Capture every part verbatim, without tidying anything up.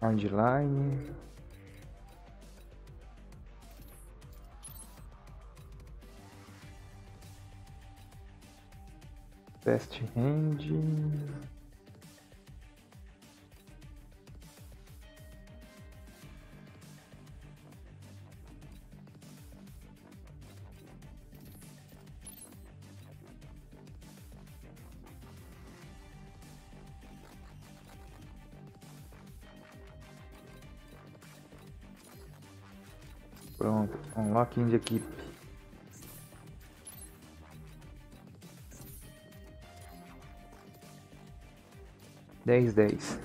Hardline. Best Hand. Pronto, unlocking de equipe. dez, dez.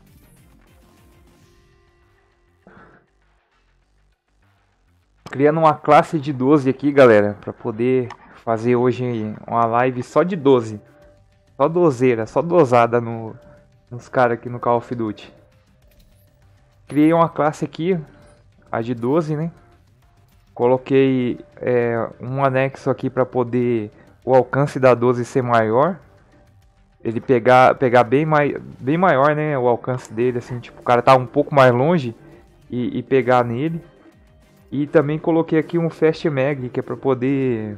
Criando uma classe de doze aqui, galera, para poder fazer hoje uma live só de doze. Só dozeira, só dosada no, nos caras aqui no Call of Duty. Criei uma classe aqui, a de doze, né? Coloquei é, um anexo aqui para poder o alcance da doze ser maior. Ele pegar, pegar bem, mai, bem maior, né? O alcance dele, assim, tipo, o cara tá um pouco mais longe e, e pegar nele. E também coloquei aqui um Fast Mag, que é para poder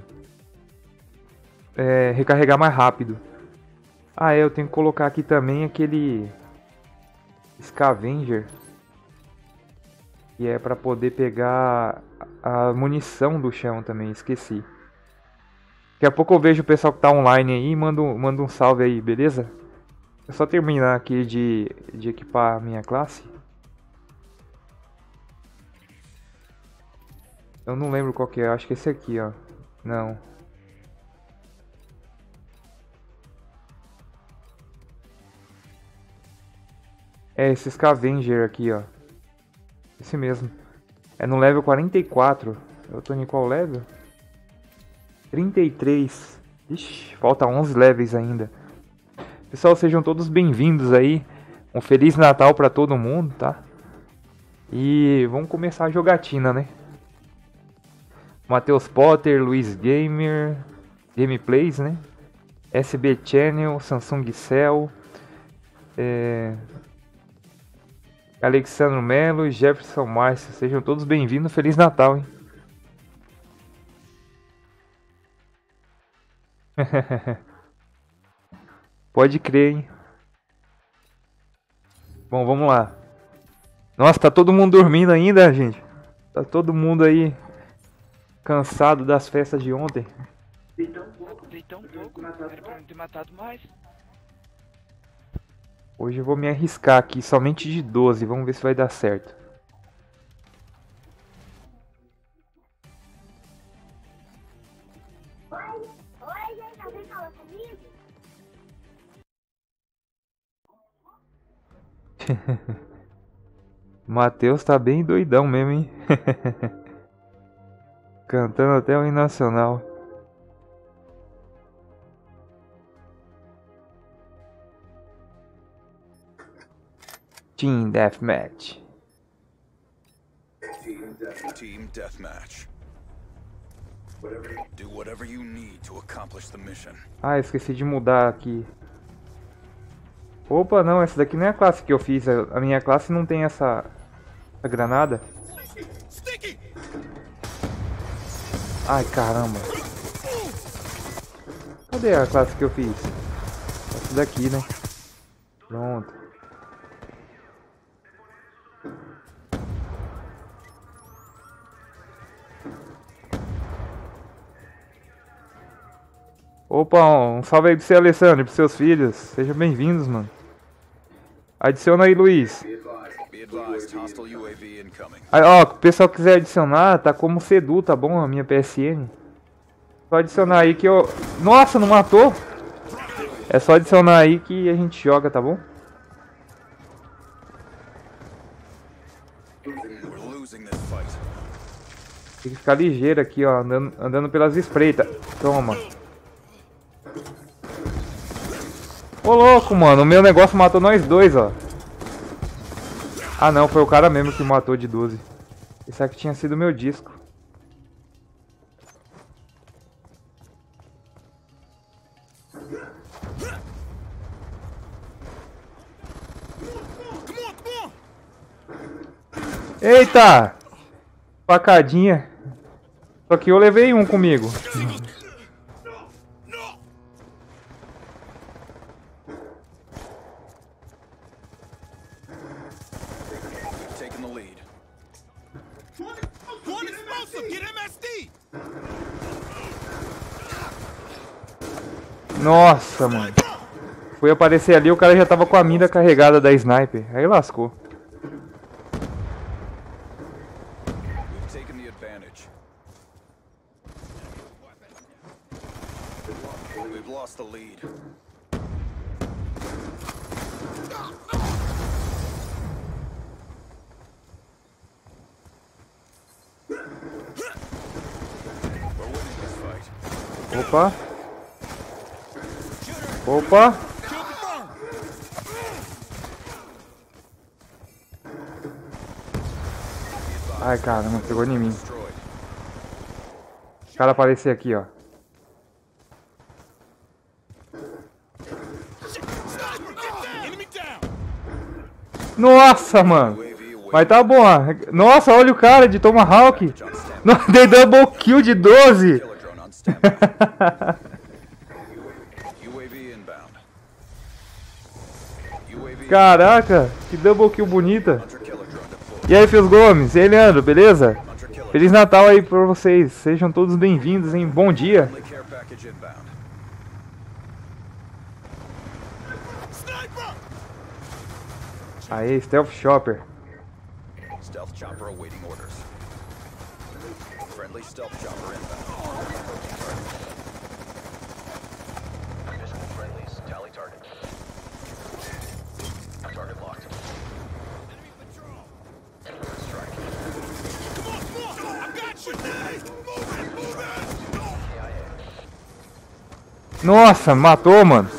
é, recarregar mais rápido. Ah, é, eu tenho que colocar aqui também aquele Scavenger, que é para poder pegar a munição do chão também, esqueci. Daqui a pouco eu vejo o pessoal que tá online aí e mando, mando um salve aí, beleza? É só terminar aqui de, de equipar a minha classe. Eu não lembro qual que é, acho que esse aqui, ó. Não. É esse Scavenger aqui, ó. Esse mesmo. É no level quarenta e quatro. Eu tô em qual level? trinta e três. Ixi, falta onze levels ainda. Pessoal, sejam todos bem-vindos aí. Um Feliz Natal pra todo mundo, tá? E vamos começar a jogatina, né? Matheus Potter, Luiz Gamer, Gameplays, né? S B Channel, Samsung Cell, é... Alexandre Melo e Jefferson Márcio. Sejam todos bem-vindos. Feliz Natal, hein? Pode crer, hein? Bom, vamos lá. Nossa, tá todo mundo dormindo ainda, gente. Tá todo mundo aí cansado das festas de ontem. Vi tão pouco, vi tão pouco. Era pra não ter matado mais. Hoje eu vou me arriscar aqui somente de doze. Vamos ver se vai dar certo. Oi, oi, gente, alguém fala comigo? Matheus tá bem doidão mesmo, hein? Cantando até o hino nacional. Team Deathmatch. Team Deathmatch. Do whatever you need to accomplish the mission. Ah, esqueci de mudar aqui. Opa, não, essa daqui não é a classe que eu fiz. A minha classe não tem essa, essa granada. Ai, caramba. Cadê a classe que eu fiz? Essa daqui, né? Pronto. Opa, um salve aí pra você, Alessandro, e pros seus filhos. Sejam bem-vindos, mano. Adiciona aí, Luiz. Aí, ó, se o pessoal quiser adicionar, tá como Sedu, tá bom? A minha P S N. Só adicionar aí que eu... Nossa, não matou? É só adicionar aí que a gente joga, tá bom? Tem que ficar ligeiro aqui, ó, andando, andando pelas espreitas. Toma. Ô louco, mano, o meu negócio matou nós dois, ó. Ah não, foi o cara mesmo que matou de doze. Esse aqui tinha sido meu disco. Eita! Facadinha. Só que eu levei um comigo. Taking the lead. One explosive, get M S D! Nossa, mano. Foi aparecer ali, o cara já tava com a mira carregada da sniper. Aí lascou. We've taken the advantage. We've lost the lead. We're winning this fight. Opa. Opa. Ai, caramba, pegou em mim. Destroyed. O cara apareceu aqui, ó. Enemy down! Nossa, mano. U A V away. Mas tá bom, ó. Nossa, olha o cara de Tomahawk. On standby. Não, dei double kill de doze. Killer drone on standby. U A V inbound. U A V Caraca, que double kill bonita. Hunter killer drone deployed. E aí, Fios Gomes? E aí, Leandro, beleza? Hunter killer Feliz Natal aí pra vocês. Sejam todos bem-vindos, hein? Bom dia. friendly care package inbound. Sniper! Aí, Stealth Shopper. Stealth chopper awaiting orders. Friendly stealth chopper inbound. Additional friendlies. Tally target. Target locked. Enemy patrol! Strike. Come on, come on! I got you! Move it, move it! Nossa, matou, mano.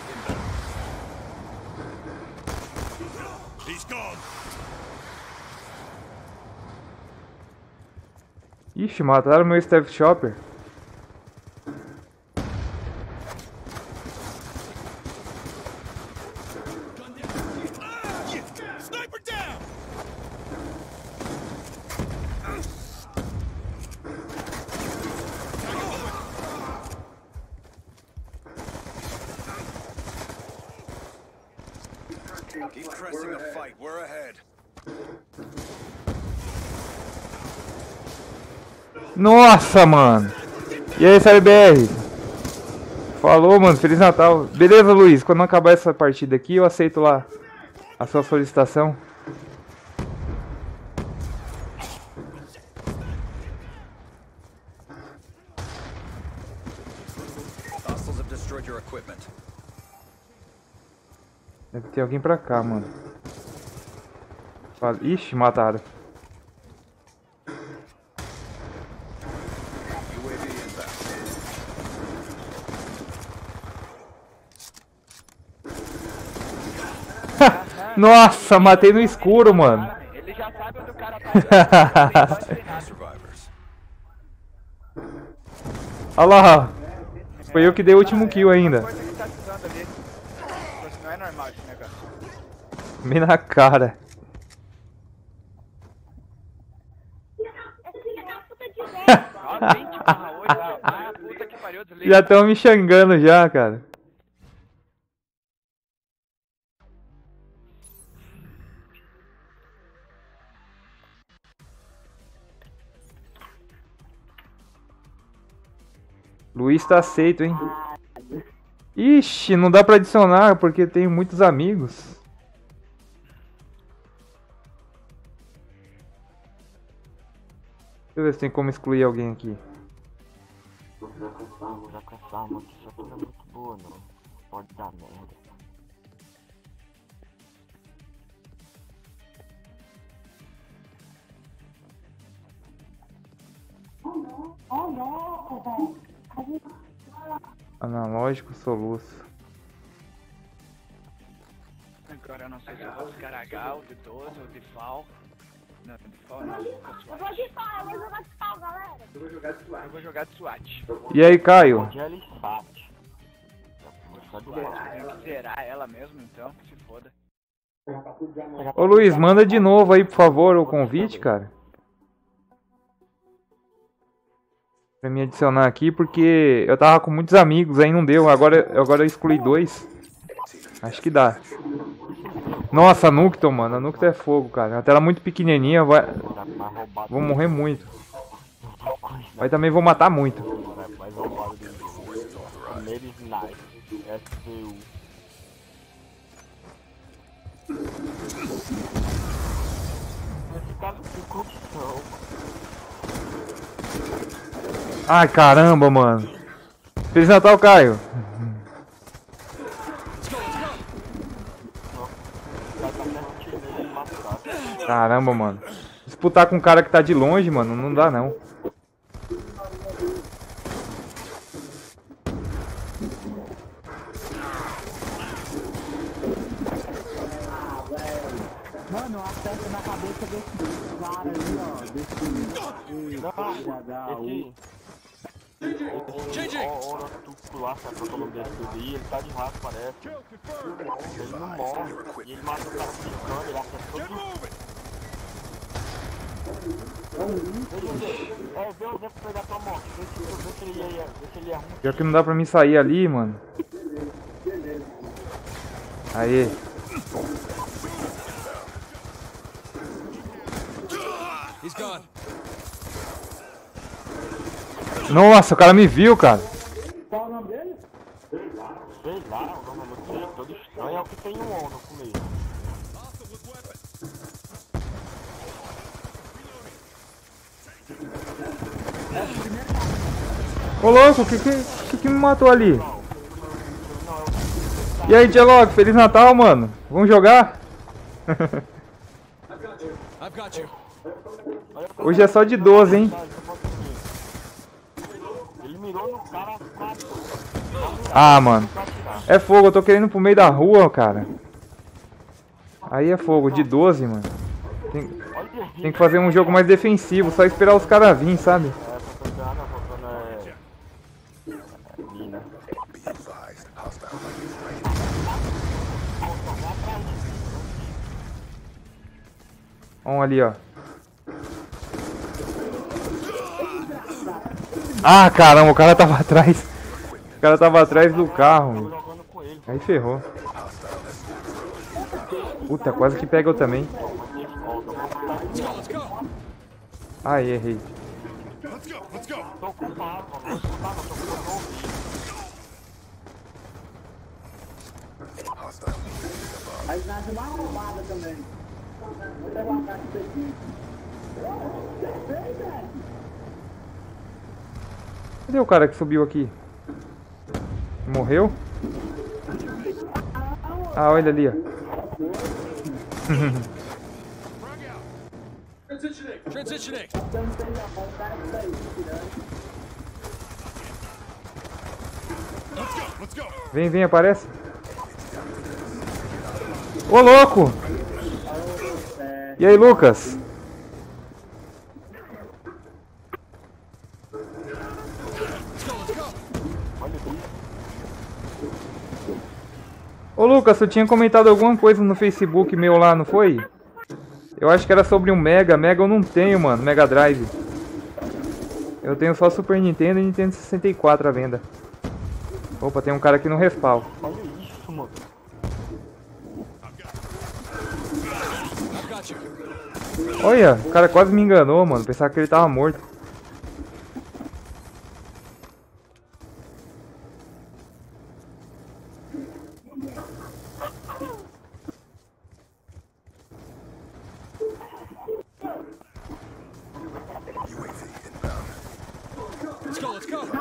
He's gone! Ixi, mataram meu Stealth Shopper. Sniper down! Keep pressing the fight. We're ahead. Nossa, mano. E aí, C B R? Falou, mano. Feliz Natal. Beleza, Luiz. Quando acabar essa partida aqui, eu aceito lá a sua solicitação. Hostiles have destroyed your equipment. Deve ter alguém pra cá, mano. Fala- Ixi, mataram. U A V inbound. Nossa, matei no escuro, mano. Ele já sabe onde o cara tá. Survivors. Olha lá. Foi eu que dei o último kill ainda. Coisa que tá precisando ali. Isso não é normal esse negócio. Bem na cara. Essa filha da puta de velho. Ó, vinte barra oito. Ah, puta que pariu, desliga. Já estão me xangando já, cara. Luiz tá aceito, hein? Ixi, não dá pra adicionar porque tenho muitos amigos. Deixa eu ver se tem como excluir alguém aqui. Já com essa arma, já com essa arma aqui, essa coisa é muito boa, não. Pode dar merda. Analógico soluço. Agora eu não sei se eu vou buscar H, ou de doze, ou de Val. Não, de Val não. Eu vou de pau, eu vou jogar de pau, galera. Eu vou jogar de SWAT. E aí, Caio? Pode ali sat. Só de boa. Tenho que zerar ela mesmo, então, que se foda. Ô Luiz, manda de novo aí, por favor, o convite, cara. Pra me adicionar aqui, porque eu tava com muitos amigos, aí não deu. Agora, agora eu excluí dois. Acho que dá. Nossa, a Nukton, mano. A Nukton é fogo, cara. A tela muito pequenininha, vai... vou morrer muito. Mas também vou matar muito. Mais roubado do jogo. Primeiro Snipe. S V U. Esse cara não tem condição. Ai, caramba, mano. Feliz Natal, Caio. Caramba, mano. Disputar com um cara que tá de longe, mano, não dá não. Mano, acerta na cabeça desse cara aí, ó. Desse... Esse... Esse... Ó, ora tu lá, sabe qual é o nome desse aí? Ele tá de rato, parece. Ele não morre. E ele mata o cara brincando, ele acerta todo. É, vê o Zé pra pegar tua morte. Vê se ele ia... Vê se ele ia... Pior que não dá pra mim sair ali, mano. Aê. He's gone. Nossa, o cara me viu, cara. Qual o nome dele? Sei lá, o nome é todo estranho. É o que tem um O no começo. Ô louco, o que, que que que me matou ali? E aí, Dialog, Feliz Natal, mano. Vamos jogar? I've got you. Hoje é só de doze, hein? Ele mirou no cara quatro. Ah, mano. É fogo, eu tô querendo ir pro meio da rua, cara. Aí é fogo, de doze, mano. Tem, tem que fazer um jogo mais defensivo, só esperar os caras virem, sabe? É, tô ligado, a faltando é... Mina. Um ali, ó. Ah, caramba, o cara tava atrás. O cara tava atrás do carro. Aí ferrou. Puta, quase que pega eu também. Ai, errei. Let's go. Let's go. Tô ocupado, mano. Tô ocupado, tô ocupado. Aí nasce uma roubada também. Vou levar a caixa aqui. Cadê o cara que subiu aqui? Morreu? Ah, olha ali, ó. Transitioning. Let's go. Let's go. Vem, vem, aparece. Ô, louco! E aí, Lucas? Ô, Lucas, tu tinha comentado alguma coisa no Facebook meu lá, não foi? Eu acho que era sobre um Mega. Mega eu não tenho, mano. Mega Drive. Eu tenho só Super Nintendo e Nintendo sessenta e quatro à venda. Opa, tem um cara aqui no respawn. Olha isso, mano. I've got you. Olha, o cara quase me enganou, mano. Pensava que ele tava morto. Let's go. Let's go.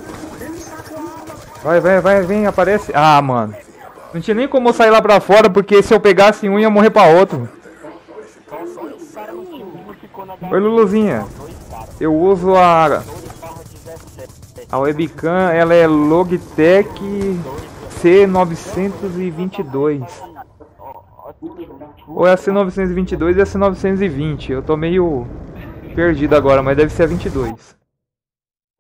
Vai, vai, vai, vem, aparece. Ah, mano. Não tinha nem como eu sair lá pra fora, porque se eu pegasse um, ia morrer pra outro. Oi, Luluzinha. Eu uso a... A webcam, ela é Logitech C novecentos e vinte e dois. Ou é a C novecentos e vinte e dois e a C novecentos e vinte. Eu tô meio perdido agora, mas deve ser a vinte e dois.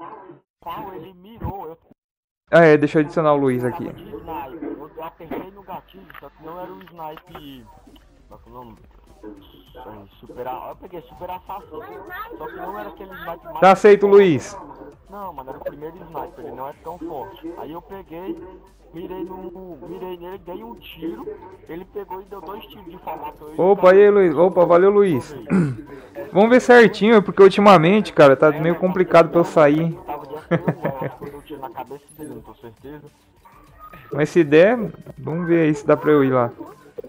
Ele mirou, eu Ah, é, deixa eu adicionar o Luiz aqui. eu apertei no gatilho. gatilho, só que não era o snipe. Só que não. Superar. Eu peguei super assassino. Só que não era aquele snipe mais. Tá aceito, Luiz. Não, mano, era o primeiro sniper, ele não é tão forte. Aí eu peguei, mirei no. Mirei nele, dei um tiro, ele pegou e deu dois tiros de formato. Opa, aí, Luiz. Opa, valeu, Luiz. Vamos ver certinho, porque ultimamente, cara, tá meio complicado pra eu sair. Tava de F P U, acho que eu dei um tiro na cabeça dele, não tenho certeza. Mas se der, vamos ver aí se dá pra eu ir lá.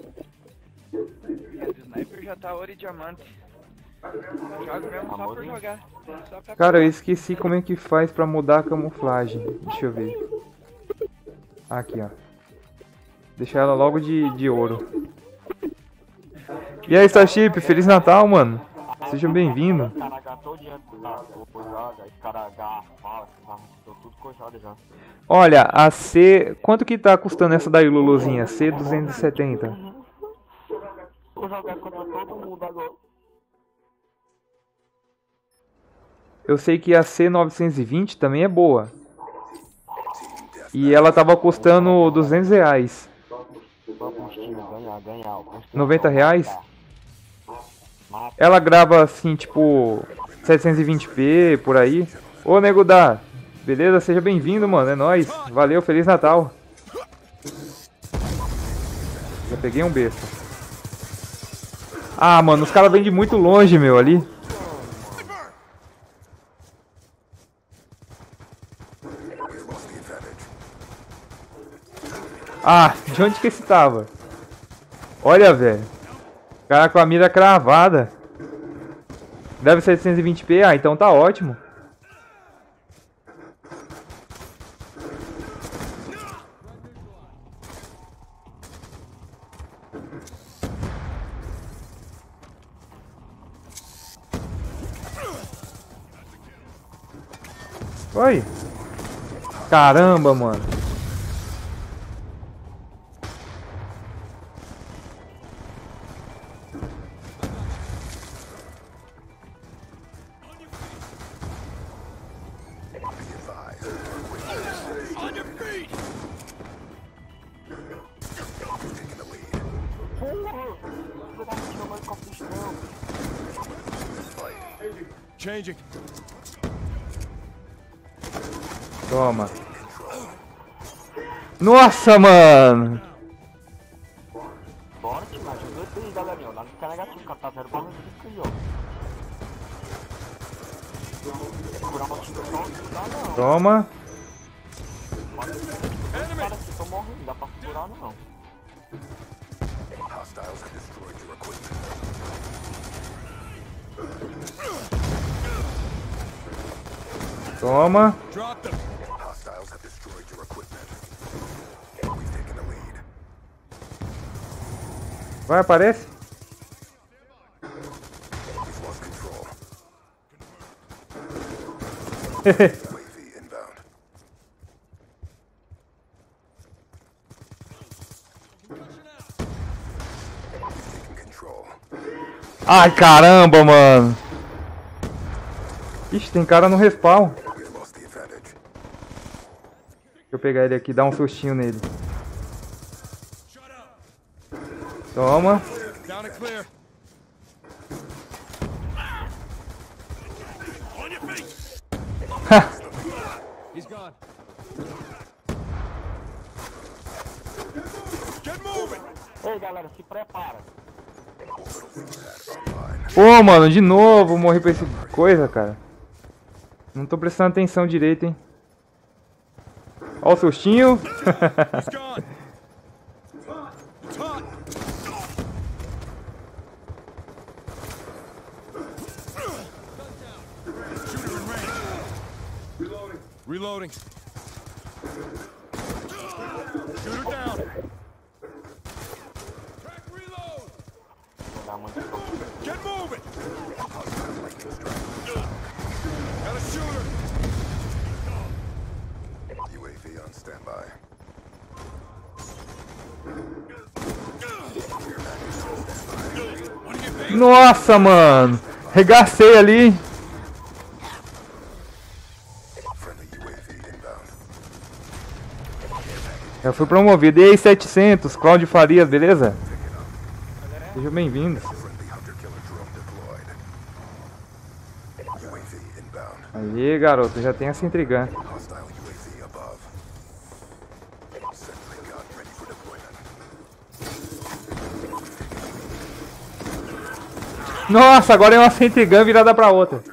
O sniper já tá ouro e diamante. Eu jogo mesmo só por jogar. Só pra... Cara, eu esqueci como é que faz pra mudar a camuflagem. Deixa eu ver. Aqui, ó. Deixar ela logo de, de ouro. E aí, Starship, Feliz Natal, mano. Seja bem-vindo. Olha, a C... Quanto que tá custando essa daí, Luluzinha? C duzentos e setenta. Vou jogar contra todo mundo agora. Eu sei que a C novecentos e vinte também é boa. E ela tava custando duzentos reais. noventa reais? Ela grava assim, tipo, setecentos e vinte p, por aí. Ô, Nego Da, beleza? Seja bem-vindo, mano. É nóis. Valeu, Feliz Natal. Já peguei um besta. Ah, mano, os caras vêm de muito longe, meu, ali. Ah, de onde que esse tava? Olha, velho. O cara com a mira cravada. Deve setecentos e vinte p. Ah, então tá ótimo. Oi. Caramba, mano. Changing. Toma. Nossa, mano. Bora, time, ajuda aí, galerinha. Lá no fica negativo, cara. Tá zero barra de aqui, ó. Segurar uma tinta só, não dá não. Toma. Os caras aqui estão morrendo, não dá pra segurar não. Hostiles have destroyed your equipment. Toma. Drop them. Hostiles have destroyed your equipment. We've taken the lead. Vai, aparece. We've lost control. U A V inbound. We've taken control. Ai, caramba, mano. Ixi, tem cara no respawn. We've lost the advantage. Deixa eu pegar ele aqui e dar um sustinho nele. Toma. Down and clear. On your feet. He's gone. Get moving. Ei, galera, se prepara. Pô, mano, de novo morri pra esse coisa, cara. Não tô prestando atenção direito, hein. Ó o sustinho. He's gone. It's hot. Shooter in range. Reloading. Reloading. Shooter down. Crack reload. Vou dar muito. Get moving. Got a shooter. U A V on standby. Nossa, mano. Regacei ali. Friendly U A V inbound. Eu fui promovido. E aí, setecentos, Cláudio Farias, beleza? Sejam bem-vindos. Aí, garoto, já tem essa intrigante. Nossa, agora é uma Sentry Gun virada pra outra.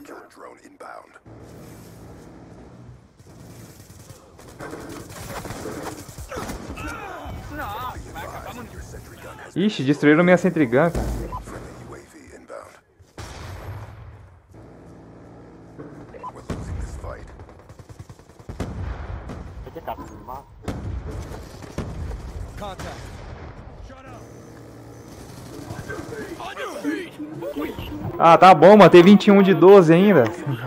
Ixi, destruíram minha Sentry Gun, cara. Ah, tá bom, mano. Tem vinte e um de doze ainda.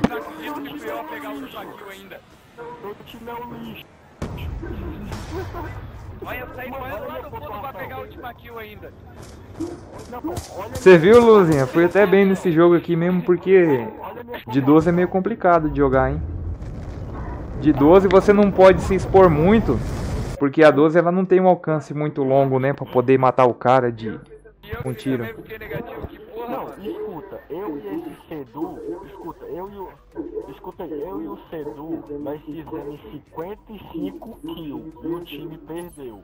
Você viu, Luzinha? Fui até bem nesse jogo aqui mesmo, porque de doze é meio complicado de jogar, hein? De doze você não pode se expor muito, porque a doze ela não tem um alcance muito longo, né? Pra poder matar o cara de um tiro. Não, escuta, eu e esse Sedu, escuta, eu e o. Escuta aí, eu e o Sedu, nós fizemos cinquenta e cinco kills e o time perdeu.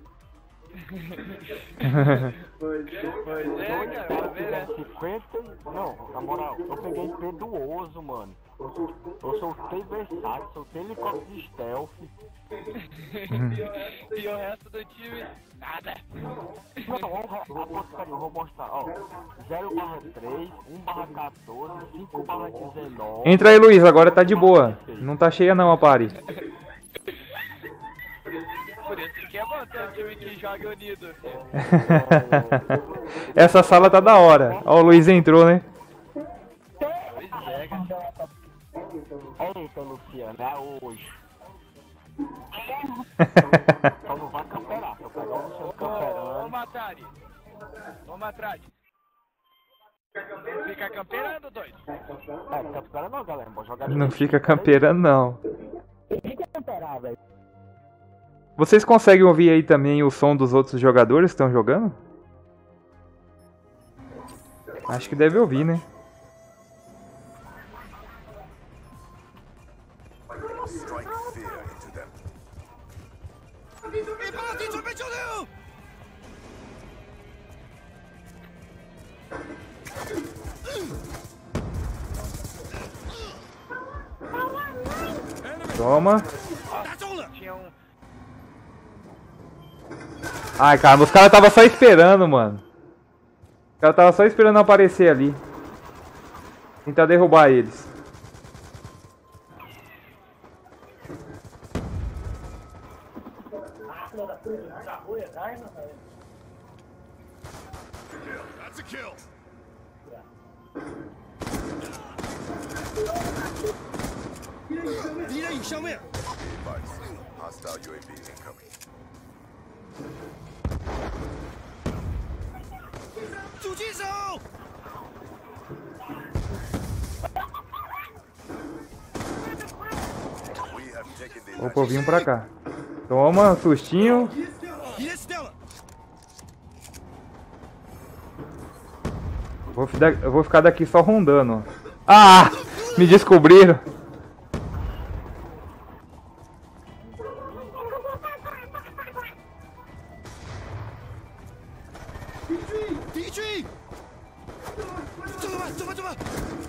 Pois é, cara, tá vendo? cinquenta, não, na moral, eu peguei perdoso, mano. Eu soltei versátil, soltei helicóptero de stealth. E o resto do time, nada. Não, eu vou mostrar, ó. zero barra três, um barra quatorze, cinco barra dezenove. Entra aí, Luiz, agora tá de boa. Não tá cheia não a party. Por isso que é bom ter um time que joga unido. Essa sala tá da hora. Ó, o Luiz entrou, né? Pois é, cara. Eita, Luciano, é hoje. Só não vai camperar, se eu pegar o Luciano Ô, camperando. Matari. Ô, Matrade. Fica camperando, doido. É, camperando não, galera, vou jogar. Não fica camperando, não. Fica camperar, velho. Vocês conseguem ouvir aí também o som dos outros jogadores que estão jogando? Acho que deve ouvir, né? Toma. Tinha um... Ai, cara, os caras tava só esperando, mano. Os caras tava só esperando aparecer ali. Tentar derrubar eles. That's a kill. Hostile U A V incoming. 狙击手 We have taken the Opa, eu vim pra cá. Toma, sustinho. 移列掉了 Vou, fi- eu vou ficar daqui só rondando. Ó. Ah! Me descobriram. 敌军走吧走吧走吧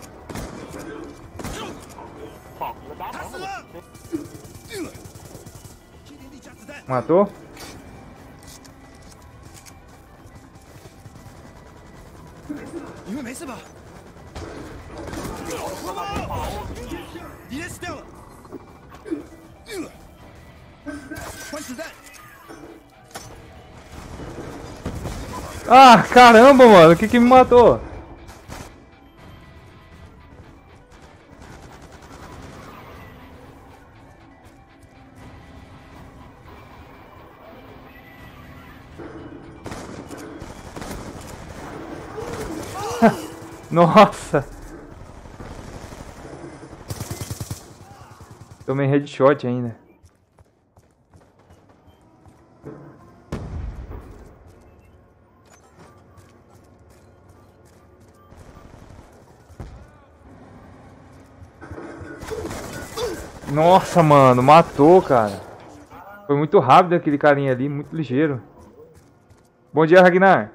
Pô, filho da 打死 mãe, 了 mano. 今天地加子弹 Matou? 你们没事吧移列掉了换子弹 Ah, caramba, mano. O que que me matou? Nossa. Tomei headshot ainda. Nossa, mano, matou, cara. Foi muito rápido aquele carinha ali, muito ligeiro. Bom dia, Ragnar.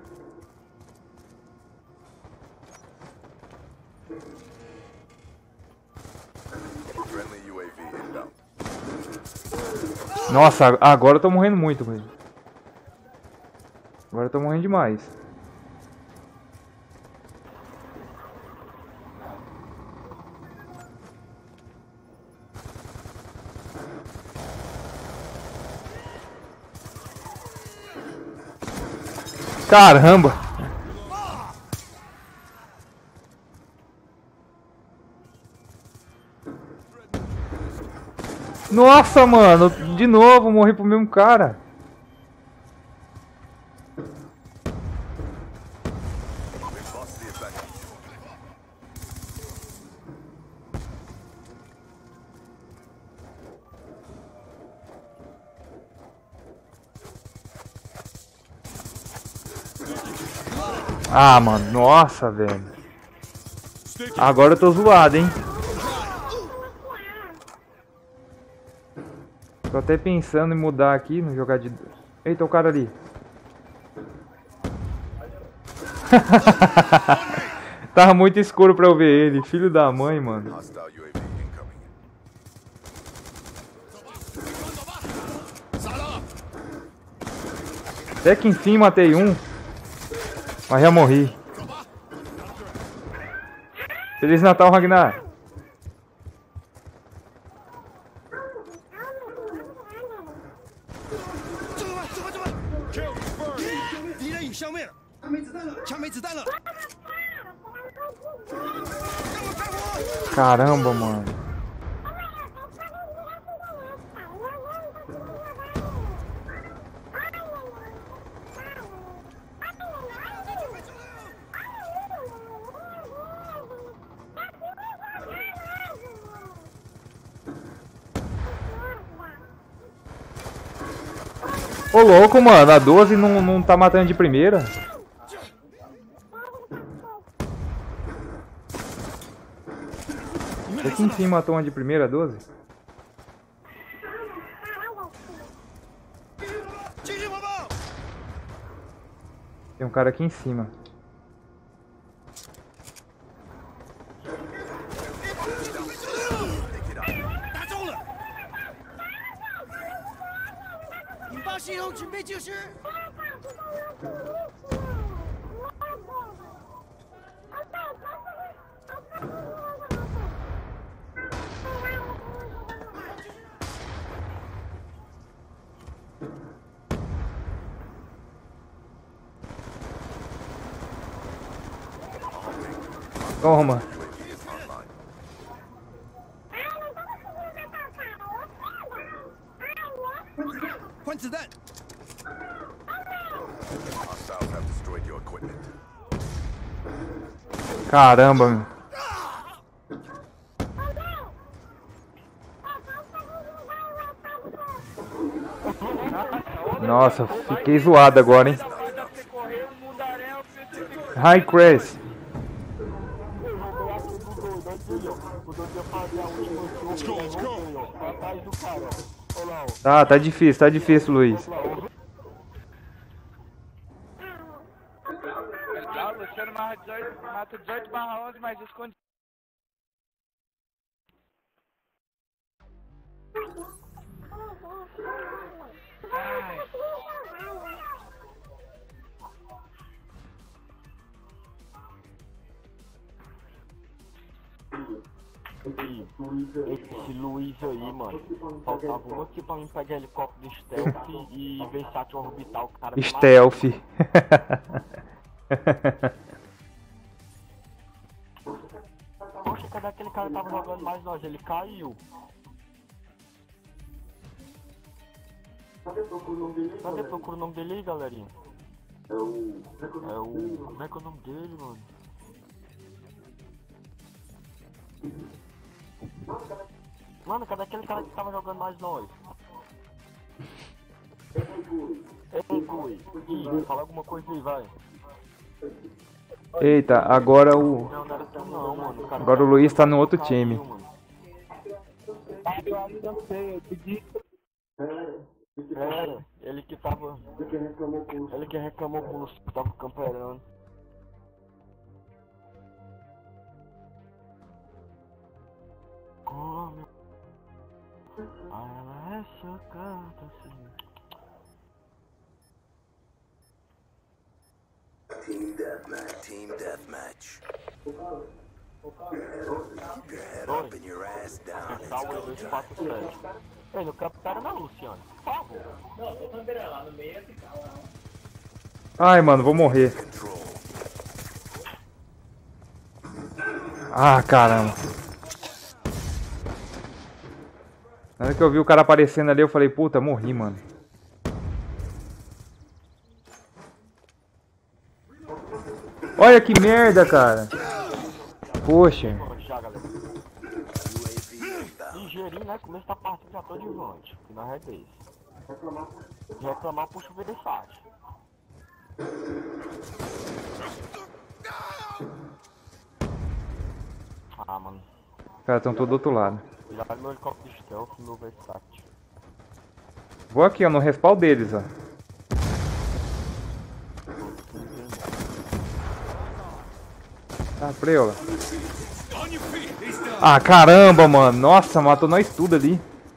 Friendly U A V inbound. Nossa, agora eu tô morrendo muito, velho. Agora eu tô morrendo demais. Caramba! Nossa, mano, de novo morri pro mesmo cara. We've lost the advantage. Ah, mano, nossa, velho. Agora eu tô zoado, hein. Tô até pensando em mudar aqui, no jogar de... Eita, o cara ali. Tava muito escuro pra eu ver ele, filho da mãe, mano. Hostile U A V incoming. Até que enfim matei um. Mas já morri. Feliz Natal, Ragnar. Caramba, mano. Ô louco, mano, a doze não, não tá matando de primeira. Aqui em cima matou uma de primeira, doze. Tem um cara aqui em cima. Toma. Caramba, meu. Nossa, fiquei zoado agora, hein. Hi, Chris. Tá, tá difícil, tá difícil, Luiz. Tá, o Luciano mata dezoito barra onze, mas esconde. Ai. Esse Luiz aí, mano, faltava um aqui pra mim pegar helicóptero de stealth e versátil orbital, o cara me Stealth. Poxa, cadê aquele cara que tava jogando mais nós? Ele caiu. Cadê procura o nome dele? Cadê procura o nome dele aí, galerinha? É o... É o... Como é que é o nome dele, mano? Mano, cadê aquele cara que tava jogando mais nós? Ei, Gui, Gui, fala alguma coisa aí, vai. Eita, agora o... Não, não era tão não, mano. Agora o Luiz tá no outro time. Ah, eu ainda sei, eu pedi. É, ele que tava. Ele que reclamou com o Lúcio que tava camperando. Como? Ah, essa carta assim. Team deathmatch. Team deathmatch. Keep your head up and your ass down. Tá o dois quatro sete. Ei, não captaram não, Luciano. Por favor. Não, tô camperando lá no meio e tal. Ai, mano, vou morrer. Ah, caramba. Na hora que eu vi o cara aparecendo ali, eu falei, puta, morri, mano. Olha que merda, cara. Poxa. Já, galera. Ingerir, né? Começo da partida já tô de volante. Que nós é desse. Reclamar pro chuveiro de site. Ah, mano. Os caras estão todos do outro lado. Cuidado meu helicóptero de stealth, meu Versace. Vou aqui, ó, no respaldo deles, ó. Tá, preula. Ah, caramba, mano. Nossa, matou nós tudo ali.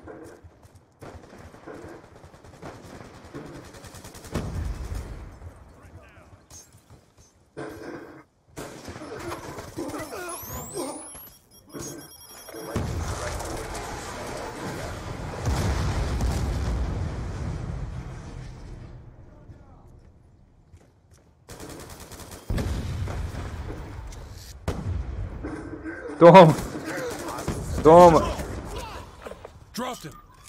Toma. Toma. Dropped him.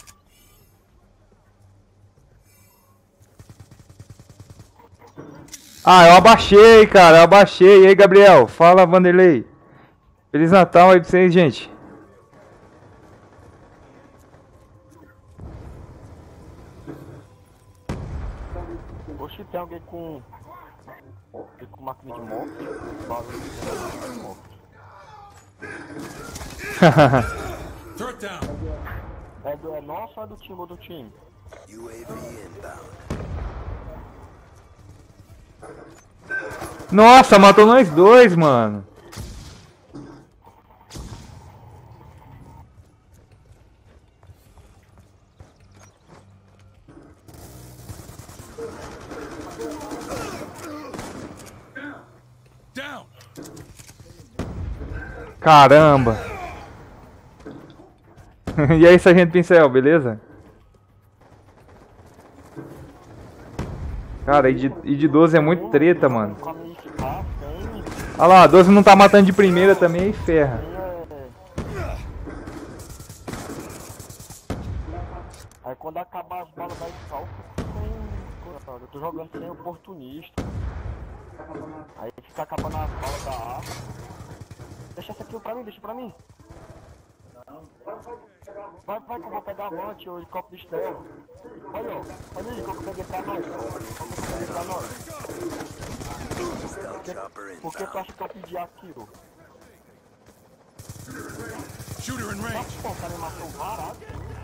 Ah, eu abaixei, cara. Eu abaixei. E aí, Gabriel? Fala, Vanderlei. Feliz Natal aí pra vocês, gente. Oxe, tem alguém com... Tem com máquina de moto? Barulho de moto. Third down. É, do, é nosso ou é do time ou do time? U A V inbound. Nossa, matou nós dois, mano. Down. Caramba. E aí, Sargento Pincel, beleza? Cara, e de, e de doze é muito treta, mano. Olha lá, doze não tá matando de primeira também, aí ferra. Aí quando acabar as balas da Scal, eu tô jogando sem oportunista. Aí fica acabando as balas da A. Deixa essa aqui pra mim, deixa pra mim. Vai, vai que eu vou pegar avante, o helicóptero de stealth. Olha, ó. Olha aí, que eu peguei pra nós. Como eu peguei pra nós. Por que tu acha que eu pedi aquilo? Shooter in range. Pô, o cara me matou varado.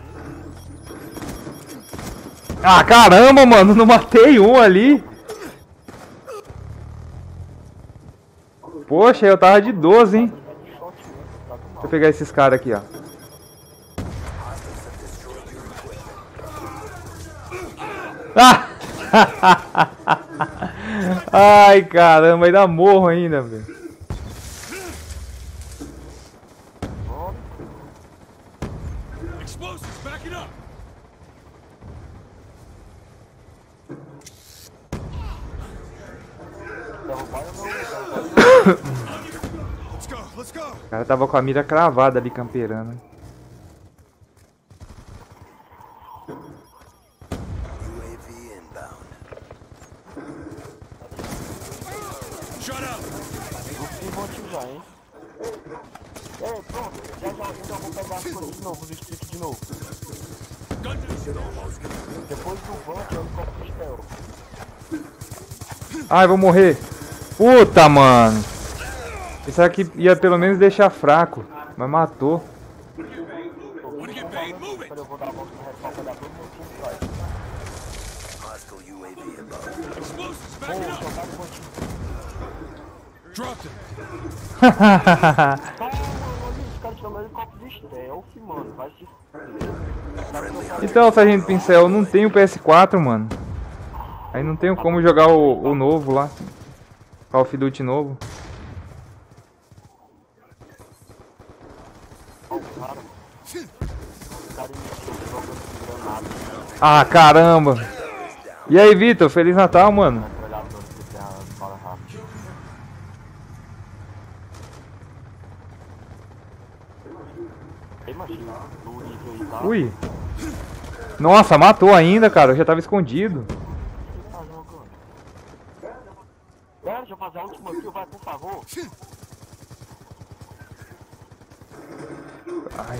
Ah, caramba, mano, não matei um ali. Poxa, eu tava de doze, hein. Deixa eu pegar esses caras aqui, ó. Ah! Ai, caramba, ainda morro ainda, velho. Explosives, back it up. Let's go, let's go. O cara tava com a mira cravada ali, camperando. Já, hein? Ei, pronto, já já, já vou pegar as coisas de novo, os sticks de novo. Depois do vante, eu coloco o stealth. Ai, vou morrer. Puta, mano. Pensava que ia pelo menos deixar fraco, mas matou. Dropped him. Ah, mano, os caras tiram helicóptero de stealth, mano. Vai se fuder. Então, Sargento Pincel, eu não tenho P S quatro, mano. Aí não tenho como jogar o, o novo lá. Call of Duty novo. Ó, o cara. O cara iniciou jogando granada. Ah, caramba. E aí, Vitor? Feliz Natal, mano. Metralhador que tem a bala rápida. Ei, machinho, no nível aí tá. Ui. Nossa, matou ainda, cara. Eu já tava escondido. O que tá jogando? Pera, deixa eu fazer a última kill, vai, por favor. Ai.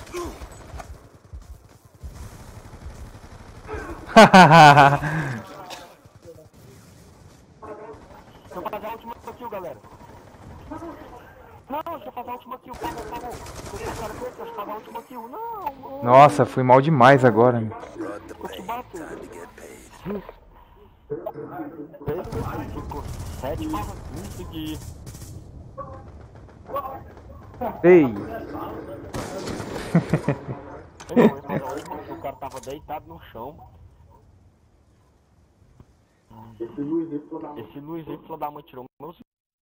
Deixa eu fazer a última kill, galera. Não, deixa eu fazer a última kill, por favor, por favor. Deixa eu fazer a última kill. Não, mano. Nossa, fui mal demais agora. Meu. Brought the Eu te bank. bato. Time to get paid. Ficou sete barra quinze aqui. Ei. Eu não, eu fazer a última kill, o cara tava deitado no chão. Esse Luizinho, filho da mãe, tirou meus...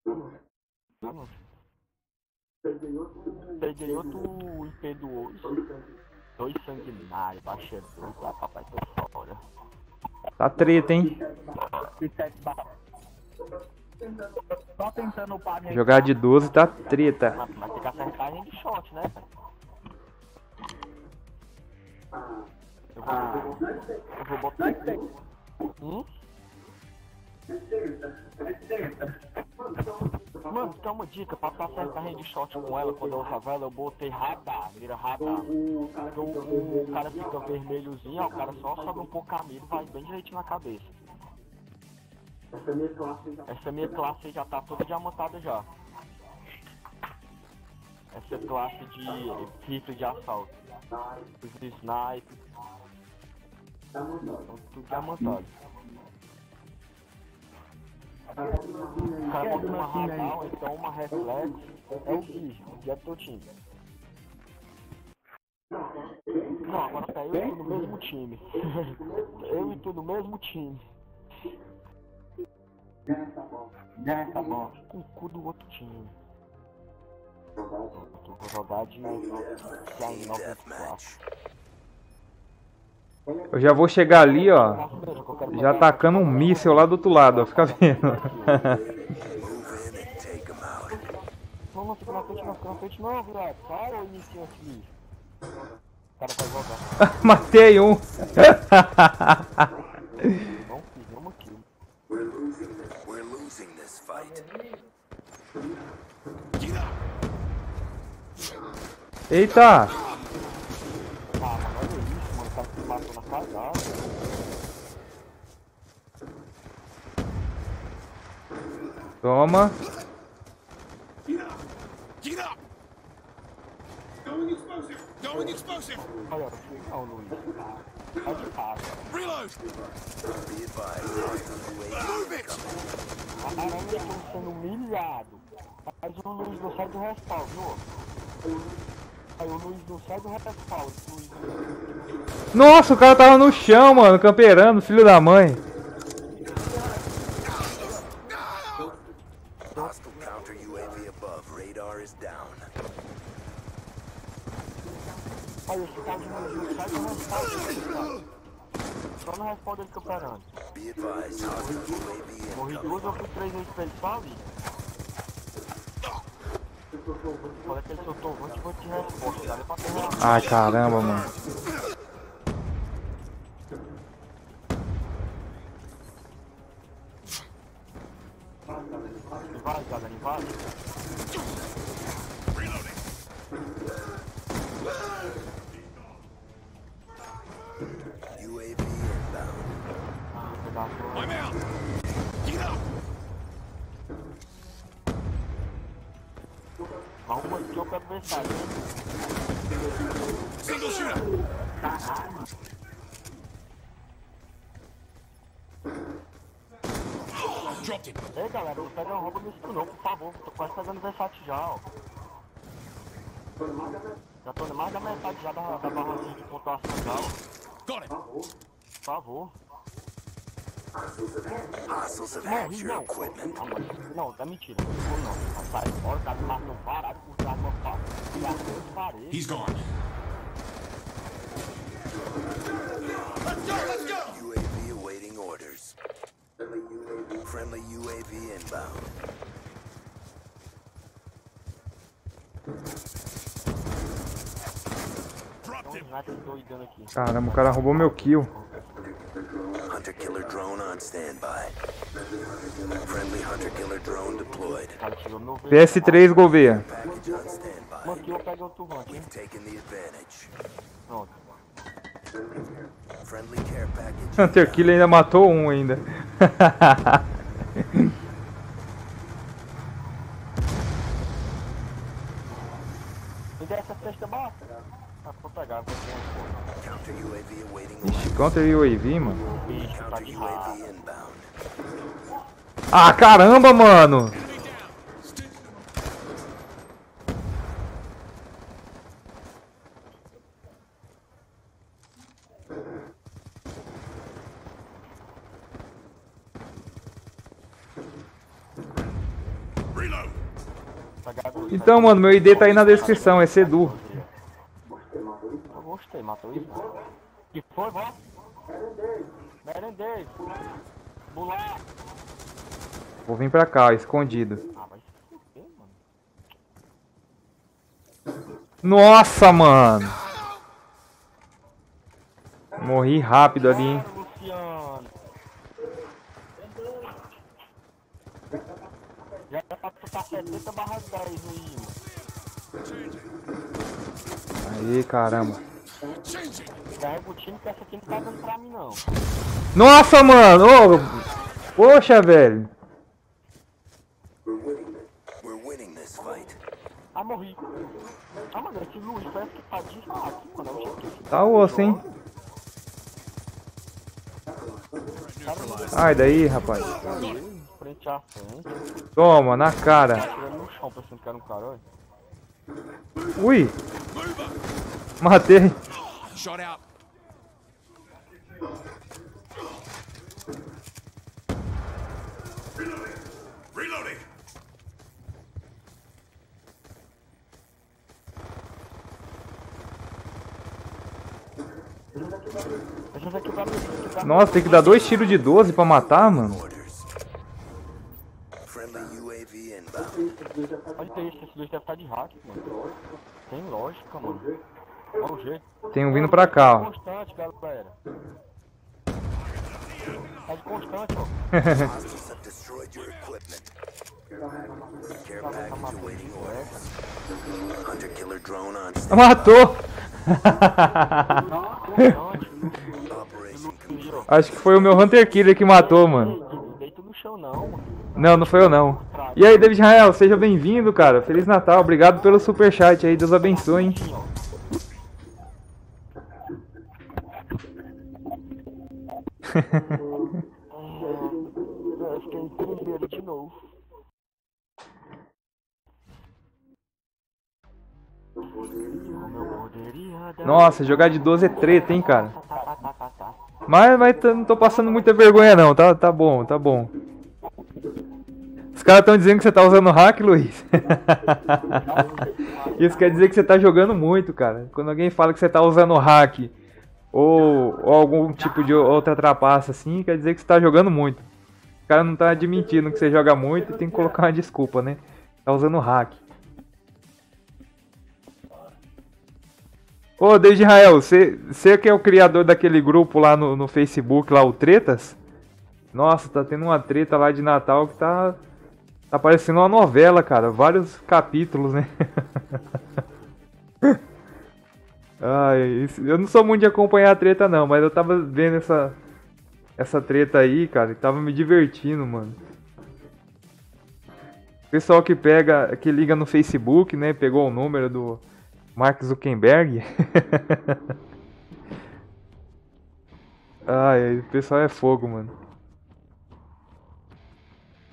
Peguei outro I P do osso. Dois sanguinários, baixador, lá papai tô fora. Tá treta, hein? Só tentando upar minha. Jogar de doze tá treta. Mas, mas tem que acertar a headshot, né, velho? Eu vou... Eu vou botar... Hum? Mano, tem uma dica, pra tu acertar headshot com ela, quando eu usava ela, eu botei radar, vira radar. Porque o, o cara fica vermelhozinho, ó, o cara só sobe um pouco a mira e vai bem direitinho na cabeça. Essa minha classe aí já tá toda diamantada já. Essa classe de rifle de assalto. Os sniper. Estão tudo diamantado. O cara bota uma radar, ou então uma reflex, é o bicho, o dia do teu time. Não, agora tá eu e tu no mesmo time. Eu e tu no mesmo time. Já tá bom. Com o cu do outro time. Eu vou jogar de Team noventa e deathmatch. quatro. Eu já vou chegar ali, ó. Já tacando um míssil lá do outro lado, ó. Fica vendo. Move in and take them out. Não, não fica na frente, não fica na frente, não, viado. Sai ou inicia aqui. O cara vai jogar. Matei um. Não fiz, vamos aqui. We're losing this fight. Eita. Ah, mano, olha isso, mano. O cara se matou na cagada. Toma. Get up! Going explosive! Going explosive! Olha, não, Luiz. Tá de cara. Reload! Be advised, hostile U A V Move it! A aranha estão sendo humilhado. Mas o Luiz não sai do respawn, viu? Aí o Luiz não sai do respawn. O Luiz não... Nossa, o cara tava no chão, mano, camperando, filho da mãe. Hostile counter U A V above. Radar is down. Aí esse cara de Luiz não sai do respawn. Só no respawn dele camperando. Be advised, hostile U A V Morri incoming. duas ou fui três vezes pra ele só ali. Olha que ele soltou um monte de resposta, dá pra ter relação. Ai, caramba, mano. Invade, galera, invade. U A V inbound. Ah, pedaço. I'm out! Get up! Arruma aqui o adversário. Single shooter! Ei, galera, não pega rouba nesse não, por favor. Tô quase pegando versátil já, ó. Já tô mais da metade já da, da barrazinha de pontuação já, ó. Por favor. Hostiles have Não, hacked your não. equipment. Não, mas- não, tá mentira. Não vou não. Sai fora, o cara me matou parado por trás do meu carro. E atrás de parede. He's gone. Let's go, let's go! U A V awaiting orders. Friendly U A V inbound. Então, já que eu tô doidando aqui. Caramba, o cara roubou meu kill. Hunter killer drone on standby. Friendly hunter killer drone deployed. O cara tirou meu P S três, Gouveia. Package on standby. Mano, aqui eu pego outro rank, hein? We've taken the advantage. Pronto. Friendly care package. Hunter Killer ainda matou um ainda. Me dá essa festa baixa. Ah, vou pegar, vou pegar. Counter U A V awaiting Ixi, orders. Counter U A V, mano. Bicho, tá Counter de U A rabo. V inbound. Ah, caramba, mano. Então, mano, meu I D tá aí na descrição, é Sedu. Eu gostei, matou isso. Que foi, vó? Merendei. Bular. Vou vir pra cá, ó, escondido. Ah, vai se fuder, mano. Nossa, mano. Morri rápido ali, hein. Bora, Luciano. Já é pra tu tá setenta barra dez aí, mano. Aí, caramba. Carrega o time que essa aqui não tá dando pra mim, não. Nossa, mano. Ô, poxa, velho. We're winning this fight. Ah, morri. Ah, mano, esse Luiz parece que tá de hack, mano. Eu tinha que esse Tá osso, hein. Sai daí, rapaz. frente a frente. Toma, na cara. Tirando no chão, pensando que era um cara, olha. Ui. Matei. Shot out. Reloading. Deixa eu ver aqui pra mim. aqui pra mim. Nossa, tem que dar dois tiros de doze pra matar, mano. Orders. Friendly U A V inbound. Olha isso, esse dois deve estar de hack, mano. Tem lógica, mano. Olha o jeito. Tem um vindo pra cá, ó. Constante, galera. Tá de constante, ó. Hostiles have destroyed your equipment. Care package awaiting orders. Hunter killer drone on standby. Matou. Constante. Operation Aí, ó. Acho que foi o meu Hunter Killer que matou, mano. Deito no chão, não, mano. Não, não foi eu não. E aí, David Rael, seja bem-vindo, cara. Feliz Natal, obrigado pelo superchat aí, Deus abençoe, hein. Eu fiquei em primeiro de novo. Como eu poderia dar- Nossa, jogar de doze é treta, hein, cara. Tá, tá, tá, tá, tá. Mas, mas tá- não tô passando muita vergonha não, tá, tá bom, tá bom. Os caras estão dizendo que você tá usando hack, Luiz. Isso quer dizer que você tá jogando muito, cara. Quando alguém fala que você tá usando hack ou, ou algum tipo de outra trapaça assim, quer dizer que você tá jogando muito. O cara não tá admitindo que você joga muito e tem que colocar uma desculpa, né? Tá usando hack. Ô, David Israel, você, você que é o criador daquele grupo lá no, no Facebook, lá o Tretas? Nossa, tá tendo uma treta lá de Natal que tá, tá parecendo uma novela, cara. Vários capítulos, né? Ai, isso- eu não sou muito de acompanhar a treta não, mas eu tava vendo essa, essa treta aí, cara, e tava me divertindo, mano. Pessoal que pega, que liga no Facebook, né, pegou o número do Mark Zuckerberg. Ai, o pessoal é fogo, mano.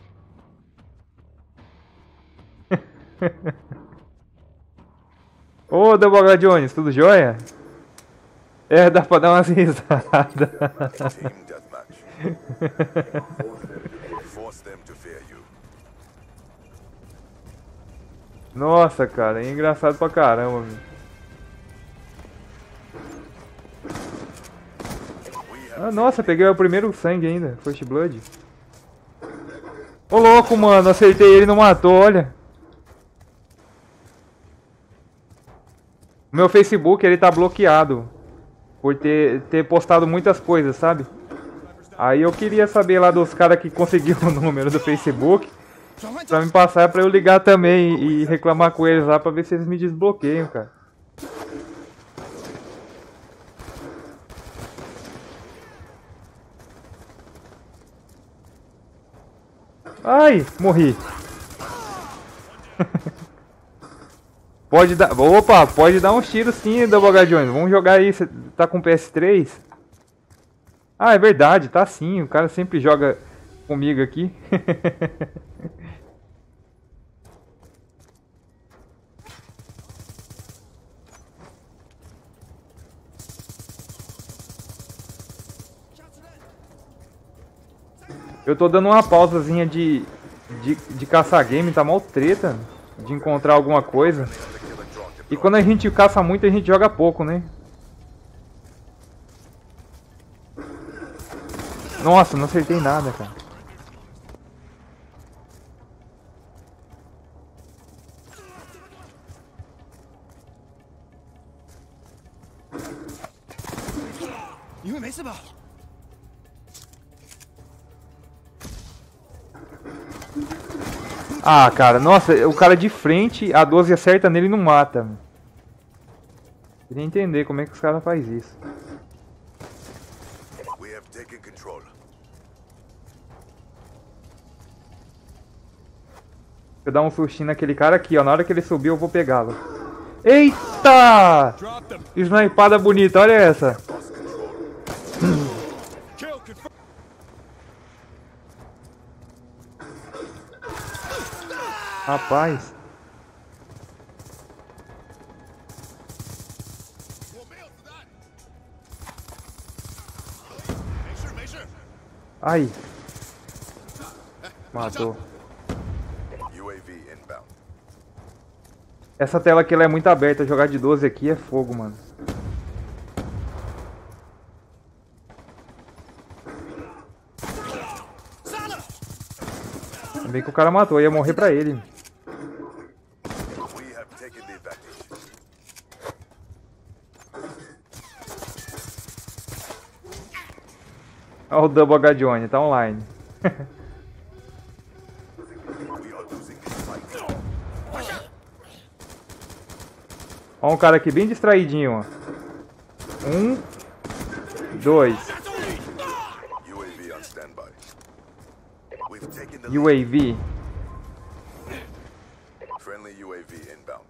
Ô, Double Jones, tudo jóia? É, dá pra dar umas risadas. Team deathmatch. Force them to fear you. Nossa, cara, é engraçado pra caramba, velho. Ah, nossa, peguei o primeiro sangue ainda, First Blood. Ô louco, mano, acertei ele e não matou, olha. O meu Facebook, ele tá bloqueado. Por ter, ter postado muitas coisas, sabe? Aí eu queria saber lá dos caras que conseguiram o número do Facebook. Pra me passar, pra eu ligar também e reclamar com eles lá pra ver se eles me desbloqueiam, cara. Ai, morri. Pode dar... Opa, pode dar uns tiros sim, Double Jones. Vamos jogar aí, você tá com P S três? Ah, é verdade, tá sim. O cara sempre joga comigo aqui. Eu tô dando uma pausazinha de, de, de caçar game, tá mal treta de encontrar alguma coisa. E quando a gente caça muito, a gente joga pouco, né? Nossa, não acertei nada, cara. Ah, cara, nossa, o cara de frente, a doze acerta nele e não mata. Meu. Queria entender como é que os caras fazem isso. We have taken control. Eu dar um sustinho naquele cara aqui, ó. Na hora que ele subir, eu vou pegá-lo. Eita! Snipada bonita, olha essa. Rapaz. Ai. Matou. U A V inbound. Essa tela aqui ela é muito aberta. Jogar de doze aqui é fogo, mano. Ainda bem que o cara matou. Eu ia morrer pra ele. We have taken the advantage. Olha o Double H. Johnny, tá online. We are losing this fight. Olha um cara aqui bem distraidinho, ó. Um. Dois. U A V on standby. We've taken the U A V. friendly U A V inbound.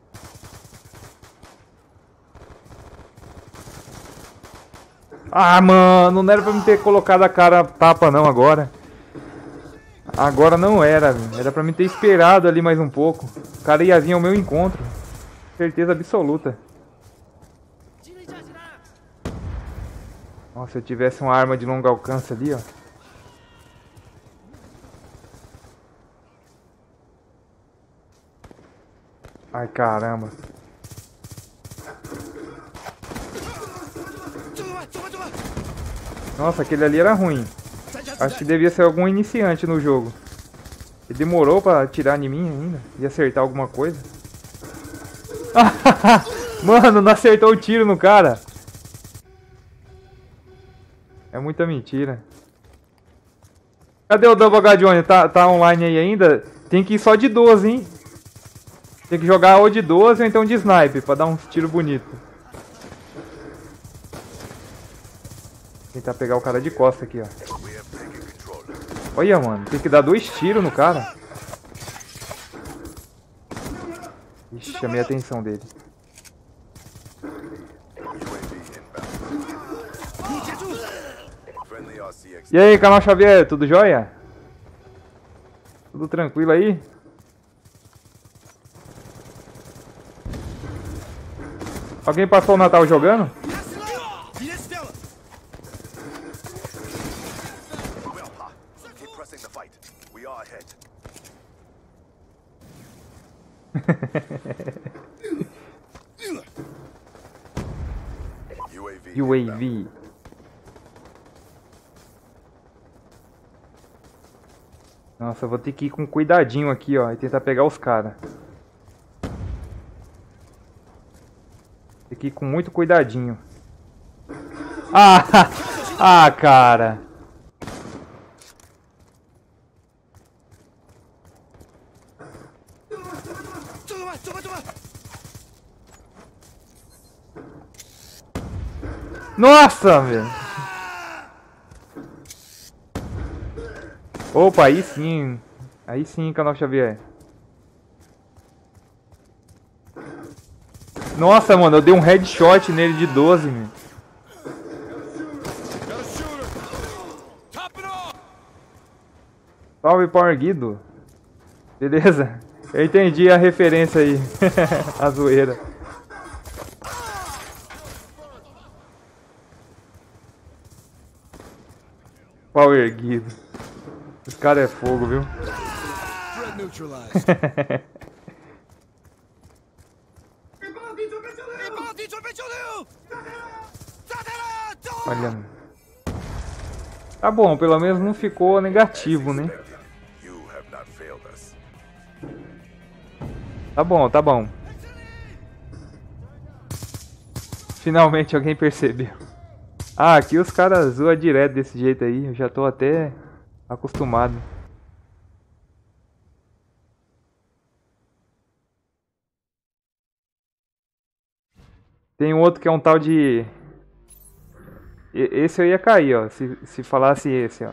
Ah, mano, não era pra me ter colocado a cara a tapa não agora. Agora não era, velho. Era pra me ter esperado ali mais um pouco. O cara ia vir ao meu encontro. Certeza absoluta. Nossa, se eu tivesse uma arma de longo alcance ali, ó. Ai, caramba. Nossa, aquele ali era ruim. Acho que devia ser algum iniciante no jogo. Ele demorou pra atirar em mim ainda. E acertar alguma coisa. Mano, não acertou o tiro no cara. É muita mentira. Cadê o Double H. Johnny? Tá, tá online aí ainda? Tem que ir só de doze, hein? Tem que jogar ou de doze ou então de sniper pra dar uns tiros bonitos. Tentar pegar o cara de costa aqui, ó. We have taken control. Olha, mano, tem que dar dois tiros no cara. Ixi, chamei a atenção dele. U A V inbound. Friendly R C X. E aí, Canal Xavier, tudo jóia? Tudo tranquilo aí? Alguém passou o Natal jogando? Well, Pa, keep pressing the fight. We are ahead. U A V. U A V. Nossa, eu vou ter que ir com cuidadinho aqui, ó, e tentar pegar os caras. Tem que ir com muito cuidadinho. Ah, ah, cara. Nossa, velho. Opa, aí sim. Aí sim, Canal Xavier. Nossa, mano, eu dei um headshot nele de doze, meu. Salve, Power Guido. Beleza? Eu entendi a referência aí. A zoeira. Power Guido. Esse cara é fogo, viu? Olha. Tá bom, pelo menos não ficou negativo, né? You have not failed us. Tá bom, tá bom. Finalmente alguém percebeu. Ah, aqui os caras zoam direto desse jeito aí. Eu já tô até acostumado. Tem um outro que é um tal de... E- Esse eu ia cair, ó. Se, se falasse esse, ó.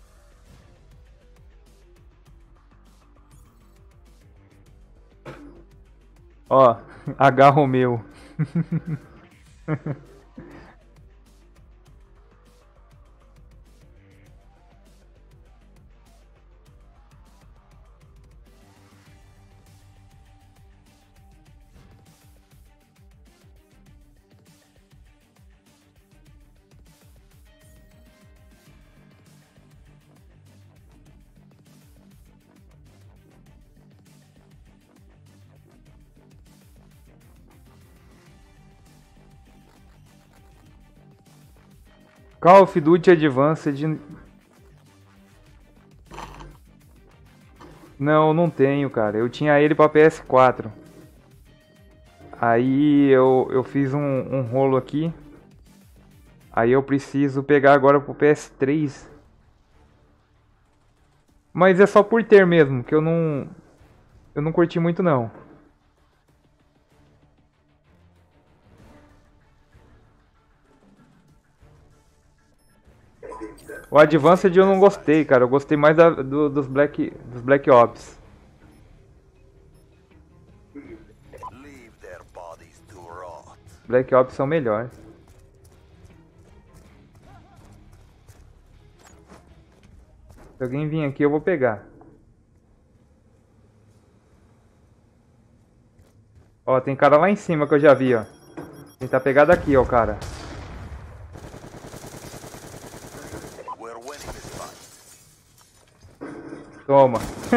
Ó, H Romeo. Call of Duty Advanced. Não, não tenho, cara. Eu tinha ele pra P S quatro. Aí eu, eu fiz um, um rolo aqui. Aí eu preciso pegar agora pro P S três. Mas é só por ter mesmo, que eu não... Eu não curti muito não. O Advanced eu não gostei, cara. Eu gostei mais da, do, dos, Black, dos Black Ops. Leave their bodies to rot. Black Ops são melhores. Se alguém vir aqui eu vou pegar. Ó, tem cara lá em cima que eu já vi, ó. Tentar pegar daqui, ó, cara. We're winning this fight. Toma.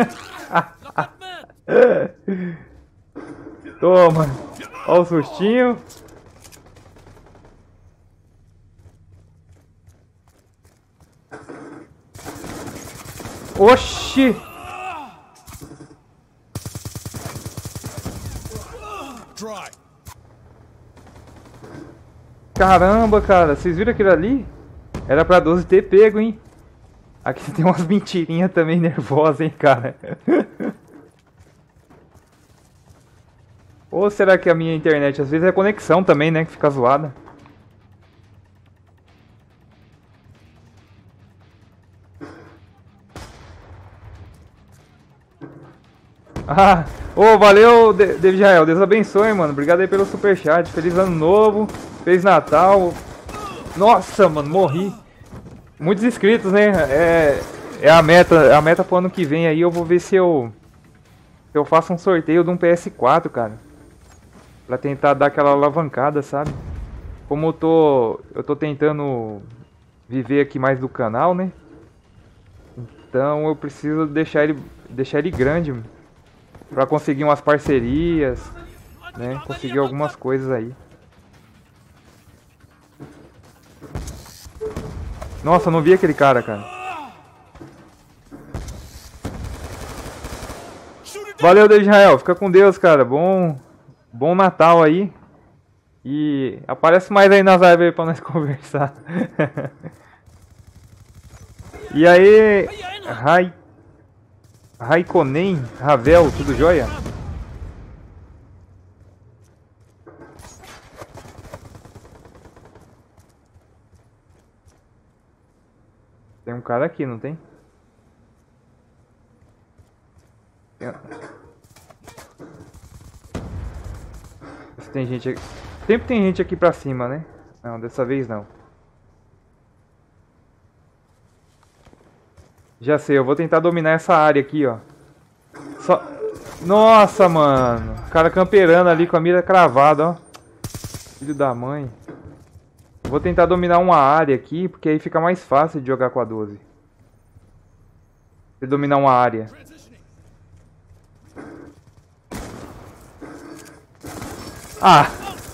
Toma. Ó o sustinho. Oxi. Caramba, cara. Vocês viram aquilo ali? Era pra doze ter pego, hein? Aqui tem umas mentirinhas também nervosas, hein, cara. Ou será que a minha internet, às vezes é a conexão também, né, que fica zoada. Ah, ô, oh, valeu, David Jael, Deus abençoe, mano. Obrigado aí pelo superchat. Feliz ano novo, feliz Natal. Nossa, mano, morri. Muitos inscritos, né? É, é a meta, é a meta pro ano que vem aí. Eu vou ver se eu, se eu faço um sorteio de um P S quatro, cara. Pra tentar dar aquela alavancada, sabe? Como eu tô, eu tô tentando viver aqui mais do canal, né? Então eu preciso deixar ele, deixar ele grande pra conseguir umas parcerias, né? Conseguir algumas coisas aí. Nossa, eu não vi aquele cara, cara. Valeu, Deus de Israel. Fica com Deus, cara. Bom, bom Natal aí. E aparece mais aí nas lives aí pra nós conversar. E aí, Rai... Raikkonen, Ravel, tudo jóia? Tem um cara aqui, não tem? Tem... Se tem gente aqui... Sempre tem gente aqui pra cima, né? Não, dessa vez não. Já sei, eu vou tentar dominar essa área aqui, ó. Só... Nossa, mano. O cara camperando ali com a mira cravada, ó. Filho da mãe. Vou tentar dominar uma área aqui, porque aí fica mais fácil de jogar com a doze. Se dominar uma área. Ah!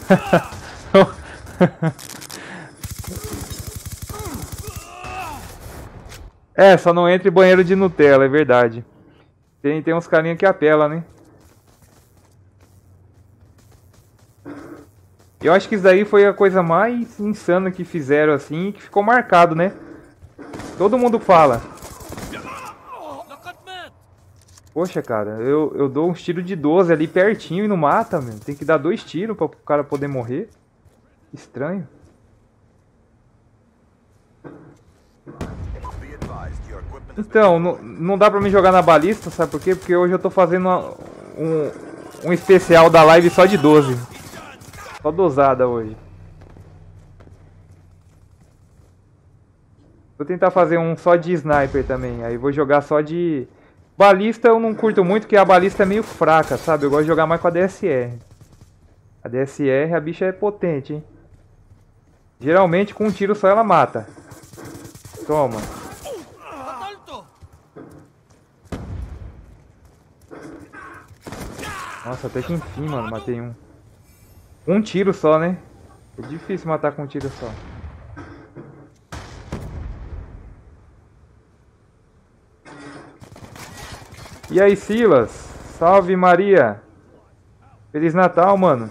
É, só não entre banheiro de Nutella, é verdade. Tem, tem uns carinha que apela, né? Eu acho que isso daí foi a coisa mais insana que fizeram assim, que ficou marcado, né? Todo mundo fala. Poxa, cara, eu, eu dou uns tiros de doze ali pertinho e não mata, meu. Tem que dar dois tiros para o cara poder morrer. Estranho. Então, não, não dá pra me jogar na balista, sabe por quê? Porque hoje eu tô fazendo uma, um, um especial da live só de doze. Só dosada hoje. Vou tentar fazer um só de sniper também. Aí vou jogar só de... Balista eu não curto muito, porque a balista é meio fraca, sabe? Eu gosto de jogar mais com a D S R. A D S R, a bicha é potente, hein? Geralmente com um tiro só ela mata. Toma. Nossa, até que enfim, mano, matei um. Um tiro só, né? É difícil matar com um tiro só. E aí, Silas? Salve, Maria! Feliz Natal, mano!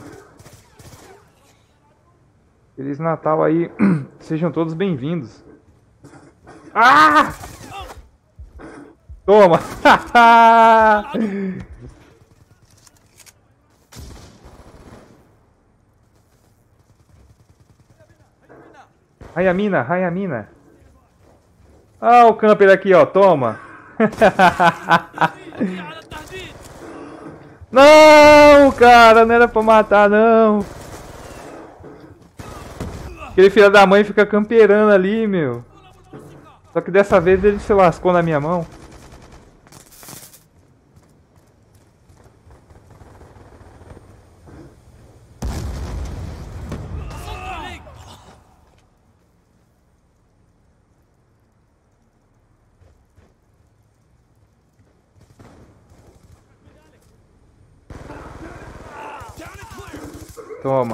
Feliz Natal aí! Sejam todos bem-vindos! Ah! Toma! Hayamina, Hayamina! Ah, o camper aqui, ó, toma! Não, cara, não era pra matar, não. Aquele filho da mãe fica camperando ali, meu. Só que dessa vez ele se lascou na minha mão. Toma.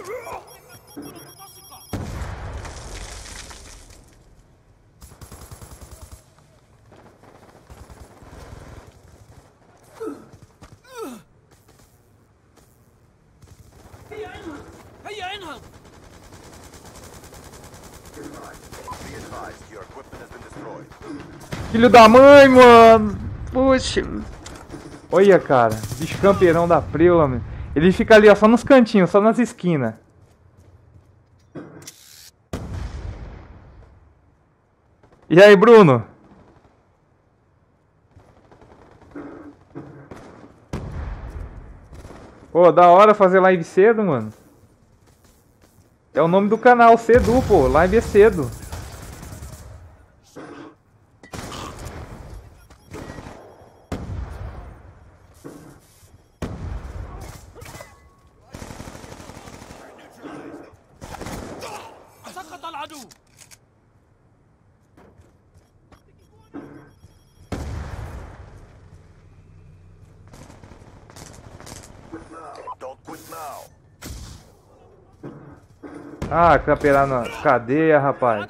Filho da mãe, mano. Puxa. Olha, cara. Bicho campeirão da preula, meu. Ele fica ali, ó, só nos cantinhos, só nas esquinas. E aí, Bruno? Pô, da hora fazer live cedo, mano. É o nome do canal, Cedu, pô. Live é cedo. Ah, camperar na cadeia, rapaz.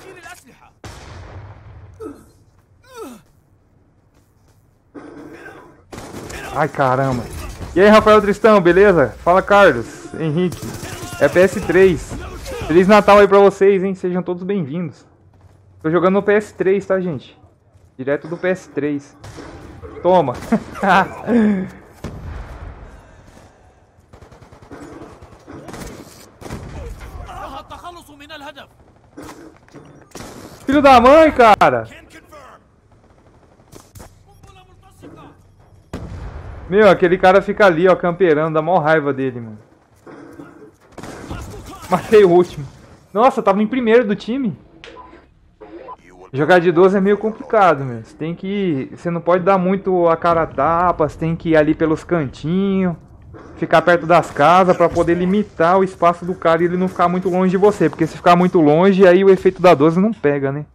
Ai, caramba. E aí, Rafael Tristão, beleza? Fala, Carlos, Henrique. É P S três. Feliz Natal aí pra vocês, hein? Sejam todos bem-vindos. Tô jogando no P S três, tá, gente? Direto do P S três. Toma. Filho da mãe, cara. Meu, aquele cara fica ali, ó, camperando. Dá mó raiva dele, mano. Matei o último. Nossa, tava em primeiro do time. Jogar de doze é meio complicado, meu. Você tem que... Você não pode dar muito a cara a tapa. Você tem que ir ali pelos cantinhos. Ficar perto das casas pra poder limitar o espaço do cara e ele não ficar muito longe de você. Porque se ficar muito longe, aí o efeito da doze não pega, né?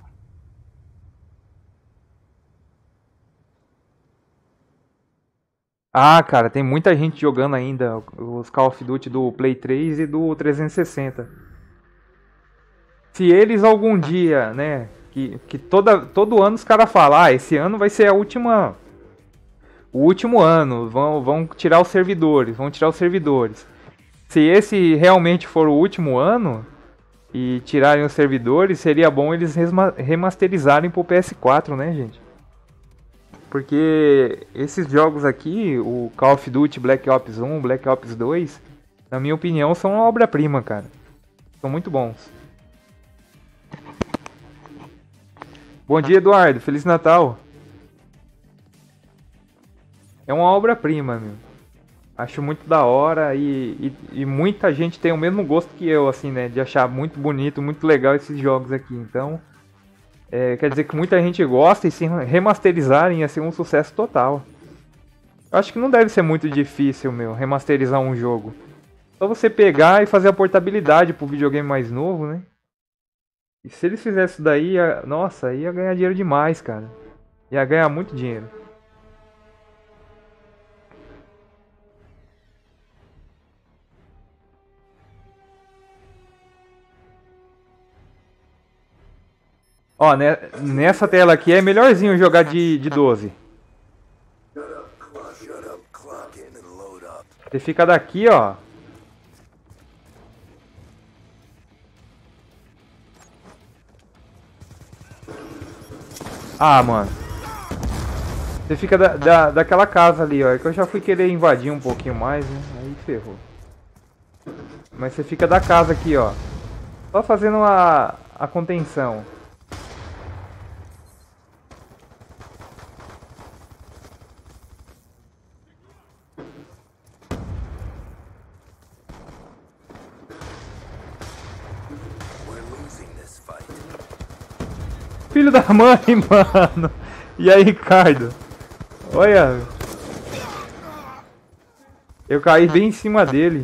Ah, cara, tem muita gente jogando ainda os Call of Duty do Play três e do trezentos e sessenta. Se eles algum dia, né, que, que toda, todo ano os caras falam, ah, esse ano vai ser a última, o último ano, vão, vão tirar os servidores, vão tirar os servidores. Se esse realmente for o último ano e tirarem os servidores, seria bom eles remasterizarem pro P S quatro, né, gente? Porque esses jogos aqui, o Call of Duty Black Ops um, Black Ops dois, na minha opinião, são uma obra-prima, cara. São muito bons. Bom dia, Eduardo. Feliz Natal. É uma obra-prima, meu. Acho muito da hora e, e, e muita gente tem o mesmo gosto que eu, assim, né? De achar muito bonito, muito legal esses jogos aqui. Então... É, quer dizer que muita gente gosta e se remasterizarem ia ser um sucesso total. Eu acho que não deve ser muito difícil, meu, remasterizar um jogo. Só você pegar e fazer a portabilidade pro videogame mais novo, né? E se eles fizessem isso daí, ia, nossa, ia ganhar dinheiro demais, cara. Ia ganhar muito dinheiro. Ó, né, nessa tela aqui é melhorzinho jogar de, de doze. Você fica daqui, ó. Ah, mano. Você fica da, da, daquela casa ali, ó. É que eu já fui querer invadir um pouquinho mais, né? Aí ferrou. Mas você fica da casa aqui, ó. Só fazendo a, a contenção. Filho da mãe, mano. E aí, Ricardo? Olha. Eu caí bem em cima dele.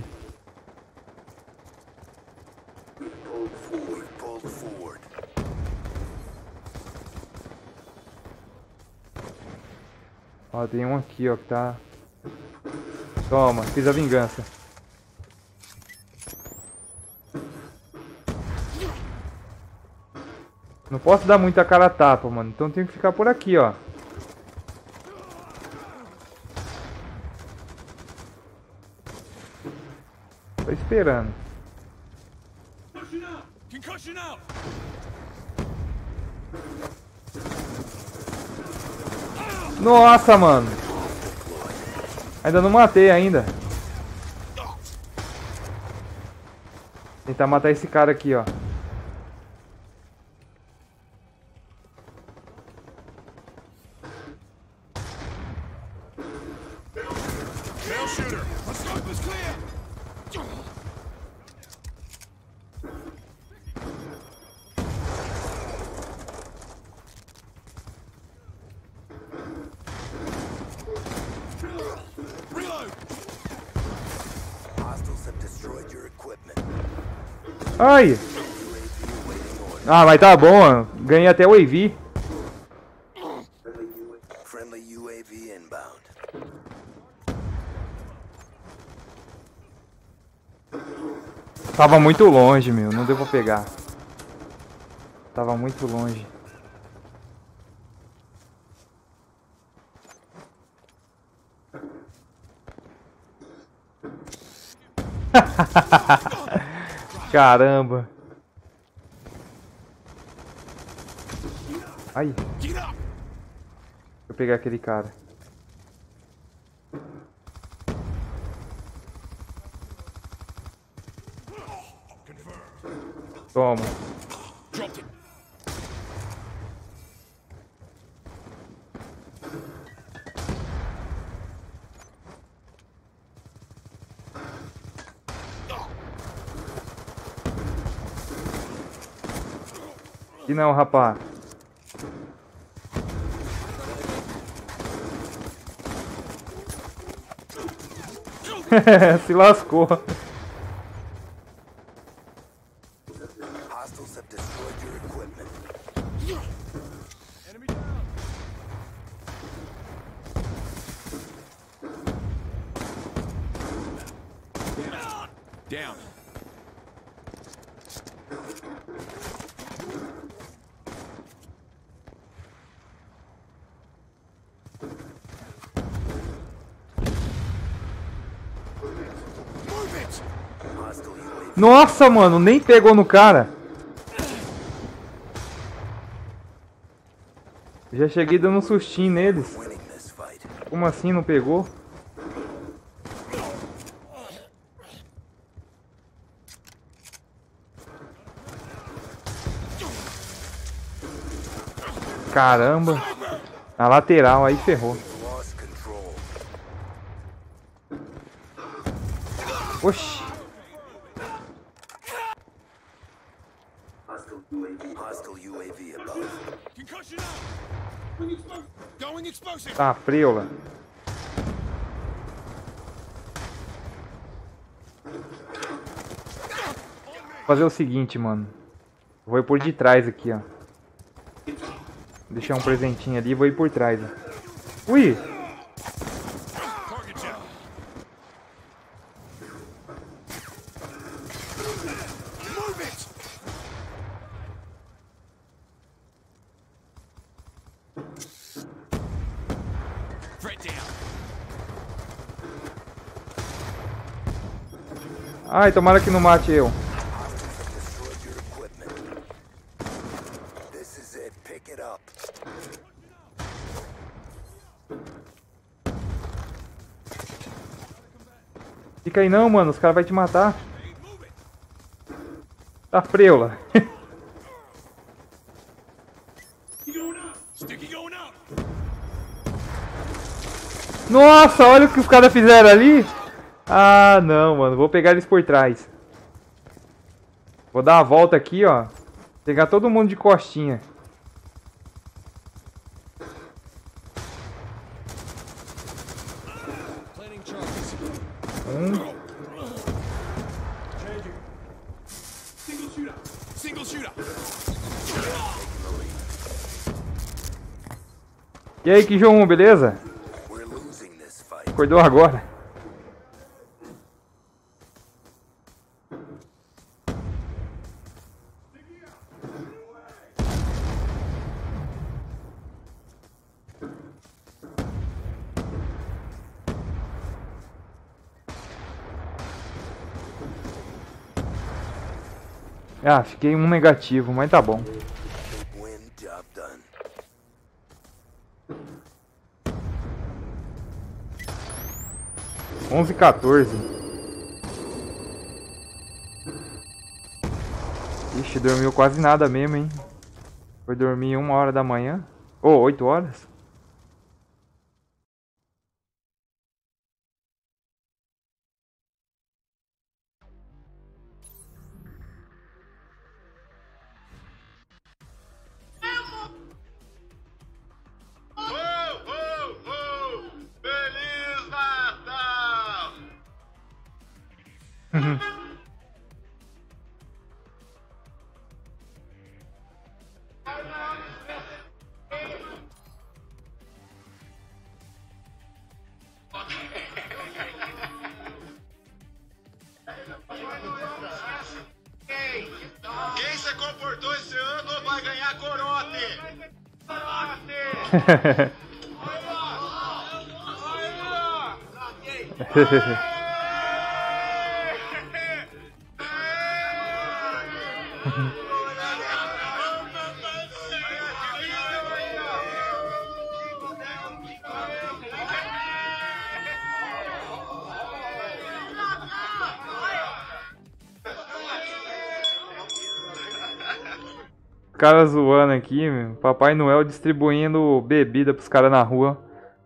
Ó, tem um aqui, ó, que tá... Toma, fiz a vingança. Não posso dar muita cara a tapa, mano. Então tenho que ficar por aqui, ó. Tô esperando. Nossa, mano. Ainda não matei ainda. Tentar matar esse cara aqui, ó. Ai! Ah, mas tá bom, ganhei até o A V. Friendly U A V inbound. Tava muito longe, meu. Não deu pra pegar. Tava muito longe. Caramba. Ai. Deixa eu pegar aquele cara. Toma. E não, rapaz. Se lascou. Hostiles have destroyed your equipment. Enemy down. Down. Move it. Hostile U A V. Nossa, mano, nem pegou no cara. Já cheguei dando um sustinho neles. Winning this fight. Como assim não pegou? Caramba. Na lateral, aí ferrou. Lost control. Oxi. Hostile U A V. Hostile U A V above. Concussion out. Going explosive. Tá, preula. Vou fazer o seguinte, mano. Vou ir por de trás aqui, ó. Deixar um presentinho ali e vou ir por trás, ó. Ui! Target down. Move it. Threat down. Ai, tomara que não mate eu. Hostiles have destroyed your equipment. This is it. Pick it up. Fica aí não, mano. Os caras vão te matar. Tá preula. Sticky going out. Nossa, olha o que os caras fizeram ali. Ah, não, mano. Vou pegar eles por trás. Vou dar a volta aqui, ó. Pegar todo mundo de costinha. Planning charges. Um. Single shooter. Single shooter. E aí, que jogo, beleza? We're losing this fight. Acordou agora? Ah, fiquei um negativo, mas tá bom. Win, job done. onze e quatorze. Ixi, dormiu quase nada mesmo, hein? Foi dormir uma hora da manhã. Ou oito horas. Feliz Natal! Cara zoando aqui, meu. Papai Noel distribuindo bebida pros caras na rua.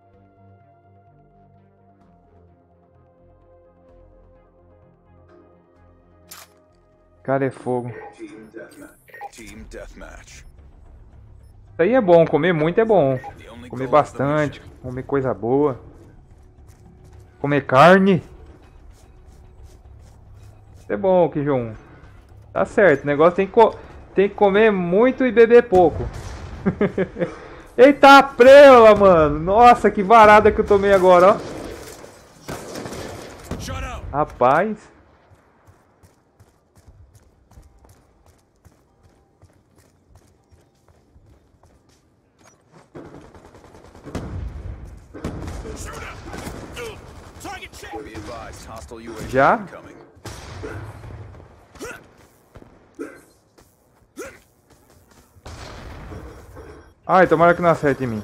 Cara, é fogo. Team Deathmatch. Isso aí é bom, comer muito é bom. Comer bastante, comer coisa boa. Comer carne. Isso é bom, Kijun. Tá certo, o negócio tem que, co tem que comer muito e beber pouco. Eita preula, mano. Nossa, que varada que eu tomei agora, ó. Rapaz. Já? Ai, tomara que não acerte em mim.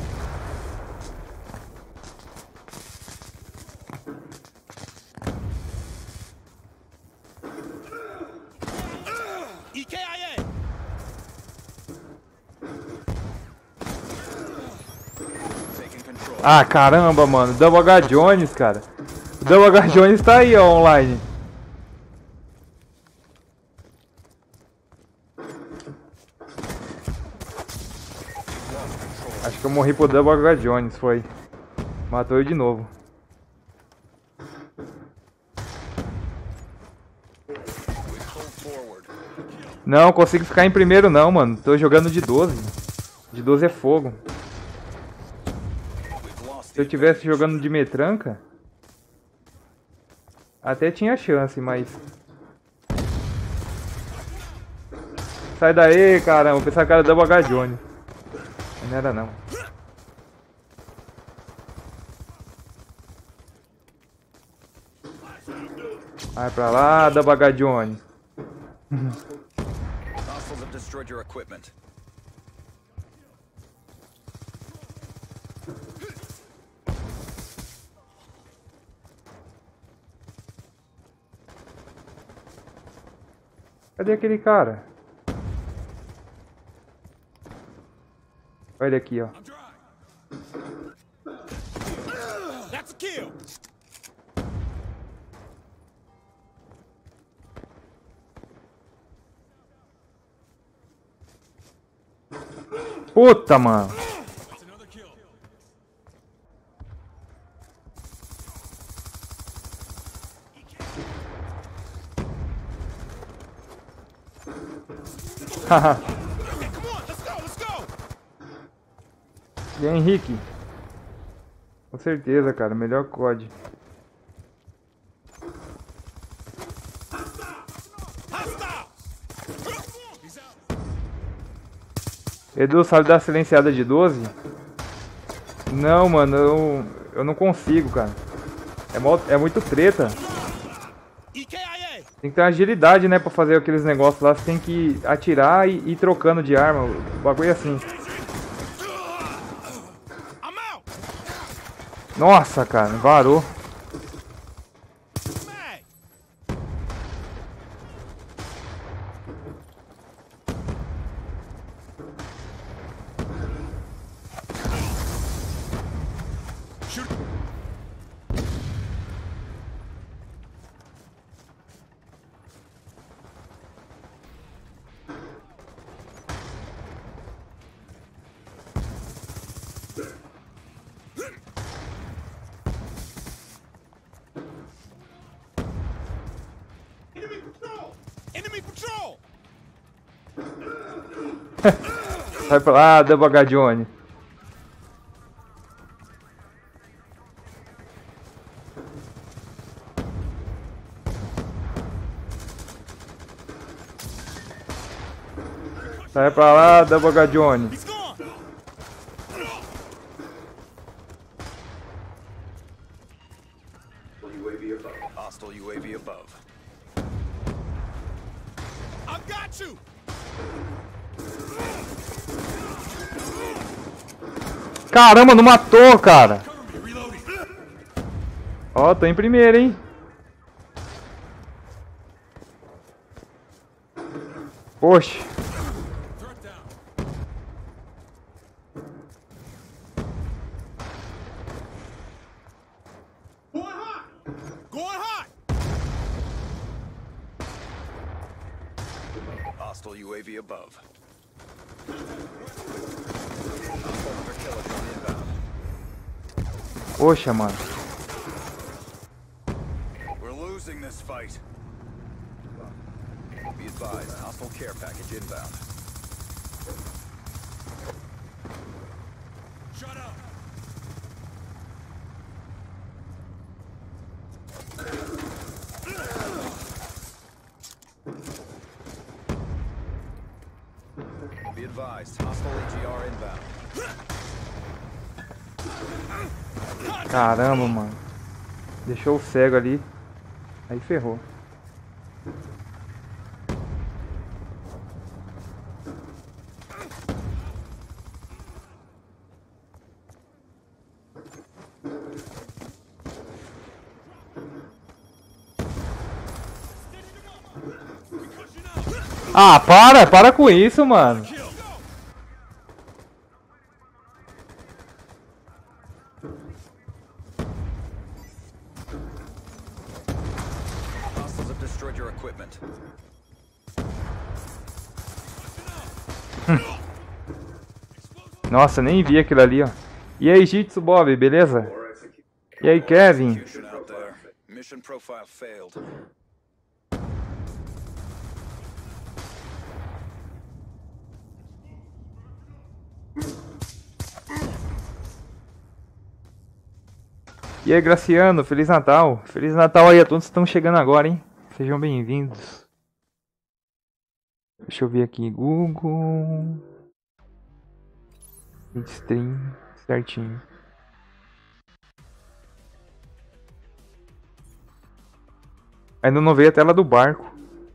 Ah, caramba, mano. Double H Jones, cara. O Double H Jones tá aí, ó, online. Acho que eu morri pro Double H Jones, foi. Matou eu de novo. Não, consigo ficar em primeiro não, mano. Tô jogando de doze. De doze é fogo. Se eu tivesse jogando de metranca, até tinha chance, mas... Sai daí, caramba. Pensava que era Double H Jones. Não era não. Vai pra lá, Double H Jones. Hostiles have destroyed your equipment. Cadê aquele cara? Olha ele aqui, ó. Puta, mano. Haha. E aí, Henrique? Com certeza, cara. Melhor C O D. Edu, sabe dar silenciada de doze? Não, mano. Eu, eu não consigo, cara. É, mó, é muito treta. Tem que ter agilidade, né, pra fazer aqueles negócios lá. Você tem que atirar e ir trocando de arma. O bagulho é assim. Nossa, cara, varou. Sai pra lá, Double H Jones. Sai pra lá, Double H Jones. Caramba, não matou, cara. Ó, tô em primeiro, hein. Poxa. Hostile U A V above. Hostile hunter-killer drone inbound. Poxa, mano. We're losing this fight. Be advised, hostile care package inbound. Shut up. Be advised, hostile A G R inbound. Caramba, mano. Deixou o cego ali. Aí ferrou. Ah, para, para com isso, mano. Hostiles have destroyed your equipment. Nossa, nem vi aquilo ali, ó. E aí, Jitsu Bob, beleza? E aí, Kevin? Execution out there. Mission profile failed. E aí, Graciano, Feliz Natal. Feliz Natal aí a todos que estão chegando agora, hein? Sejam bem-vindos. Deixa eu ver aqui, Google. Stream, certinho. Ainda não veio a tela do barco.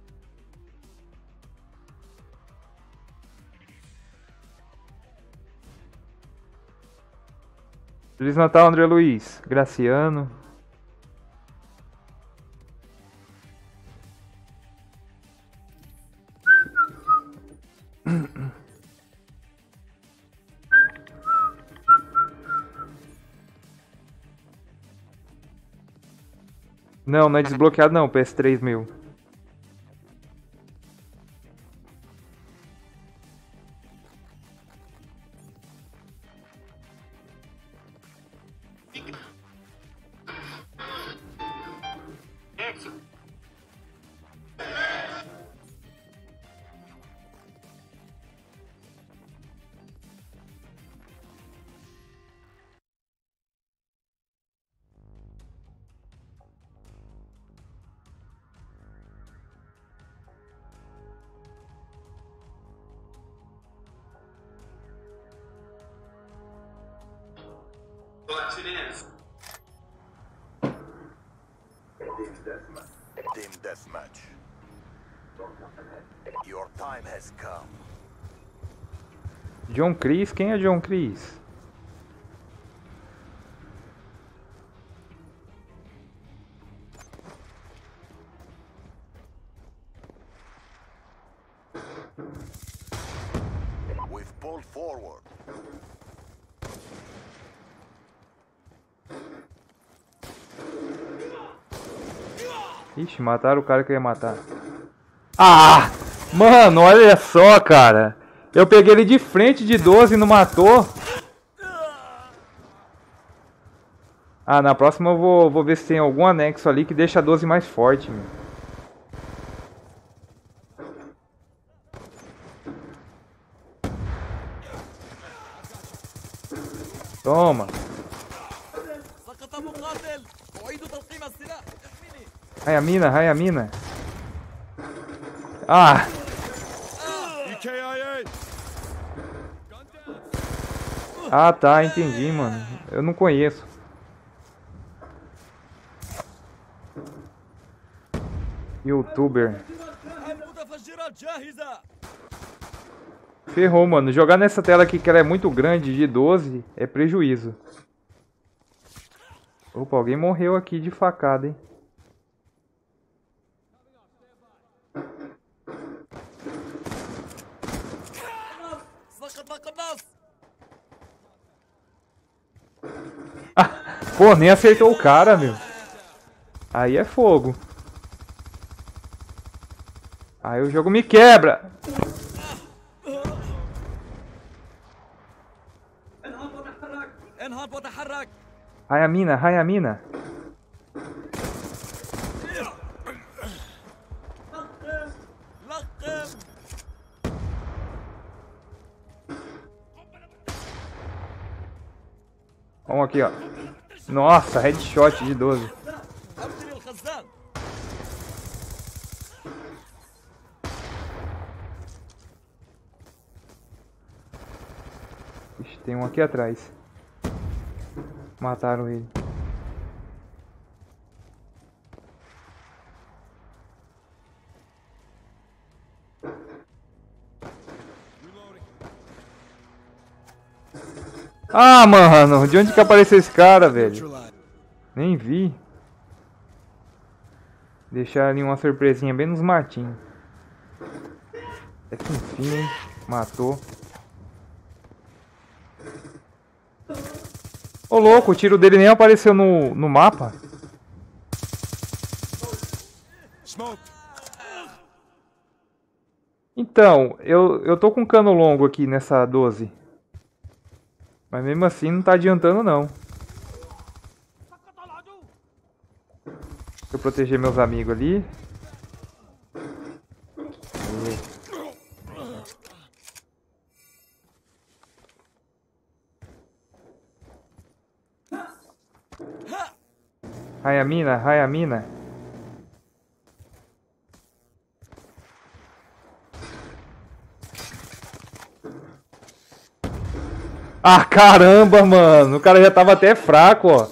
Feliz Natal, André Luiz, Graciano. Não, não é desbloqueado não, P S três meu. Team deathmatch. Your time has come. John Chris? Quem é John Chris? We've pulled forward. Ixi, mataram o cara que eu ia matar. Ah! Mano, olha só, cara. Eu peguei ele de frente de doze e não matou. Ah, na próxima eu vou, vou ver se tem algum anexo ali que deixa a doze mais forte, meu. Toma. Ai a mina, ai a mina. Ah! Ah, tá, entendi, mano. Eu não conheço. YouTuber. ferrou, mano. Jogar nessa tela aqui que ela é muito grande, de doze, é prejuízo. Opa, alguém morreu aqui de facada, hein? Ah, pô, nem acertou o cara, meu. Aí é fogo. Aí o jogo me quebra. Raia a mina, raia a mina. Vamos aqui, ó. Nossa, headshot de doze. Ixi, tem um aqui atrás. Mataram ele. Ah, mano, de onde que apareceu esse cara, velho? Nem vi. Deixar ali uma surpresinha bem nos matinhos. Até que enfim, hein? Matou. Ô louco, o tiro dele nem apareceu no, no mapa. Então, eu, eu tô com cano longo aqui nessa doze. Mas mesmo assim não tá adiantando não. Deixa eu proteger meus amigos ali. Raia a mina, raia a mina. Ah, caramba, mano. O cara já tava até fraco, ó.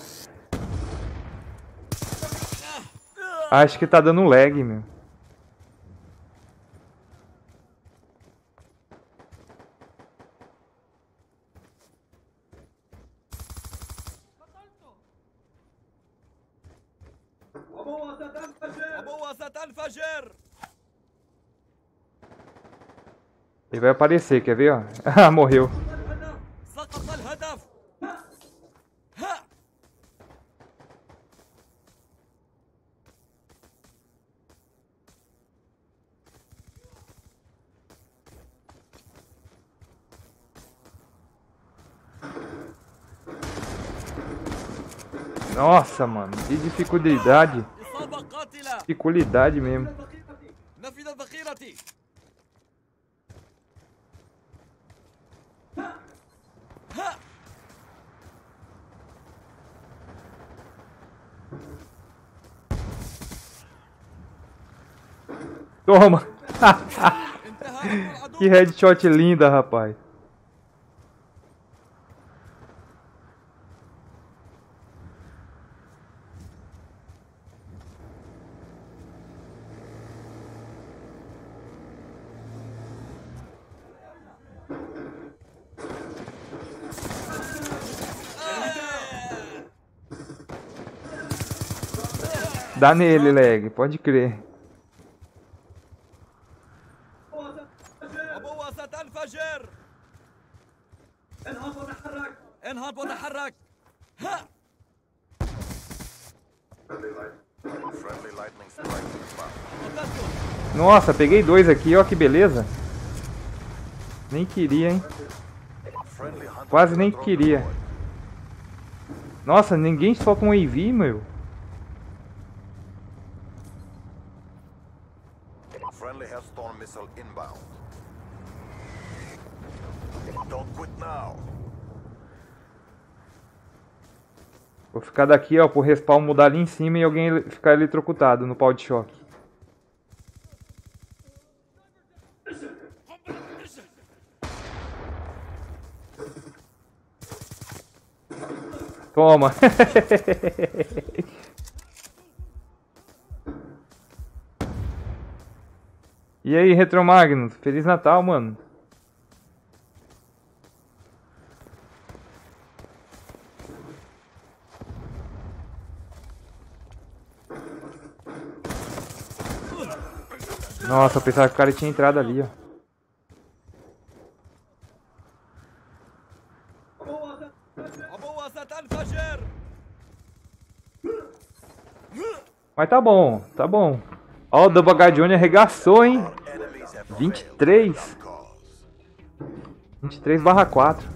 Acho que tá dando lag, meu. Ele vai aparecer, quer ver, ó? Ah, morreu. Nossa, mano, que dificuldade. Dificuldade mesmo. Toma! Que headshot linda, rapaz. Dá nele, lag, pode crer. Nossa, peguei dois aqui, ó que beleza. Nem queria, hein. Quase nem queria. Nossa, ninguém solta um A V, meu. Friendly has storm missile inbound. Don't quit now. Vou ficar daqui, ó, pro respawn mudar ali em cima e alguém ficar eletrocutado no pau de choque. Toma! E aí, Retromagnus? Feliz Natal, mano. Nossa, eu pensava que o cara tinha entrado ali, ó. Mas tá bom, tá bom. Ó, o Double H Johnny arregaçou, hein? vinte e três. vinte e três barra quatro.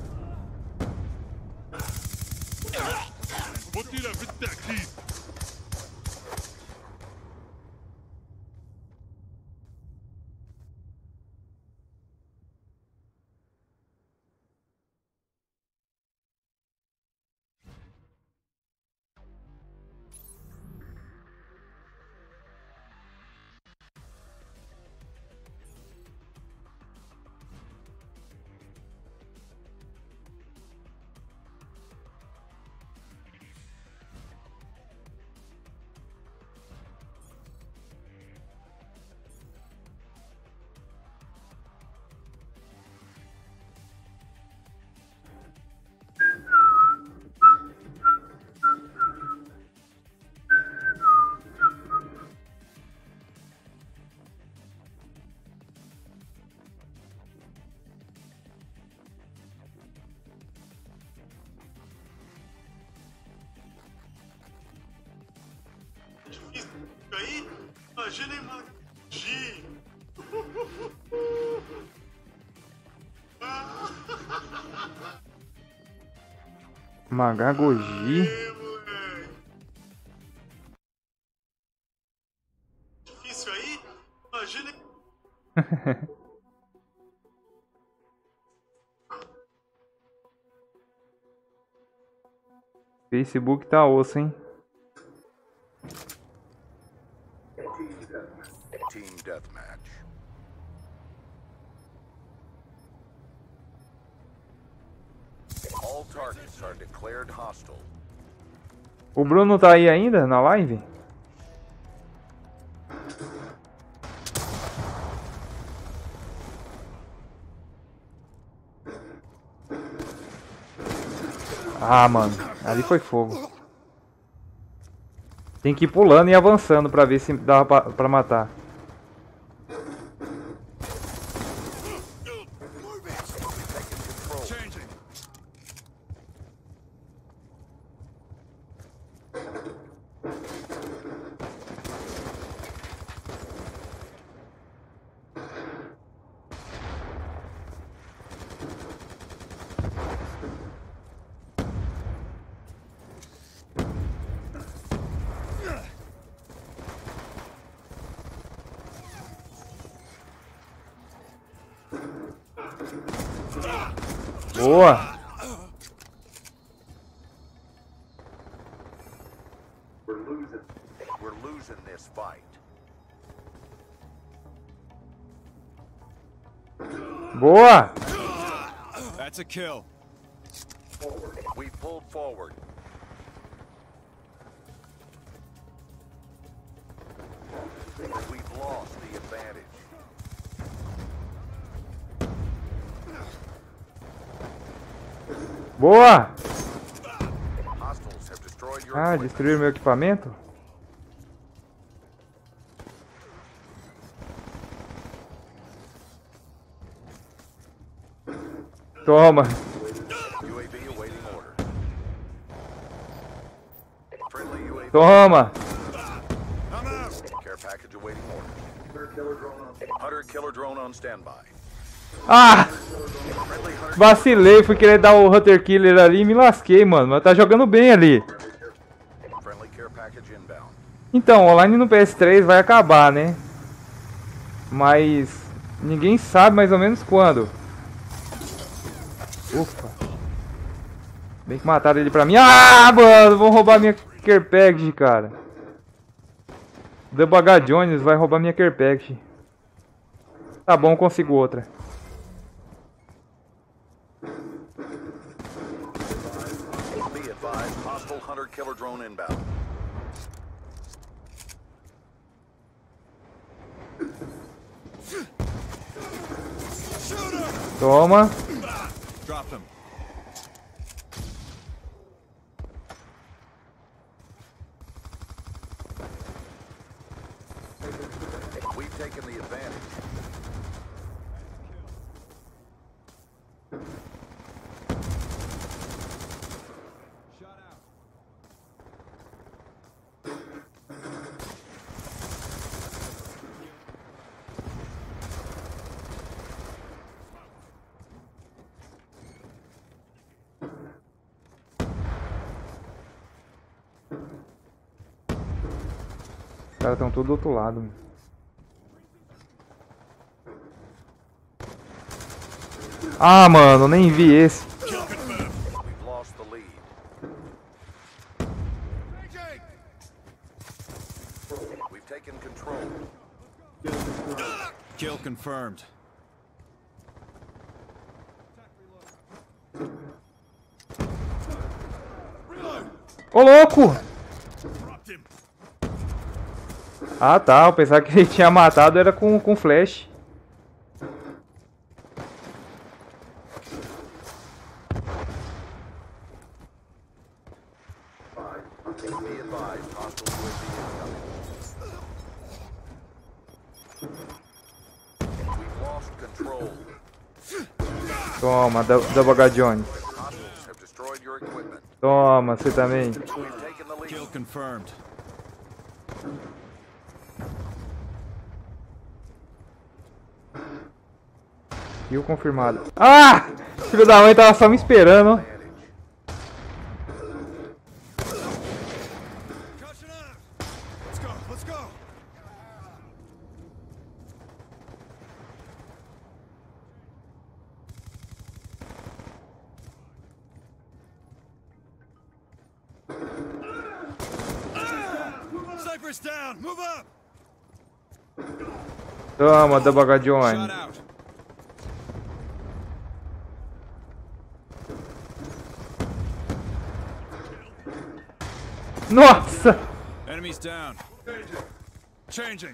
Aí, imagina uma G. Magagogi. Difícil aí, imagina. Facebook tá osso, hein? Team Deathmatch. All targets are declared hostile. O Bruno tá aí ainda na live? Ah, mano, ali foi fogo. Tem que ir pulando e avançando pra ver se dá pra, pra matar. Boa! We're losing this fight. Boa! That's a kill. We pulled forward. We've lost the advantage. Boa! Hostiles have destroyed your Ah, equipment. destruíram meu equipamento? Toma! U A V awaiting order. Friendly U A V. Toma! I'm out. Care package awaiting order. Hunter killer drone on standby. Ah! Friendly hunter. Vacilei, fui querer dar o Hunter Killer ali e me lasquei, mano. Mas tá jogando bem ali. Friendly care package inbound. Então, online no P S três vai acabar, né? Mas ninguém sabe mais ou menos quando. Ufa. Bem que mataram ele pra mim. Ah, mano, vão roubar minha care package, cara. Double H Jones vai roubar minha care package. Tá bom, consigo outra. Be advised, hostile hunter killer drone inbound. Toma. Dropped him. We've taken the advantage. caras estão todos do outro lado. Mano. Ah, mano, nem vi esse. We've lost the lead. We've taken control. Kill confirmed. Ô, louco! Ah, tá. Eu pensava que ele tinha matado era com, com flash. Be advised, hostile U A V incoming. We've lost control. Toma, Double H Johnny. Hostiles have destroyed your equipment. Toma, você também. We've taken the lead. Kill confirmed. Kill confirmado. Ah! Filho da mãe tava só me esperando. Caution out. Let's go. Let's go. Sniper's down. Move up. Toma, Double H Johnny. Shot out. Nossa! Enemies down. Changing.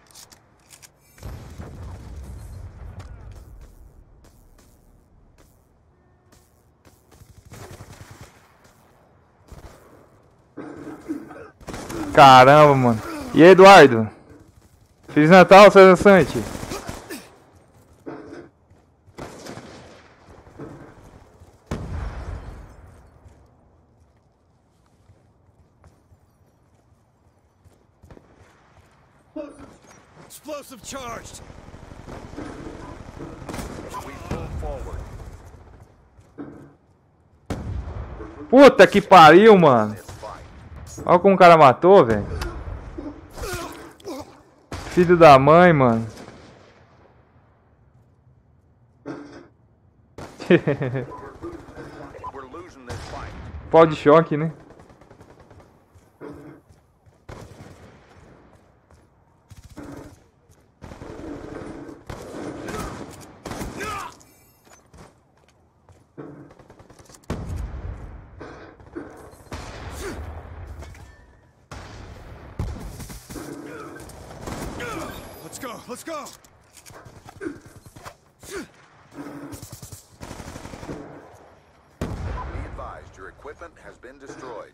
Caramba, mano. E aí, Eduardo? Feliz Natal, César Sante. Explosive charged. We pull forward. Puta que pariu, mano. This fight. Olha como o cara matou, velho. Filho da mãe, mano. We're losing this fight. Pau de choque, né? Let's go. Let's go. Be advised, your equipment has been destroyed.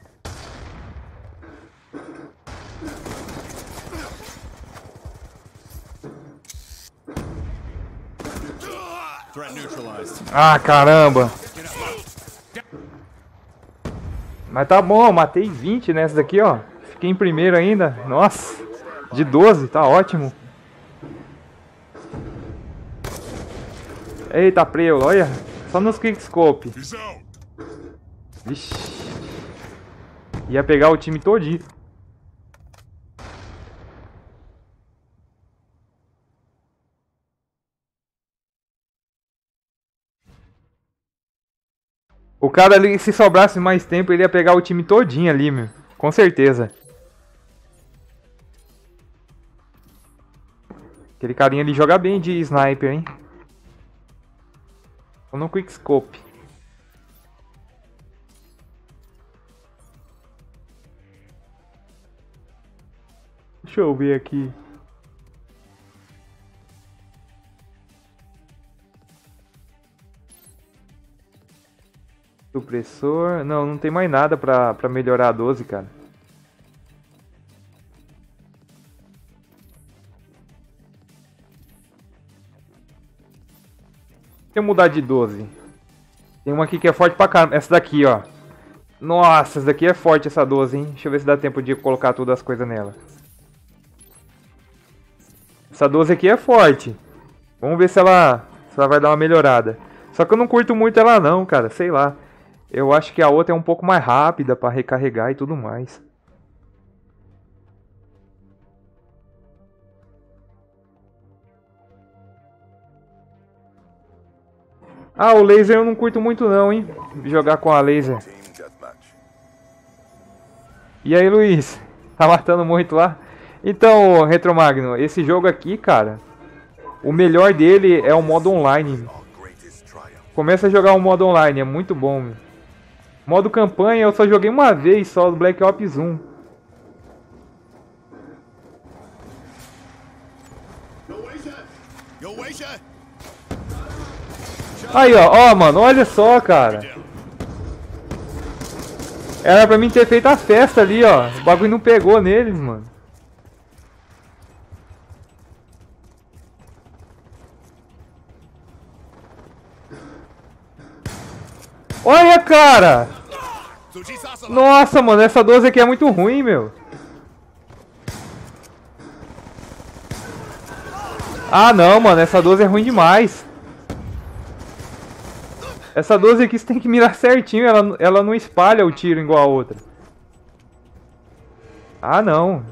Threat neutralized. Ah, caramba. Mas tá bom, eu matei vinte nessa daqui, ó. Fiquei em primeiro ainda. Nossa, de doze, tá ótimo. Eita, preu, olha. Só nos quickscope. He's out. Vixe. Ia pegar o time todinho. O cara ali, se sobrasse mais tempo, ele ia pegar o time todinho ali, meu. Com certeza. Aquele carinha ali joga bem de sniper, hein? Só no quickscope. Deixa eu ver aqui. Supressor. Não, não tem mais nada pra, pra melhorar a doze, cara. Deixa eu mudar de doze. Tem uma aqui que é forte pra caramba. Essa daqui, ó. Nossa, essa daqui é forte, essa doze, hein? Deixa eu ver se dá tempo de colocar todas as coisas nela. Essa doze aqui é forte. Vamos ver se ela, se ela vai dar uma melhorada. Só que eu não curto muito ela não, cara. Sei lá. Eu acho que a outra é um pouco mais rápida pra recarregar e tudo mais. Ah, o laser eu não curto muito não, hein? Jogar com a laser. Team deathmatch. E aí, Luiz? Tá matando muito lá? Então, Retromagno, esse jogo aqui, cara, o melhor dele é o modo online. Our greatest triumph. Começa a jogar o modo online, é muito bom, meu. Modo campanha eu só joguei uma vez só do Black Ops um. Aí, ó, ó, mano, olha só, cara. Era pra mim ter feito a festa ali, ó. O bagulho não pegou neles, mano. Olha, cara! Nossa, mano, essa doze aqui é muito ruim, meu. Ah, não, mano, essa doze é ruim demais. Essa doze aqui você tem que mirar certinho, ela, ela não espalha o tiro igual a outra. Ah, não.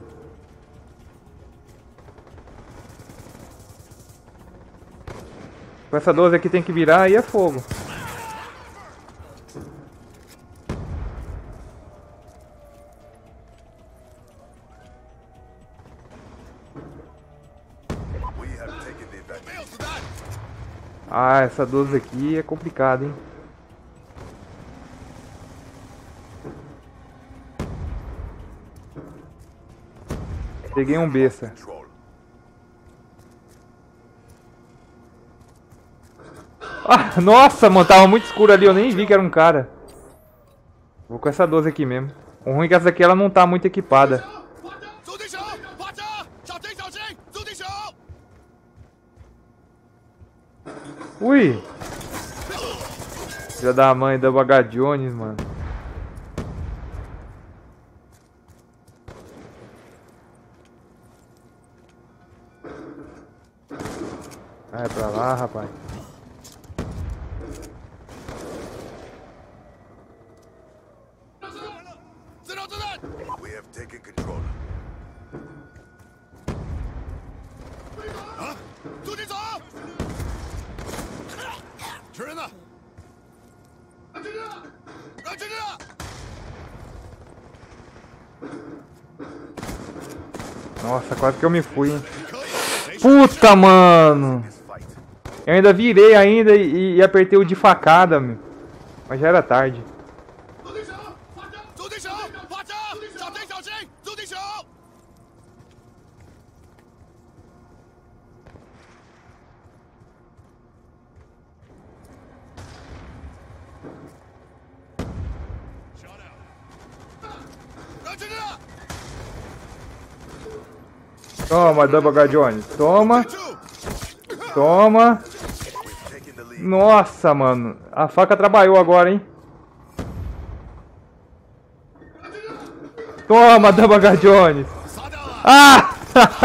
Com essa doze aqui tem que virar, aí é fogo. We have taken the advantage. Ah, essa doze aqui é complicada, hein? Peguei um besta. Control. Ah, nossa, mano, tava muito escuro ali, eu nem vi que era um cara. Vou com essa doze aqui mesmo. O ruim é que essa daqui ela não tá muito equipada. Ui! Filha da mãe da Baga Jones, mano. Vai pra lá, rapaz. We have taken control. Nossa, quase que eu me fui, hein? Puta, mano! Eu ainda virei ainda e, e apertei o de facada, meu. Mas já era tarde. Toma, Double H. Jones. Toma. Toma. Nossa, mano. A faca trabalhou agora, hein? Toma, Double H. Jones. Ah!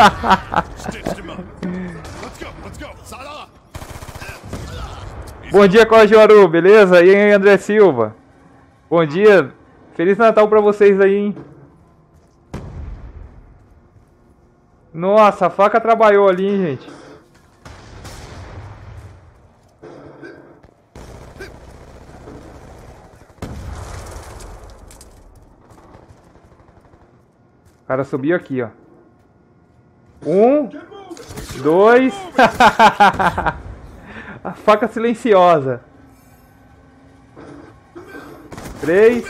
Bom dia, Cojoru, beleza? E aí, André Silva? Bom dia. Feliz Natal pra vocês aí, hein? Nossa, a faca trabalhou ali, hein, gente. O cara subiu aqui, ó. Um, dois. A faca silenciosa. Três.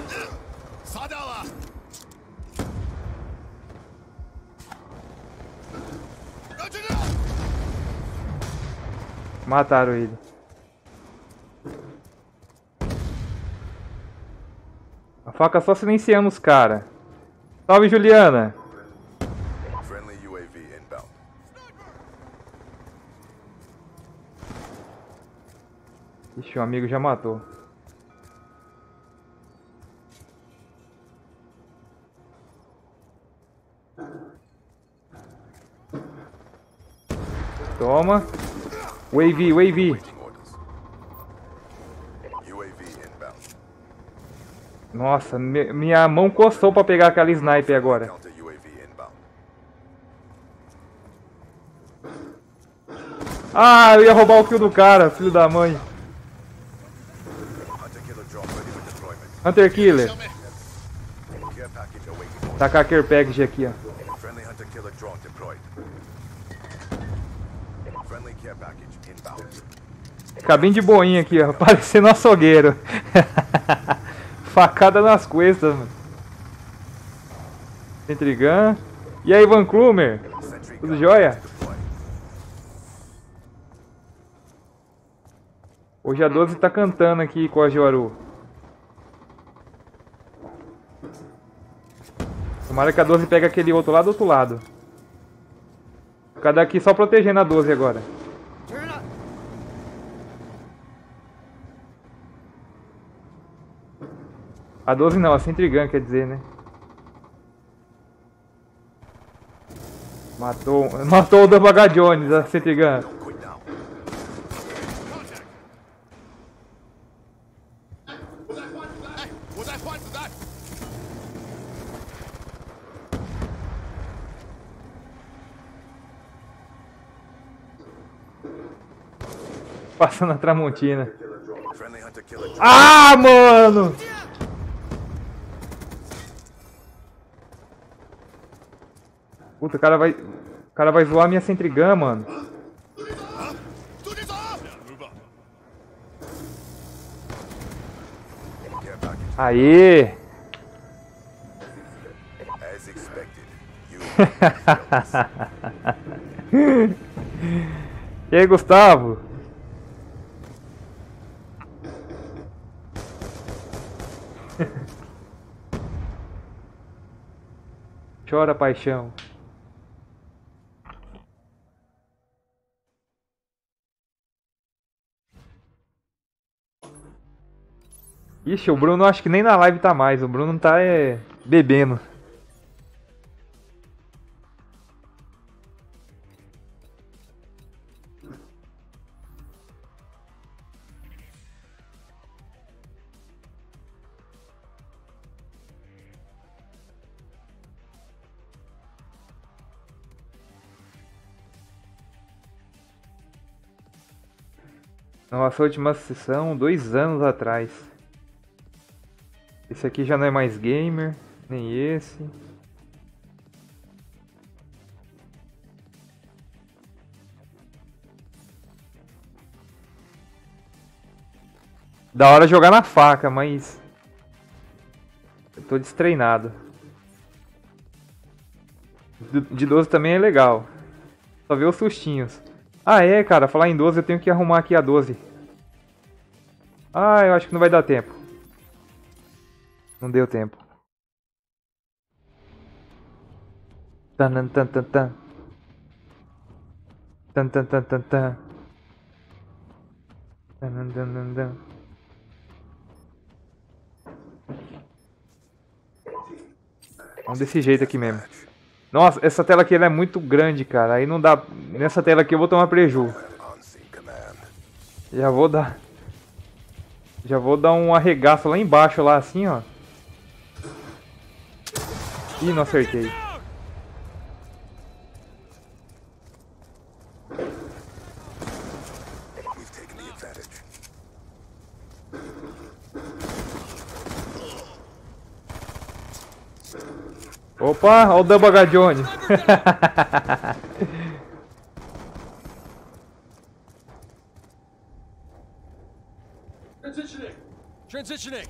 Mataram ele. A faca só silenciando os caras. Salve, Juliana. Friendly U A V inbound. Ixi, o amigo já matou. Toma. Wavy, wavy. Waiting orders. U A V inbound. Nossa, me- minha mão coçou pra pegar aquela sniper agora. Counter U A V inbound. Ah, eu ia roubar o kill do cara, filho da mãe. Hunter-killer drone ready for deployment. Hunter Killer. Care package awaiting. Tacar a care package aqui, ó. Friendly hunter-killer drone deployed. Friendly care package inbound. Cabinho de boinha aqui, ó. Parecendo um açougueiro. Facada nas costas, mano. Sentry Gun. E aí, Van Klumer? Sentry Tudo gun jóia? deployed. Hoje a doze tá cantando aqui com a Joaru. Tomara que a doze pegue aquele outro lá do outro lado. Ficar daqui só protegendo a doze agora. A doze não, a Sentry Gun quer dizer, né? Matou, matou o Double H. Jones, a Sentry Gun. Quick now. Was I fine for that? Passando a Tramontina. Friendly hunter-killer drone. Ah, mano! Puta, o cara vai... O cara vai zoar minha Sentry Gun, mano. Do this off! Move up. Care package Aê! as expected. You E aí, Gustavo? Chora, paixão. Ixi, o Bruno acho que nem na live tá mais. O Bruno tá é, bebendo. Nossa última sessão, dois anos atrás. Esse aqui já não é mais gamer, nem esse. Da hora jogar na faca, mas eu tô destreinado. De doze também é legal. Só ver os sustinhos. Ah é, cara, falar em doze eu tenho que arrumar aqui a doze. Ah, eu acho que não vai dar tempo. Não deu tempo. Tan tan tan tan tan. Tan tan tan tan tan. Tan tan tan tan tan. Vamos desse jeito aqui mesmo. Nossa, essa tela aqui ela é muito grande, cara. Aí não dá. Nessa tela aqui eu vou tomar preju. on scene command. Já vou dar. Já vou dar um arregaço lá embaixo, lá assim, ó. Ih, não acertei. We've taken the advantage. Opa, olha o Double H. Jones. Transitioning. Transitioning.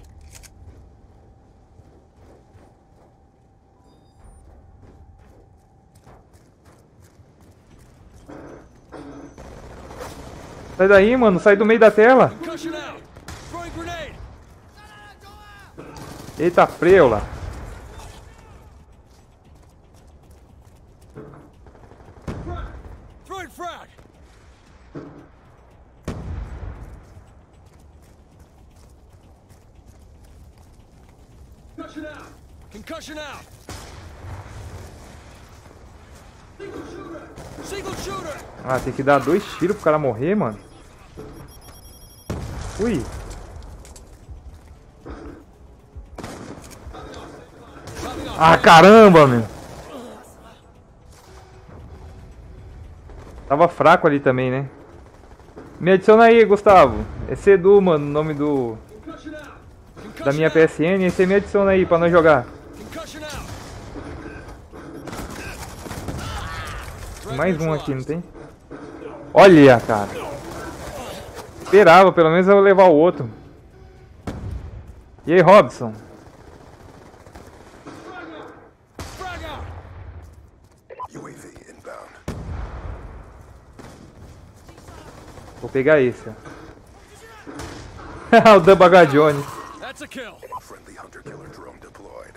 Sai daí, mano. Sai do meio da tela. Concussion out. Throwing grenade. Eita, preula. Throwing frag. Concussion out. Concussion out. Single shooter. Single shooter. Ah, tem que dar dois tiros pro cara morrer, mano. Ui. Ah, caramba, meu. Tava fraco ali também, né? Me adiciona aí, Gustavo. É Sedu, mano, o nome do... Concussion out. da minha P S N, e você me adiciona aí pra nós jogar. Tem mais um aqui, não tem? Olha, cara. Esperava, pelo menos eu levar o outro. E aí, Robson? U A V inbound. Vou pegar esse, ó. O Double H Johnny. Friendly hunter-killer drone deployed.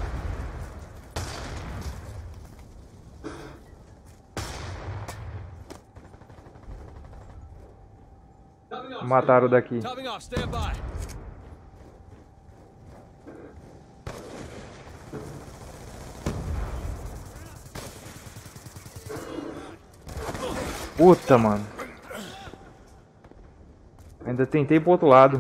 Mataram daqui. Puta, mano. Ainda tentei pro outro lado.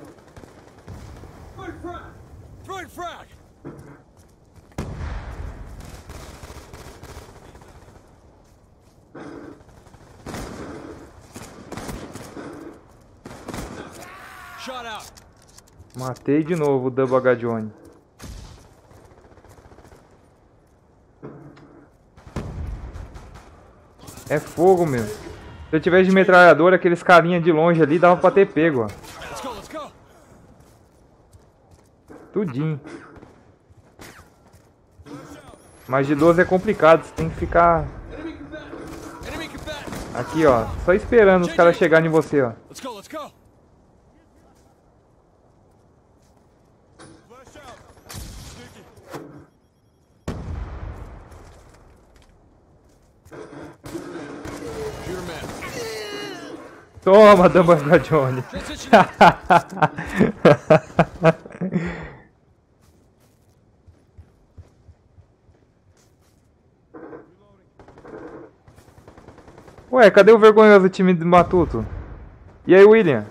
Matei de novo o Double H Johnny. É fogo, meu. Se eu tivesse de metralhadora, aqueles carinha de longe ali, dava pra ter pego, ó. Tudinho. Mas de doze é complicado, você tem que ficar... Aqui, ó. Só esperando os caras chegarem em você, ó. Toma, Double H Johnny. Ué, cadê o vergonhoso time de Matuto? E aí, William?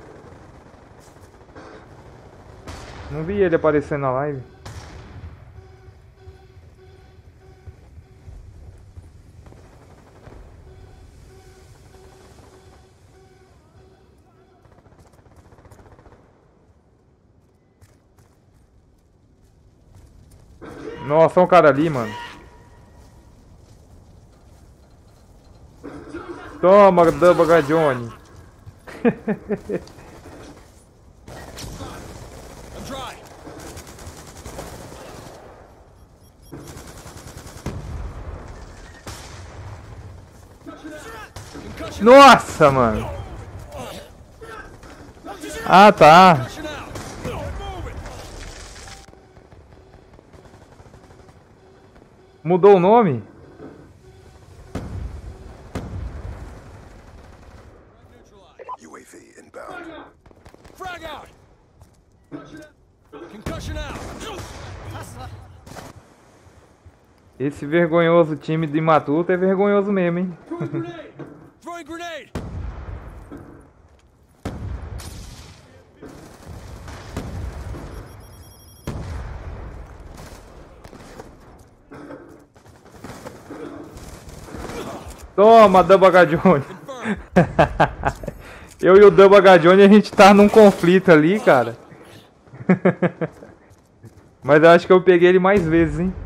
Não vi ele aparecendo na live. Nossa, olha um cara ali, mano. Toma, Double H Johnny. Nossa, mano. Ah, tá. Mudou o nome? U A V inbound. Esse vergonhoso time de Matuto é vergonhoso mesmo, hein? Toma, Double H Johnny. Eu e o Double H Johnny, a gente tá num conflito ali, cara. Mas eu acho que eu peguei ele mais vezes, hein?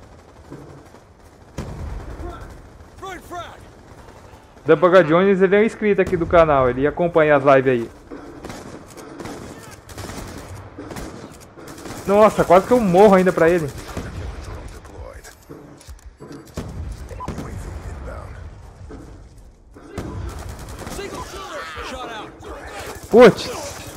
Double H Jones, ele é um inscrito aqui do canal, ele acompanha as lives aí. Nossa, quase que eu morro ainda pra ele. Putz!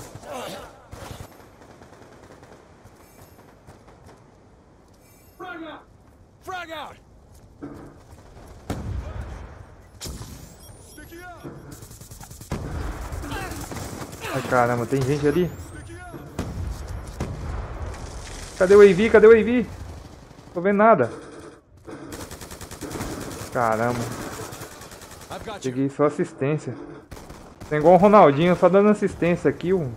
Ai, caramba, tem gente ali? Cadê o A V? Cadê o A V? Tô vendo nada. Caramba. Peguei só assistência. Tem igual o Ronaldinho, só dando assistência aqui. Um.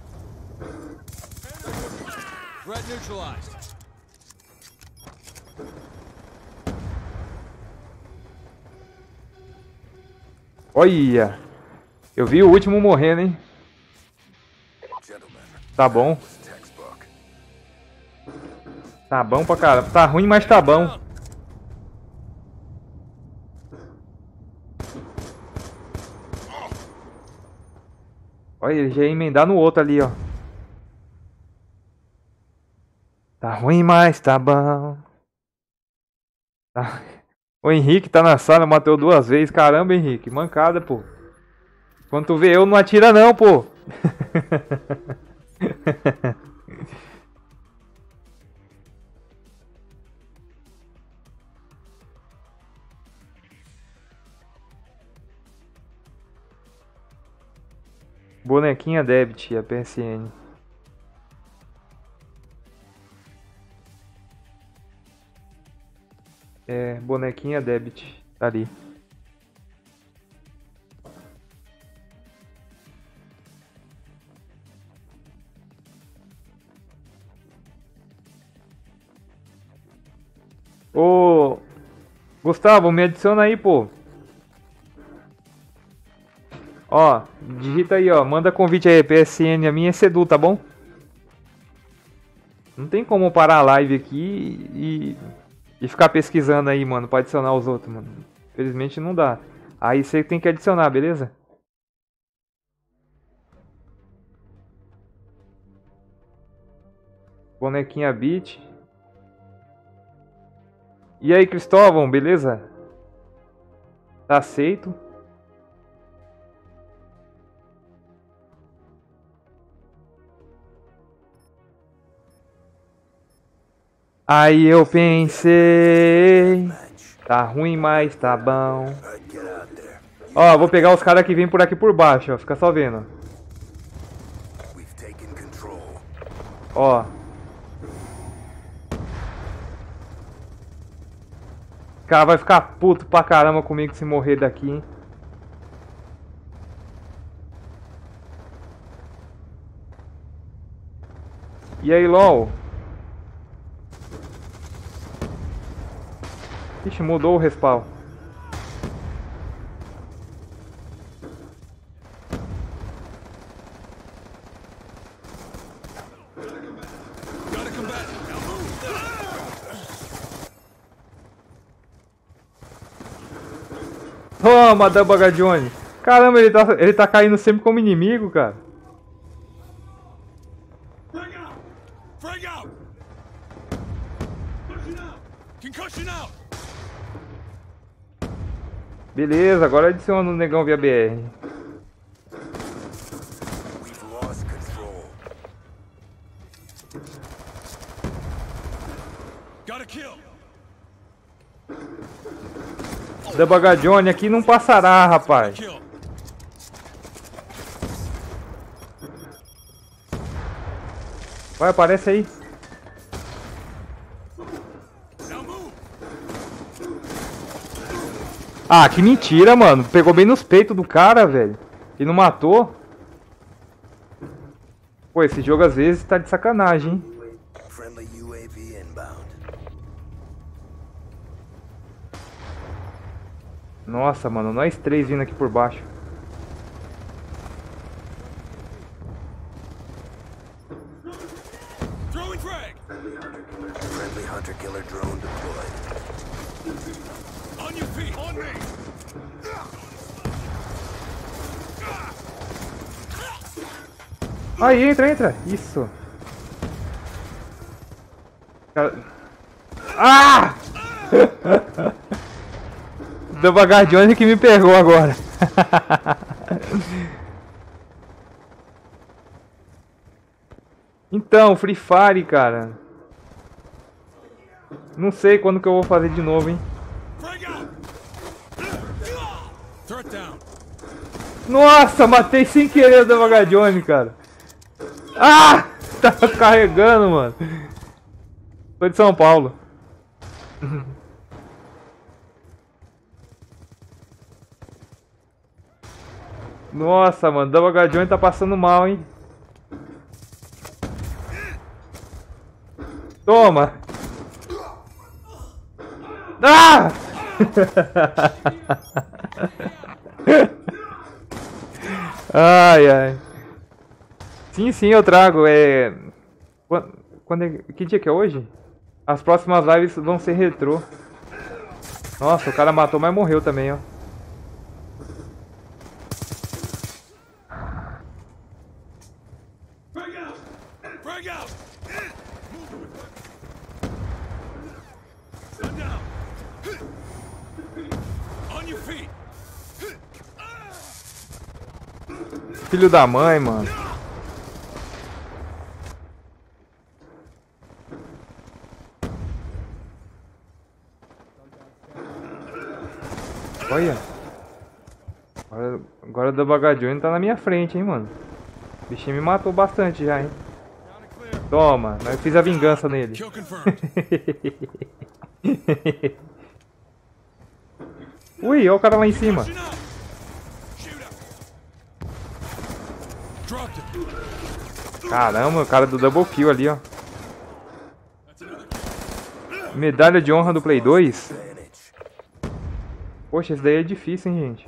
Olha! Eu vi o último morrendo, hein? Tá bom. Tá bom pra caramba. Tá ruim, mas tá bom. Olha, ele já ia emendar no outro ali, ó. Tá ruim, mas tá bom. Tá. O Henrique tá na sala, matou duas vezes. Caramba, Henrique, mancada, pô. Quando tu vê eu, não atira não, pô. Bonequinha debit, a P S N. É, bonequinha debit, tá ali. Ô, Gustavo, me adiciona aí, pô. Ó, digita aí, ó. Manda convite aí, P S N. A minha é Sedu, tá bom? Não tem como parar a live aqui e, e ficar pesquisando aí, mano, pra adicionar os outros, mano. Infelizmente não dá. Aí você tem que adicionar, beleza? Bonequinha Beat. E aí, Cristóvão, beleza? Tá aceito. Aí eu pensei, tá ruim, mas tá bom. Ó, vou pegar os caras que vêm por aqui por baixo, ó. Fica só vendo. Ó. O cara vai ficar puto pra caramba comigo se morrer daqui, hein? E aí, LOL? Ixi, mudou o respawn. Toma, Double Gadione. Caramba, ele tá, ele tá caindo sempre como inimigo, cara. Beleza, agora adiciona o negão via B R. Double Gadione aqui não passará, rapaz. Vai, aparece aí. Ah, que mentira, mano. Pegou bem nos peitos do cara, velho. E não matou. Pô, esse jogo às vezes tá de sacanagem, hein. Nossa, mano. Nós três vindo aqui por baixo. Aí, entra, entra. Isso. Ah! Double Gadione que me pegou agora. Então, Free Fire, cara. Não sei quando que eu vou fazer de novo, hein. Nossa, matei sem querer o Double Gadione, cara. Ah! Tava carregando, mano. Tô de São Paulo. Nossa, mano. Double Gadione tá passando mal, hein. Toma. Ah! Ai, ai. Sim, sim, eu trago. É... Quando é... Que dia que é hoje? As próximas lives vão ser retrô. Nossa, o cara matou, mas morreu também, ó. Filho da mãe, mano. Olha. Agora, agora o Double H Johnny tá na minha frente, hein, mano. O bichinho me matou bastante já, hein. Toma, eu fiz a vingança nele. Ui, olha o cara lá em cima. Caramba, o cara do double kill ali, ó. Medalha de honra do Play dois. Poxa, esse daí é difícil, hein, gente.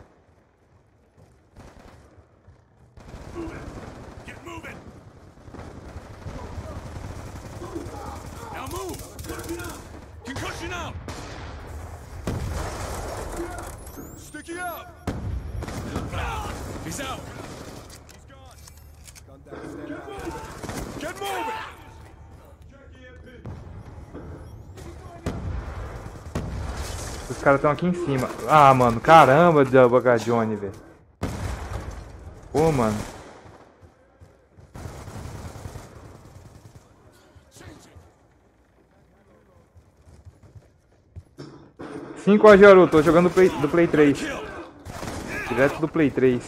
Os caras estão aqui em cima. Ah, mano, caramba, Double H Johnny, velho. Pô, mano. cinco a zero, tô jogando do Play, do Play três. Direto do Play três.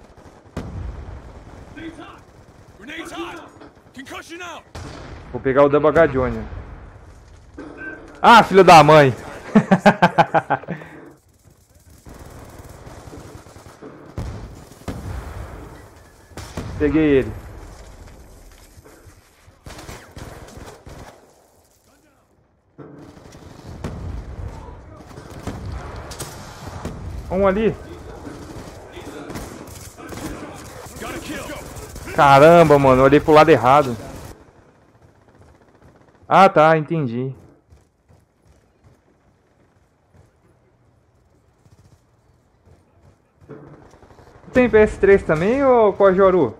Vou pegar o Double H Johnny. Ah, filho da mãe! Peguei ele. Um ali. Caramba, mano, eu olhei pro lado errado. Ah, tá, entendi. Tem P S três também, ô Cojoru?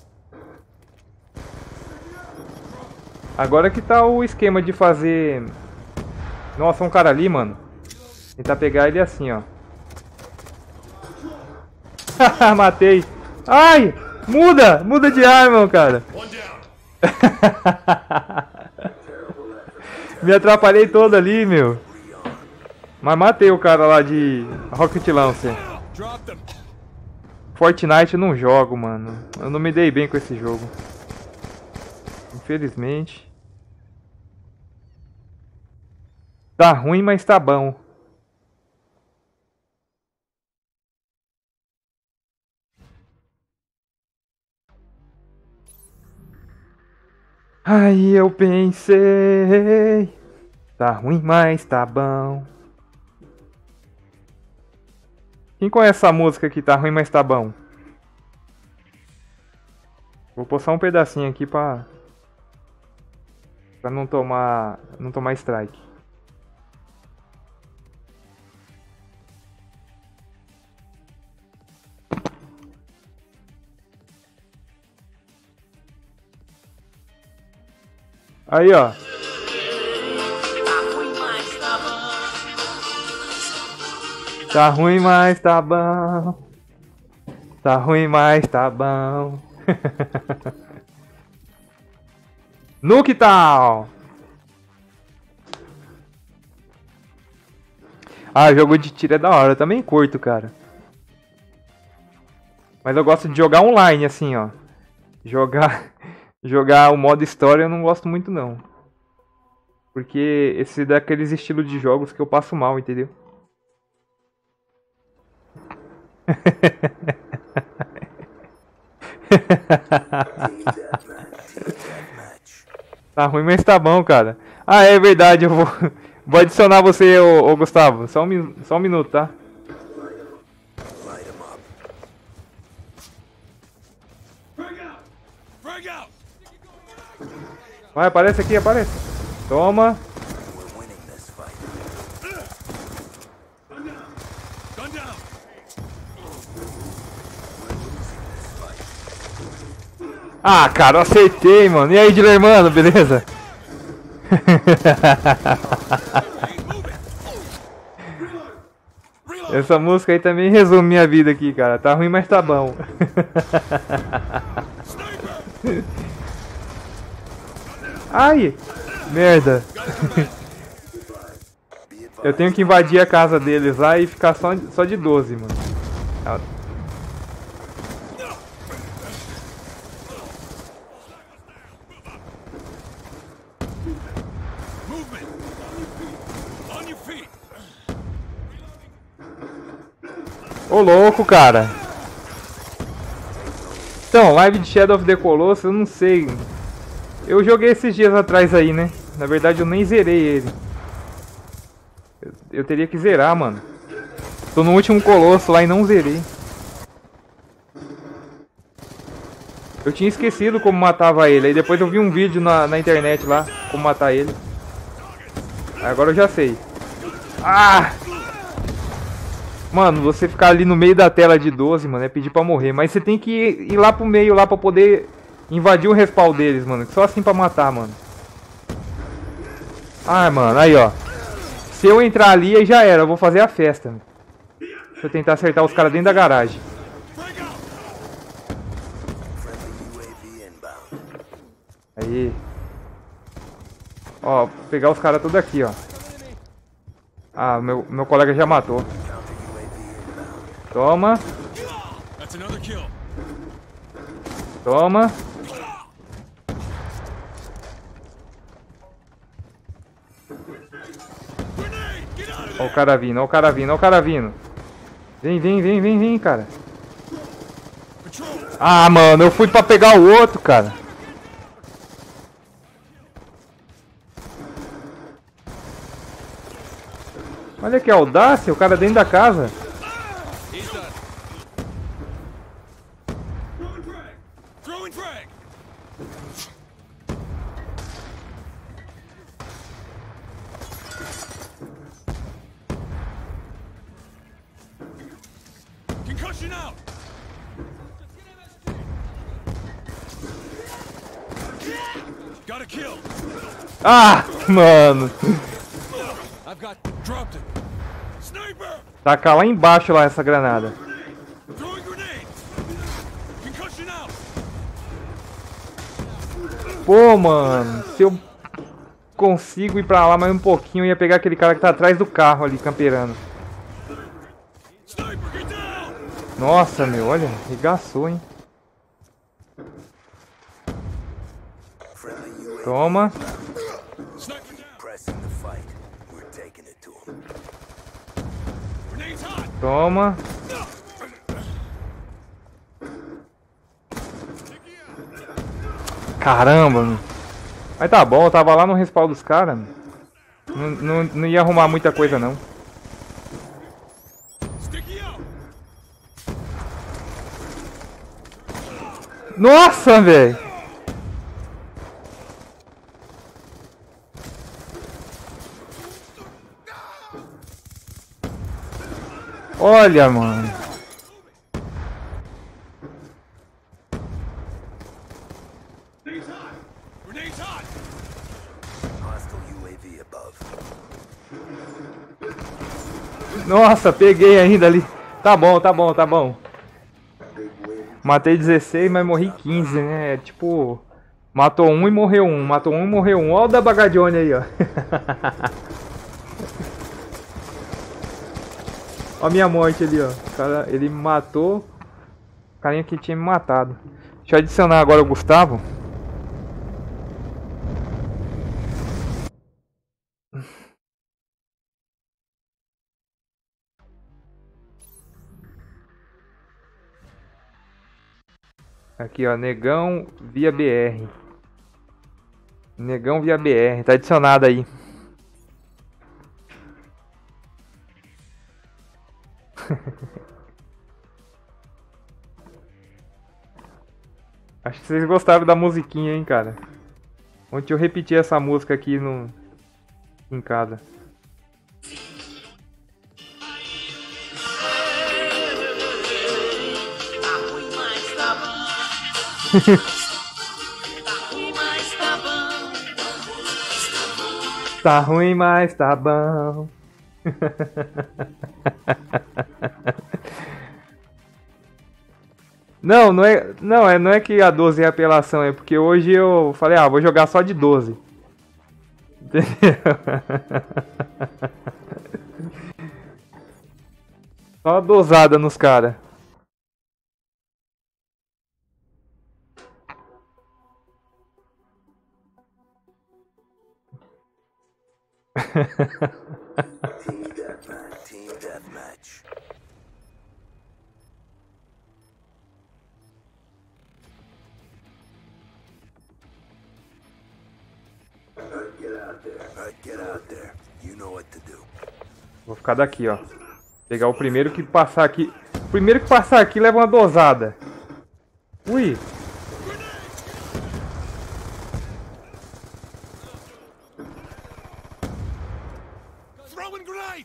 Agora que tá o esquema de fazer... Nossa, um cara ali, mano. Tentar pegar ele assim, ó. Matei. Ai! Muda! Muda de arma, cara. Me atrapalhei todo ali, meu. Mas matei o cara lá de Rocket Launcher. Fortnite eu não jogo, mano. Eu não me dei bem com esse jogo. Infelizmente. Tá ruim, mas tá bom. Aí eu pensei, tá ruim, mas tá bom. Quem conhece essa música aqui, tá ruim, mas tá bom? Vou pôr só um pedacinho aqui pra, pra não tomar, não tomar strike. Aí, ó. Tá ruim, mas tá bom. Tá ruim, mas tá bom. No que tal? Ah, jogo de tiro é da hora. Eu também curto, cara. Mas eu gosto de jogar online, assim, ó. Jogar... Jogar o modo história eu não gosto muito, não. Porque esse é daqueles estilos de jogos que eu passo mal, entendeu? Tá ruim, mas tá bom, cara. Ah, é verdade, eu vou, vou adicionar você, ô, ô Gustavo. Só um, só um minuto, tá? Vai, aparece aqui, aparece. Toma. We're winning this fight. Gun down. Ah, cara, eu acertei, mano. E aí, dealer, mano, beleza? Essa música aí também resume minha vida aqui, cara. Tá ruim, mas tá bom. Ai, merda. Eu tenho que invadir a casa deles lá e ficar só, só de doze, mano. Ô louco, cara. Então, live de Shadow of the Colossus, eu não sei. Eu joguei esses dias atrás aí, né? Na verdade eu nem zerei ele. Eu, eu teria que zerar, mano. Tô no último Colosso lá e não zerei. Eu tinha esquecido como matava ele. Aí depois eu vi um vídeo na, na internet lá, como matar ele. Agora eu já sei. Ah! Mano, você ficar ali no meio da tela de doze, mano, é pedir pra morrer. Mas você tem que ir, ir lá pro meio, lá pra poder invadir o respawn deles, mano. Só assim pra matar, mano. Ah, mano, aí, ó. Se eu entrar ali, aí já era. Eu vou fazer a festa, mano. Deixa eu tentar acertar os caras dentro da garagem. Aí. Ó, vou pegar os caras tudo aqui, ó. Ah, meu, meu colega já matou. Toma. Toma. Ó o cara vindo, ó o cara vindo, ó o cara vindo. Vem, vem, vem, vem, vem, cara. Ah, mano, eu fui pra pegar o outro, cara. Olha que audácia, o cara dentro da casa. Ah, mano. Taca lá embaixo lá essa granada. Pô, mano, se eu consigo ir pra lá mais um pouquinho, eu ia pegar aquele cara que tá atrás do carro ali, camperando. Nossa, meu, olha, regaçou, hein. Toma. Toma. Caramba, meu. Mas tá bom, eu tava lá no respawn dos caras. Não, não, não ia arrumar muita coisa, não. Nossa, velho. Olha, mano. Nossa, peguei ainda ali. Tá bom, tá bom, tá bom. Matei dezesseis, mas morri quinze, né? É tipo... Matou um e morreu um. Matou um e morreu um. Olha o da Bagadione aí, ó. Olha a minha morte ali, ó. O cara, ele matou o carinha que tinha me matado. Deixa eu adicionar agora o Gustavo. Aqui, ó, Negão via B R. Negão via B R, tá adicionado aí. Acho que vocês gostaram da musiquinha, hein, cara. Ontem eu repeti essa música aqui no... em casa. Tá ruim, mas tá bom. Não, não é, não é, não é que a doze é apelação, é porque hoje eu falei, ah, vou jogar só de doze. Entendeu? Só dosada nos caras. Team deathmatch. Team deathmatch. Get out there. Alright, get out there. You know what to do. Vou ficar daqui, ó. Pegar o primeiro que passar aqui. O primeiro que passar aqui leva uma dosada. Ui. Throwing grenade.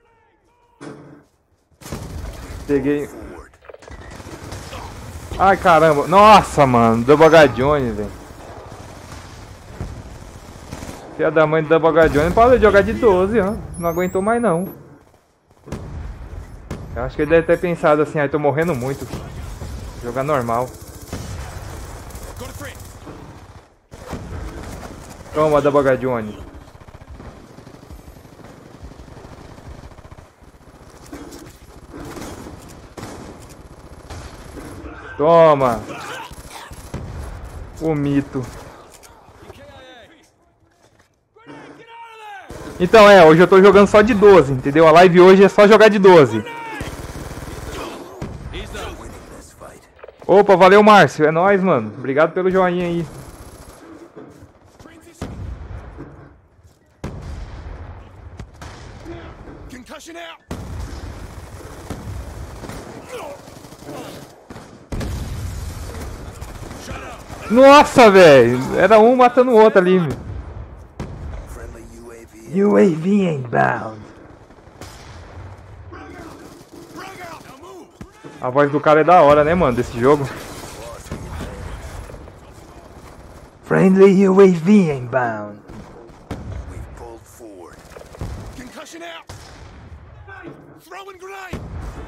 Peguei. Ai, caramba. Nossa, mano. Double H Jones, velho. Filha da mãe do Double H Jones pode jogar de doze, ó. Não aguentou mais, não. Eu acho que ele deve ter pensado assim, ai, tô morrendo muito. Vou jogar normal. Toma, Double H Jones. Toma! O mito. Então é, hoje eu tô jogando só de doze, entendeu? A live hoje é só jogar de doze. Opa, valeu, Márcio. É nóis, mano. Obrigado pelo joinha aí. Concussion out. Nossa, velho. Era um matando o outro ali, meu. U A V inbound. A voz do cara é da hora, né, mano, desse jogo. Friendly U A V inbound. Concussion out. Throwing grenade.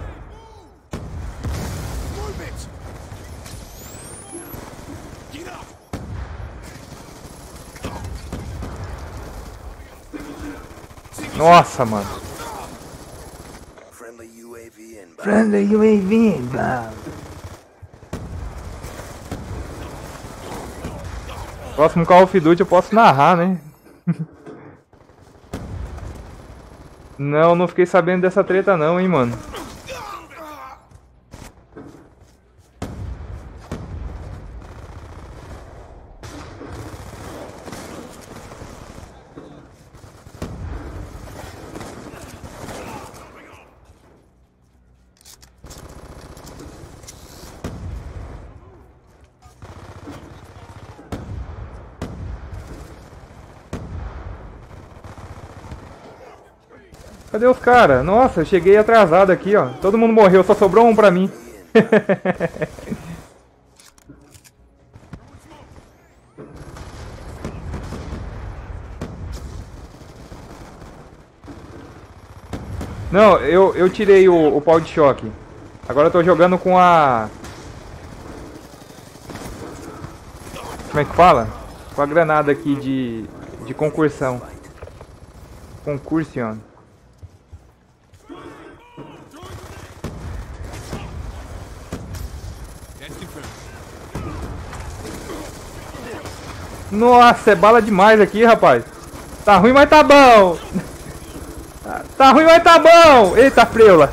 Move it. Get up. Nossa, mano. Friendly U A V inbound. Friendly U A V inbound. Próximo Call of Duty eu posso narrar, né? Não, não fiquei sabendo dessa treta não, hein, mano. Cadê os caras? Nossa, eu cheguei atrasado aqui, ó. Todo mundo morreu, só sobrou um pra mim. Não, eu, eu tirei o, o pau de choque. Agora eu tô jogando com a... Como é que fala? Com a granada aqui de, de concursão. Concursion. Nossa, é bala demais aqui, rapaz. Tá ruim, mas tá bom. Tá ruim, mas tá bom. Eita, freula.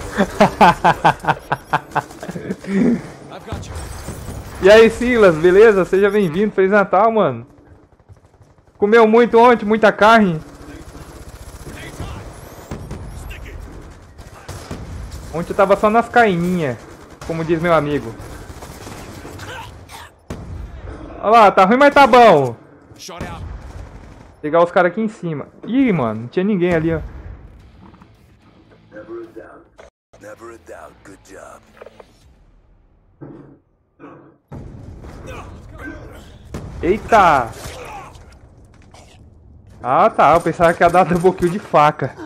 E aí, Silas, beleza? Seja bem-vindo. Feliz Natal, mano. Comeu muito ontem, muita carne. Ontem eu tava só nas carninhas, como diz meu amigo. Olha lá, tá ruim, mas tá bom. Pegar os caras aqui em cima. Ih, mano, não tinha ninguém ali, ó. Never a doubt. Never a doubt. Good job. Eita! Ah, tá. Eu pensava que ia dar double kill de faca.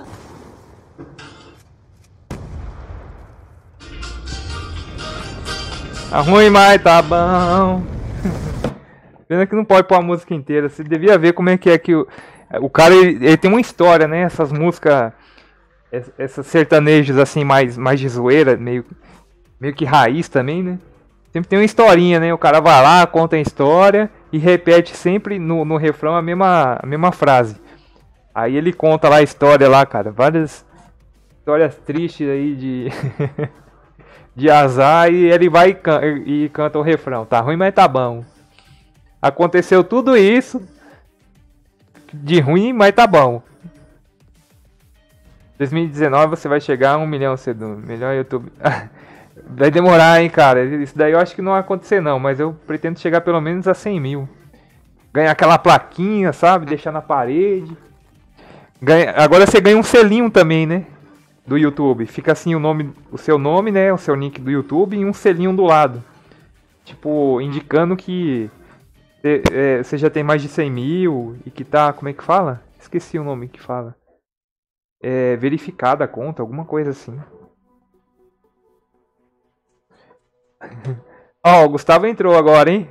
Tá ruim, mas tá bom. Pena que não pode pôr a música inteira. Você devia ver como é que é que o, o cara, ele, ele tem uma história, né? Essas músicas, essas sertanejos assim, mais, mais de zoeira, meio, meio que raiz também, né? Sempre tem uma historinha, né? O cara vai lá, conta a história e repete sempre no, no refrão a mesma, a mesma frase. Aí ele conta lá a história lá, cara. Várias histórias tristes aí de... de azar, e ele vai e, can e canta o refrão. Tá ruim, mas tá bom. Aconteceu tudo isso de ruim, mas tá bom. dois mil e dezenove você vai chegar a um milhão cedo. Melhor YouTube. Vai demorar, hein, cara. Isso daí eu acho que não vai acontecer não, mas eu pretendo chegar pelo menos a cem mil. Ganhar aquela plaquinha, sabe? Deixar na parede. Ganha... Agora você ganha um selinho também, né? Do YouTube. Fica assim o nome, o seu nome, né? O seu nick do YouTube e um selinho do lado. Tipo, indicando que você é, já tem mais de cem mil e que tá, como é que fala? Esqueci o nome que fala. É, verificada a conta, alguma coisa assim. Ó, oh, o Gustavo entrou agora, hein?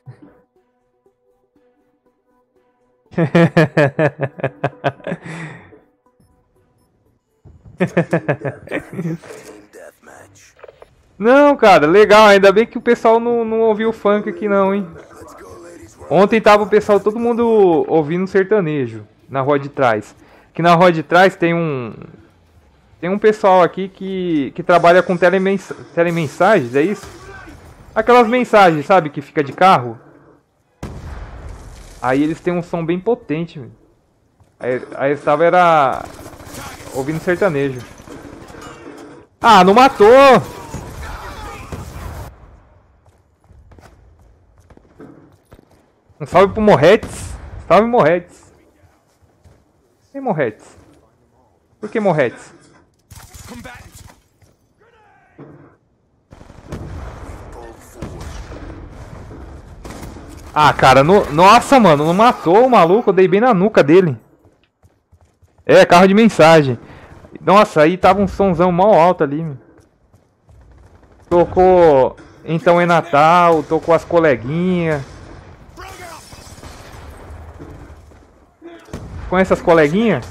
Não, cara, legal. Ainda bem que o pessoal não, não ouviu o funk aqui não, hein? Ontem tava o pessoal, todo mundo ouvindo sertanejo na rua de trás. Aqui na rua de trás tem um... Tem um pessoal aqui que, que trabalha com telemens, telemensagens, é isso? Aquelas mensagens, sabe, que fica de carro. Aí eles têm um som bem potente, velho. Aí, aí eu estava era... ouvindo sertanejo. Ah, não matou! Um salve pro Morretes. Salve, Morretes. E Morretes? Por que Morretes? Ah, cara, no... nossa, mano, não matou o maluco. Eu dei bem na nuca dele. É, carro de mensagem. Nossa, aí tava um sonzão mal alto ali, meu. Tocou Então é Natal, tocou as coleguinhas. Conhece as coleguinhas?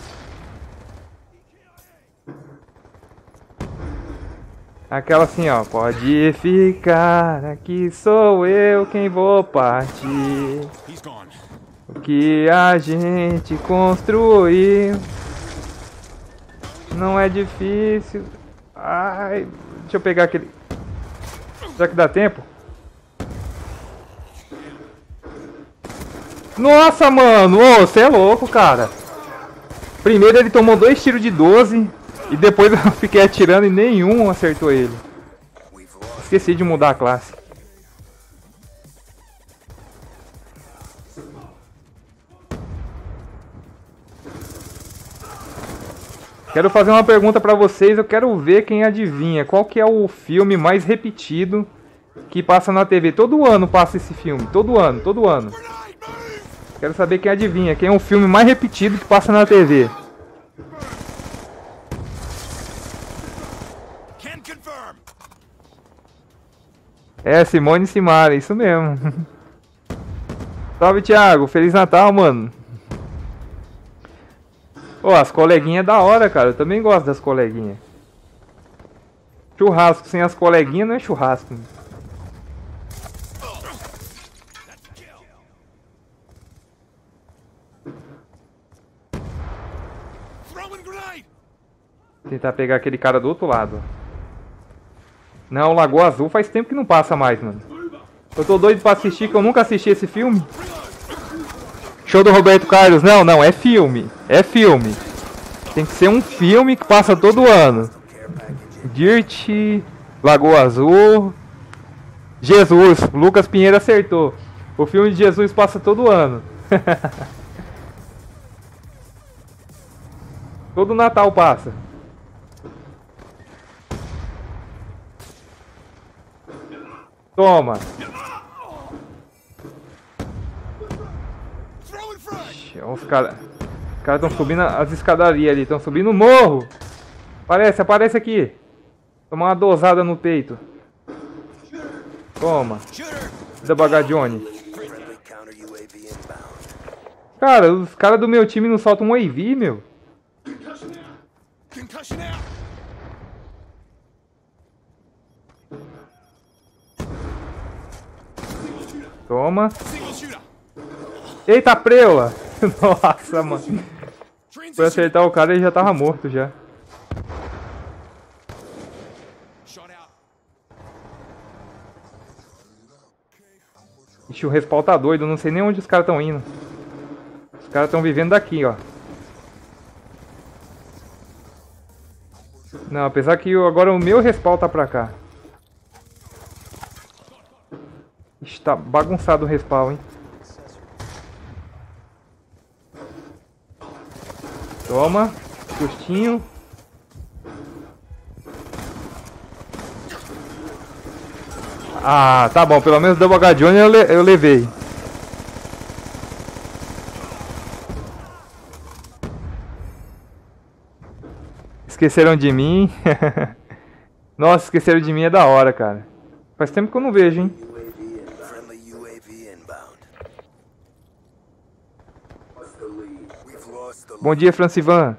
Aquela assim, ó. Pode ficar, aqui sou eu quem vou partir. O que a gente construiu não é difícil. Ai, deixa eu pegar aquele. Será que dá tempo? Nossa, mano, ô, você é louco, cara. Primeiro ele tomou dois tiros de doze e depois eu fiquei atirando e nenhum acertou ele. Esqueci de mudar a classe. Quero fazer uma pergunta pra vocês, eu quero ver quem adivinha. Qual que é o filme mais repetido que passa na T V? Todo ano passa esse filme, todo ano, todo ano. Quero saber quem adivinha, quem é o filme mais repetido que passa na T V. É, Simone e Simara, isso mesmo. Salve, Thiago, Feliz Natal, mano. Ô, oh, as coleguinhas é da hora, cara. Eu também gosto das coleguinhas. Churrasco sem as coleguinhas não é churrasco. Tentar pegar aquele cara do outro lado. Não, Lagoa Azul faz tempo que não passa mais, mano. Eu tô doido pra assistir, que eu nunca assisti esse filme. Show do Roberto Carlos. Não, não, é filme. É filme. Tem que ser um filme que passa todo ano. Dirt, Lagoa Azul. Jesus, Lucas Pinheiro acertou. O filme de Jesus passa todo ano. Todo Natal passa. Toma. Ixi, os caras os caras estão subindo as escadarias ali. Estão subindo o morro. Aparece, aparece aqui. Toma uma dosada no peito. Toma. Da Bagadione. Friendly counter U A V inbound. Cara, os caras do meu time não soltam um A V, meu. Concussion out. Toma. Single shooter. Eita, preula. Nossa, mano. Foi Transition. acertar o cara e ele já tava morto já. Shot out. Ixi, o respawn tá doido. Não sei nem onde os caras estão indo. Os caras estão vivendo daqui, ó. Não, apesar que eu- agora o meu respawn tá pra cá. Ixi, tá bagunçado o respawn, hein. Toma. Sustinho. Ah, tá bom. Pelo menos Double Gadione eu, le eu levei. Esqueceram de mim. Nossa, esqueceram de mim é da hora, cara. Faz tempo que eu não vejo, hein. U A V in. Friendly U A V inbound. We've lost the Bom dia, Francivan.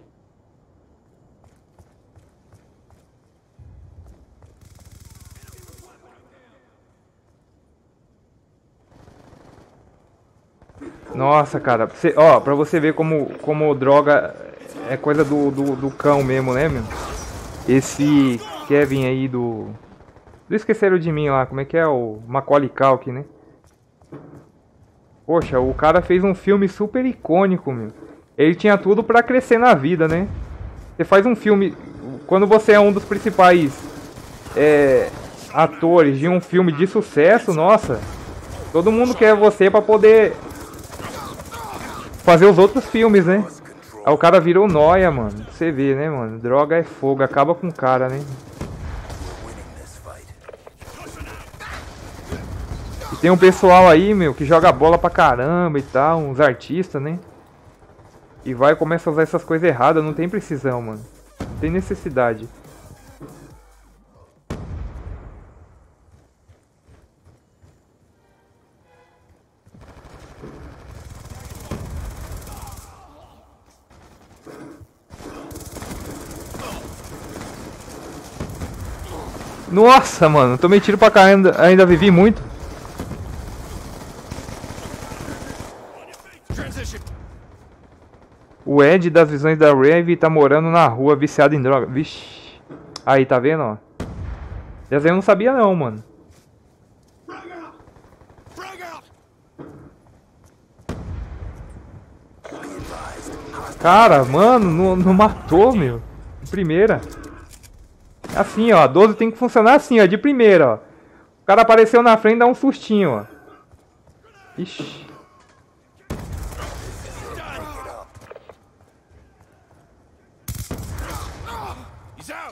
Nossa, cara. Você, ó, pra você ver como, como droga é coisa do, do, do cão mesmo, né, meu? Esse Kevin aí do... do Esqueceram de Mim lá. Como é que é? O Macaulay Culkin, né? Poxa, o cara fez um filme super icônico, meu. Ele tinha tudo pra crescer na vida, né? Você faz um filme... Quando você é um dos principais é, atores de um filme de sucesso, nossa... Todo mundo quer você pra poder fazer os outros filmes, né? Aí o cara virou nóia, mano. Você vê, né, mano? Droga é fogo, acaba com o cara, né? winning this fight. E tem um pessoal aí, meu, que joga bola pra caramba e tal, uns artistas, né? E vai e começa a usar essas coisas erradas, não tem precisão, mano. Não tem necessidade. Nossa, mano, tomei tiro pra cá, ainda, ainda vivi muito. Transition. O Ed das visões da Rave tá morando na rua, viciado em droga. Vixe. Aí, tá vendo, ó? Essa eu não sabia não, mano. Frag out. Frag out. Cara, mano, não, não matou, meu. De primeira. Assim, ó, a doze tem que funcionar assim, ó, de primeira, ó. O cara apareceu na frente e dá um sustinho, ó. Ixi. He's out.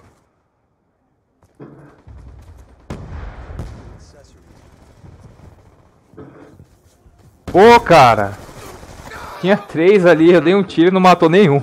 Pô, cara. Tinha três ali, eu dei um tiro e não matou nenhum.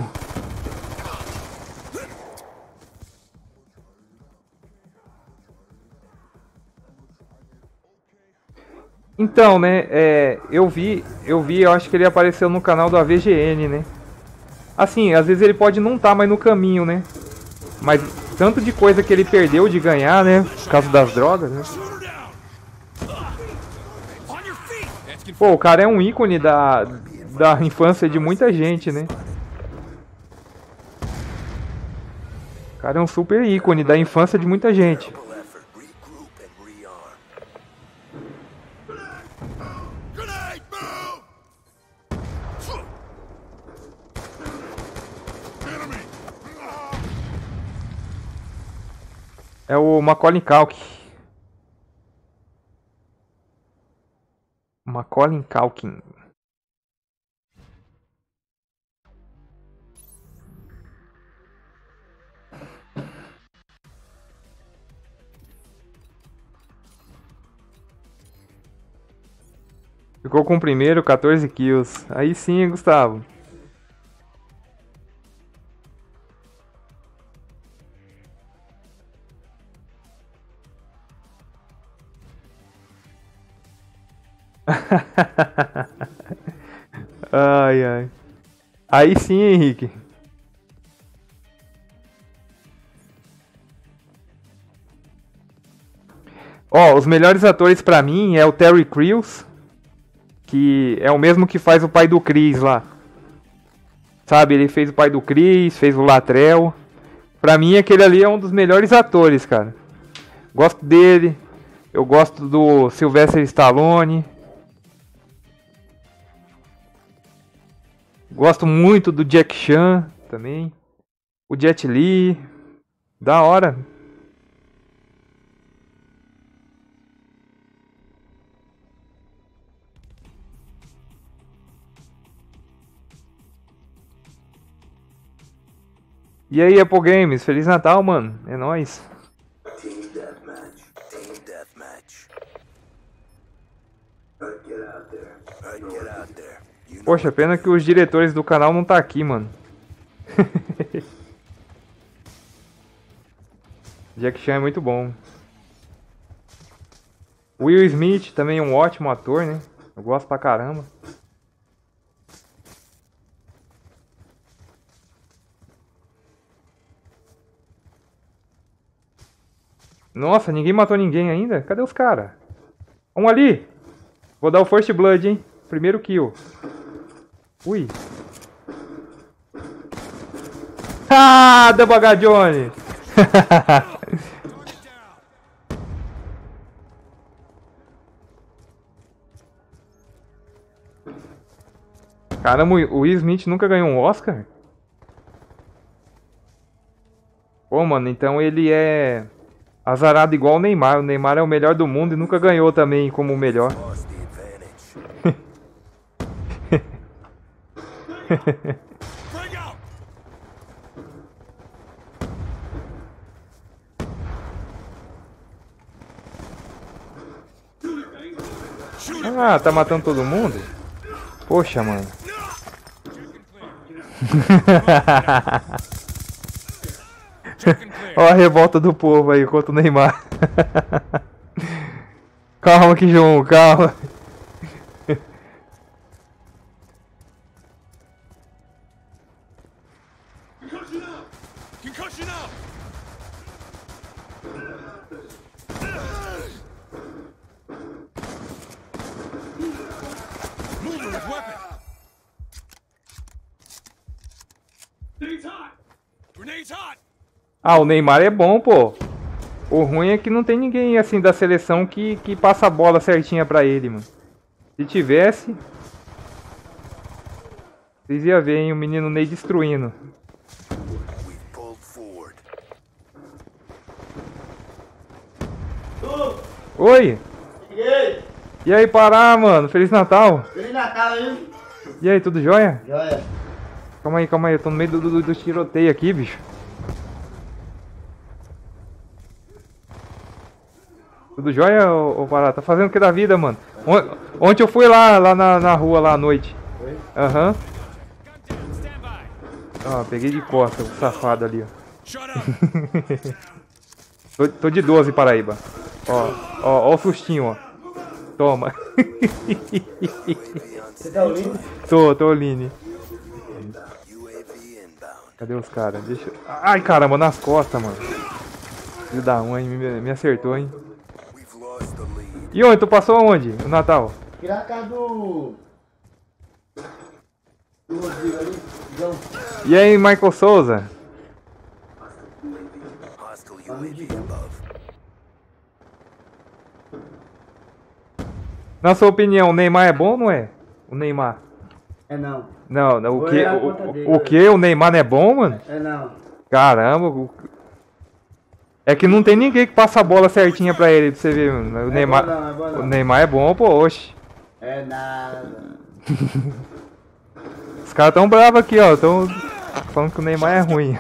Então, né, é, eu vi, eu vi, eu acho que ele apareceu no canal do A V G N, né? Assim, às vezes ele pode não estar mais no caminho, né? Mas tanto de coisa que ele perdeu de ganhar, né? Por causa das drogas, né? Shooter down. On your feet. That's good. Pô, o cara é um ícone da, da infância de muita gente, né? O cara é um super ícone da infância de muita gente. Double effort. Regroup and rearm. Grenade. Move. Enemy. É o Macaulay Culkin. Macaulay Culkin. Ficou com o primeiro, quatorze kills. Aí sim, Gustavo. Ai, ai. Aí sim, Henrique. Ó, os melhores atores pra mim é o Terry Crews, que é o mesmo que faz o pai do Chris lá. Sabe, ele fez o pai do Chris, fez o Latrell. Pra mim aquele ali é um dos melhores atores, cara. Gosto dele. Eu gosto do Sylvester Stallone. Gosto muito do Jack Chan também. O Jet Li. Da hora. E aí, Apple Games, Feliz Natal, mano. É nóis. Team deathmatch. Team deathmatch. Alright, get out there. Alright, get out there. You know Poxa, pena que os diretores do canal não tá aqui, mano. Jack Chan é muito bom. Will Smith também é um ótimo ator, né? Eu gosto pra caramba. Nossa, ninguém matou ninguém ainda? Cadê os caras? Um ali! Vou dar o First Blood, hein? Primeiro kill. Ui. Ah, Double H Johnny! Caramba, o Will Smith nunca ganhou um Oscar? Pô, mano, então ele é azarado igual o Neymar. O Neymar é o melhor do mundo e nunca ganhou também como o melhor. lost the advantage. Bring out! Ah, tá matando todo mundo? Poxa, mano. Ó a revolta do povo aí contra o Neymar. Calma que João, calma. Concussion out! Moving with weapon! Grenades hot! Grenades hot! Ah, o Neymar é bom, pô. O ruim é que não tem ninguém assim da seleção que, que passa a bola certinha pra ele, mano. Se tivesse, vocês iam ver, hein, o menino Ney destruindo. We've pulled forward. Oi! Cheguei! E aí, Pará, mano? Feliz Natal! Feliz Natal aí! E aí, tudo jóia? Joia! Calma aí, calma aí, eu tô no meio do, do, do tiroteio aqui, bicho. Tudo jóia, ô, ô Pará? Tá fazendo o que da vida, mano? On- Ontem eu fui lá, lá na, na rua, lá à noite. Foi? Aham. Stand by! Ó, peguei de costa o safado ali, ó. Shut up! Tô, tô de doze, Paraíba. Ó, ó, ó o sustinho, ó. Toma. Você tá ouvindo? tô, tô, Line. U A V inbound. Cadê os caras? Deixa eu... Ai, caramba, nas costas, mano. Filho da mãe, me, me acertou, hein. We've lost the lead. E onde? Tu passou aonde? O Natal? Tirar a casa do... do Rodrigo ali, João. E aí, Michael Souza? Hostile U A V above. Na sua opinião, o Neymar é bom ou não é? O Neymar. É não. Não, não, o Vou que? olhar a O, conta dele, o, o que? O Neymar não é bom, mano? É não. Caramba. o- É que não tem ninguém que passa a bola certinha pra ele, pra você ver, mano. O É Neymar, bom não, é bom não. o Neymar é bom, pô, oxe. É nada. Os caras tão bravos aqui, ó. Tão falando que o Neymar é ruim.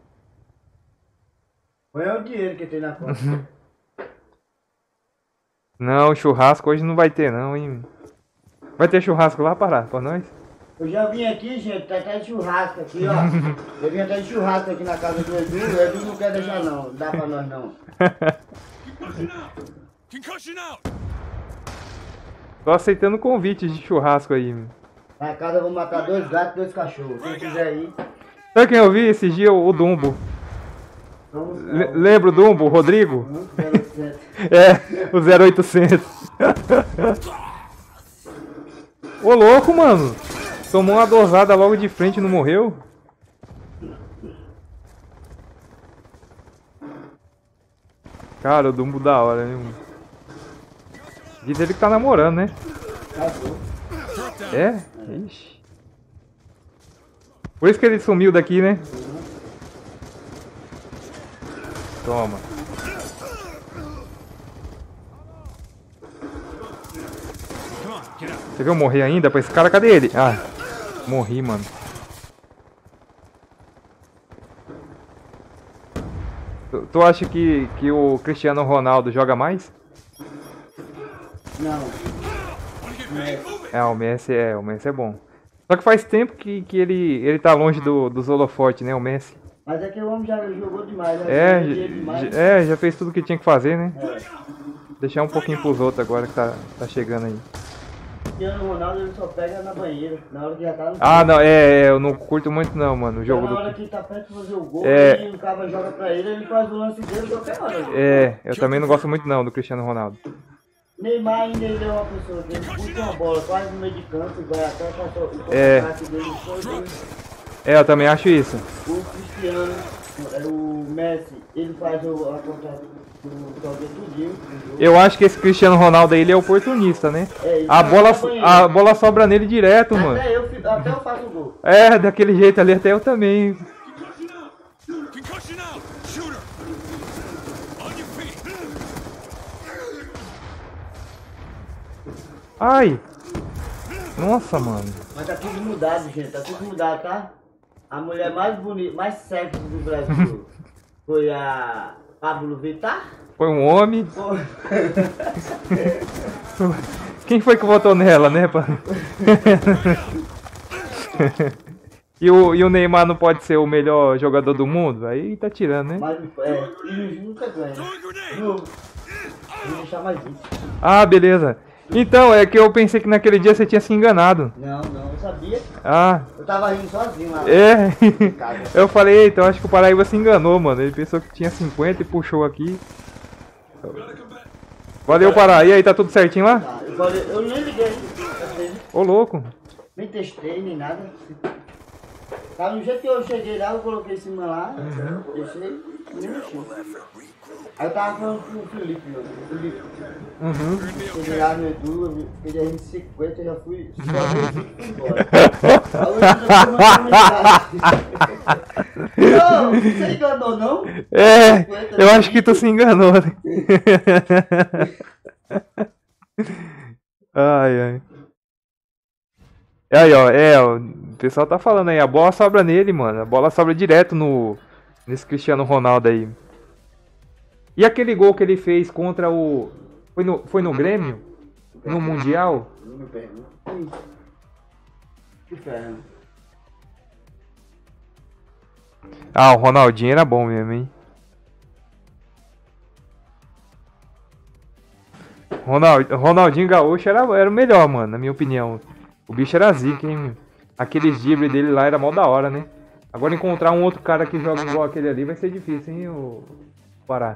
Põe o dinheiro que tem na conta. Não, churrasco hoje não vai ter não, hein? Vai ter churrasco lá, Pará, pra nós? Eu já vim aqui, gente, tá até de churrasco aqui, ó. Eu vim até de churrasco aqui na casa do Edu, o Edu não quer deixar não, não dá pra nós não. Tô aceitando convite de churrasco aí. Na casa eu vou matar dois gatos e dois cachorros, quem quiser ir. Sabe quem eu vi esse dia? O Dumbo. Vamos, Le lembra o Dumbo, o Rodrigo? vamos, zero oitocentos. É, o zero oitocentos. Ô louco, mano. Tomou uma dosada logo de frente e não morreu? Cara, o Dumbo da hora, né? Diz ele que tá namorando, né? É? Ixi. Por isso que ele sumiu daqui, né? Toma. Você viu eu morrer ainda pra esse cara? Cadê ele? Ah, morri, mano. Tu, tu acha que, que o Cristiano Ronaldo joga mais? Não. É, o Messi é, o Messi é bom. Só que faz tempo que, que ele, ele tá longe do, dos holofotes, né, o Messi. Mas é que o homem já jogou demais, né? É, Jogou j- demais. j- é, já fez tudo que tinha que fazer, né? É. Deixar um pouquinho pros outros agora que tá, tá chegando aí. Cristiano Ronaldo ele só pega na banheira, na hora que já tá no Ah, não, é, é, eu não curto muito não, mano, o jogo na hora do... que ele tá perto de fazer o gol, É. e o cara joga pra ele, ele faz o lance dele qualquer hora. É, eu também não gosto muito não do Cristiano Ronaldo. Neymar ainda ele é uma pessoa que ele puxa uma bola quase no meio de campo e vai até o o É. contra-ataque dele todo. É, eu também acho isso. O Cristiano, é, o Messi, ele faz o a contra o toque tudinho. Eu acho que esse Cristiano Ronaldo aí, ele é oportunista, né? É, ele A tá bola, na banheira. a bola sobra nele direto, mano. Até eu, fi- até eu faço o gol. É, daquele jeito ali, até eu também. Ai! Nossa, mano. Mas tá tudo mudado, gente, tá tudo mudado, tá? A mulher mais bonita, mais sexy do Brasil foi a Pablo Vittar. Foi um homem. Pô, Quem foi que votou nela, né, pá? E o, e o Neymar não pode ser o melhor jogador do mundo? Aí tá tirando, né? mas é, e nunca ganha. Não, vou deixar mais isso. Ah, beleza. Então, é que eu pensei que naquele dia você tinha se enganado. Não, não, eu sabia. Ah, Eu tava rindo sozinho lá. é. em casa. Eu falei, então acho que o Paraíba se enganou, mano. Ele pensou que tinha cinquenta e puxou aqui. Valeu, Pará. E aí, tá tudo certinho lá? Tá, eu, falei, eu nem liguei, assim, Ô, louco. nem testei, nem nada. Tá, no jeito que eu cheguei lá, eu coloquei em cima lá, deixei, nem mexi. Aí eu tava falando com o Felipe, meu, o Felipe. Uhum. Cheguei lá no Edu, eu vi- fiquei de R cinquenta, eu já fui, só vi e fui embora. Aí hoje eu já tô mandando mensagem. Não, você enganou não? É, eu acho que tu se enganou, né? Ai, ai. Aí, ó, é, ó, o pessoal tá falando aí, a bola sobra nele, mano. A bola sobra direto no nesse Cristiano Ronaldo aí. E aquele gol que ele fez contra o foi no foi no Grêmio, no Mundial? Não me pergunta. Que ferro. Ah, o Ronaldinho era bom mesmo, hein? Ronald, Ronaldinho Gaúcho era, era o melhor, mano, na minha opinião. O bicho era zica, hein? Aqueles dribles dele lá era mó da hora, né? Agora encontrar um outro cara que joga igual aquele ali vai ser difícil, hein, o Pará.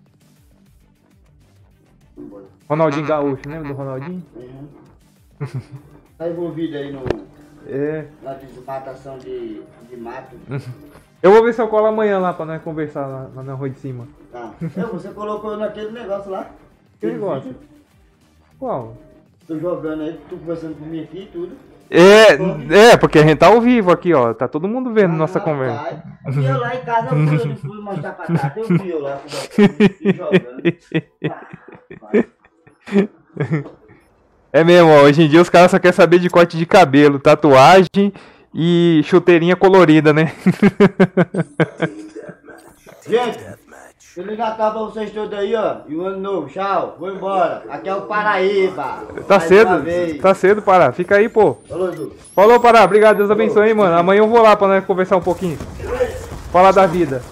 Ronaldinho Gaúcho, lembra do Ronaldinho? Uhum. Tá envolvido aí no, É. na desmatação de, de mato. Eu vou ver se eu colo amanhã lá pra nós conversar lá, lá na rua de cima. Tá. Eu, você colocou naquele negócio lá. Que aquele negócio? vídeo. Qual? Tô jogando aí, tu conversando comigo aqui e tudo. É, é, porque a gente tá ao vivo aqui, ó. Tá todo mundo vendo nossa Ah, conversa. pai. E eu lá em casa, eu fui, eu não fui mostrar pra cá. Eu vi eu lá conversando e jogando. Pá, vai. É mesmo, ó, hoje em dia os caras só querem saber de corte de cabelo, tatuagem e chuteirinha colorida, né? Gente, Feliz Natal pra vocês todos aí, ó. E um ano novo, tchau. Vou embora. Aqui é o Paraíba. Tá Mais cedo, uma vez. tá cedo, Pará. Fica aí, pô. Falou, Edu. Falou, Pará. Obrigado, Deus abençoe, hein, mano. Amanhã eu vou lá pra nós conversar um pouquinho. Falar da vida.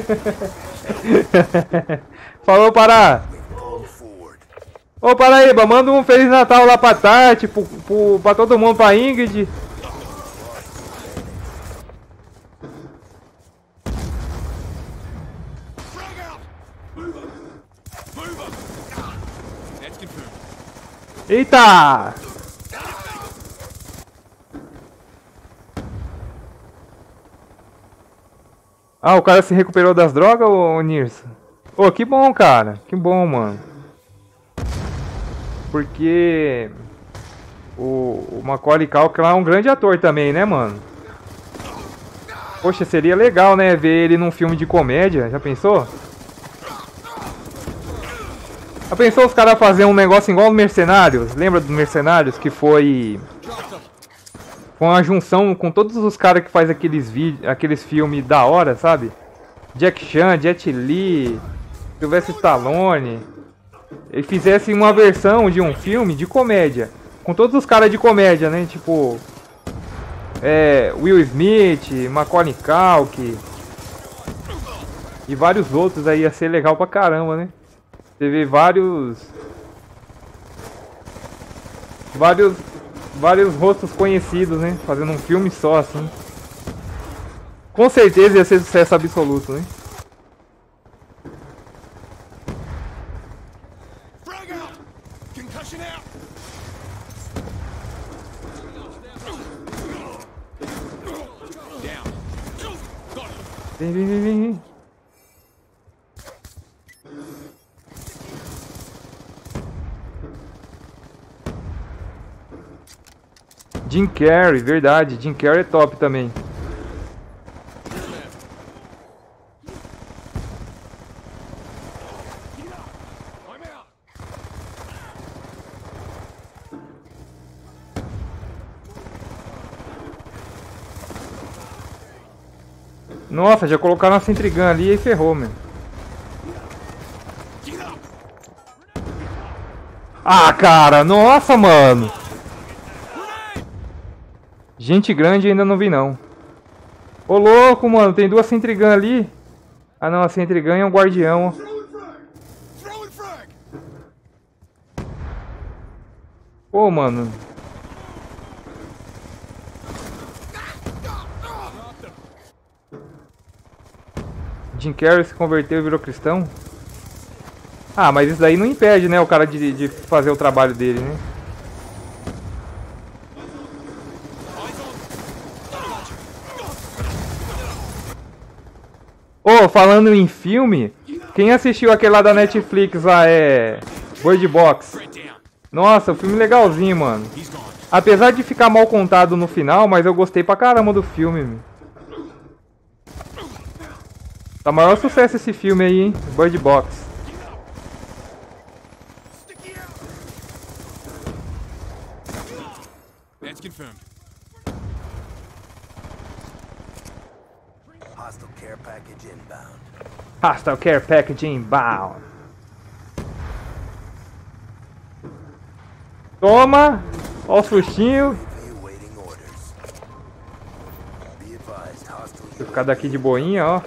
Falou, Pará. Ô, Paraíba, manda um Feliz Natal lá pra Tati, pro, pro, pra todo mundo, pra Ingrid. Eita! Ah, o cara se recuperou das drogas, ô Nirso? Ô, que bom, cara. Que bom, mano. Porque o, o Macaulay Culkin lá é um grande ator também, né, mano? Poxa, seria legal, né, ver ele num filme de comédia. Já pensou? Já pensou os caras fazerem um negócio igual os Mercenários? Lembra dos Mercenários? Que foi... Foi uma junção com todos os caras que faz aqueles vídeos, aqueles filmes da hora, sabe? Jack Chan, Jet Li, Sylvester Stallone. Ele fizesse uma versão de um filme de comédia. Com todos os caras de comédia, né? Tipo... É, Will Smith, Macaulay Culkin. E vários outros aí. Ia ser legal pra caramba, né? Você vê vários... Vários... Vários rostos conhecidos, né? Fazendo um filme só, assim. Com certeza ia ser sucesso absoluto, né? Vem, vem, vem, vem, vem. Jim Carrey, verdade. Jim Carrey é top também. Nossa, já colocaram a Sentry Gun ali e ferrou, mano. Ah, cara, nossa, mano. Gente grande ainda não vi, não. Ô, louco, mano, tem duas Sentry Gun ali. Ah, não, a Sentry Gun é um guardião, ó. Pô, mano. Jim Carrey se converteu e virou cristão? Ah, mas isso daí não impede, né, o cara de, de fazer o trabalho dele, né? Ô, oh, falando em filme, quem assistiu aquele lá da Netflix lá é... Bird Box. Nossa, o filme legalzinho, mano. Apesar de ficar mal contado no final, mas eu gostei pra caramba do filme, meu. Tá maior sucesso esse filme aí, hein? Bird Box. That's confirmed. Hostile care package inbound. Hostile care package inbound. Toma! Ó o sustinho. Vou ficar daqui de boinha, ó.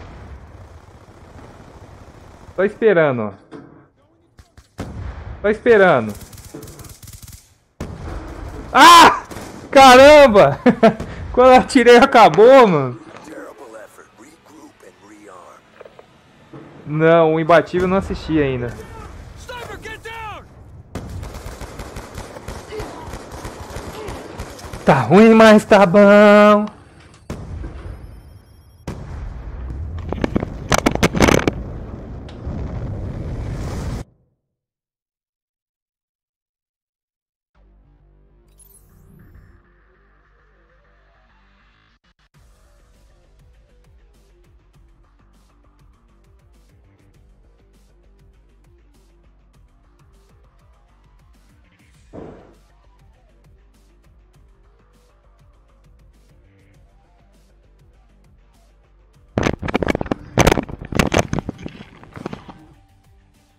Tô esperando, ó. Tô esperando. Ah! Caramba! Quando eu atirei acabou, mano. Não, o Imbatível eu não assisti ainda. Tá ruim, mas tá bom.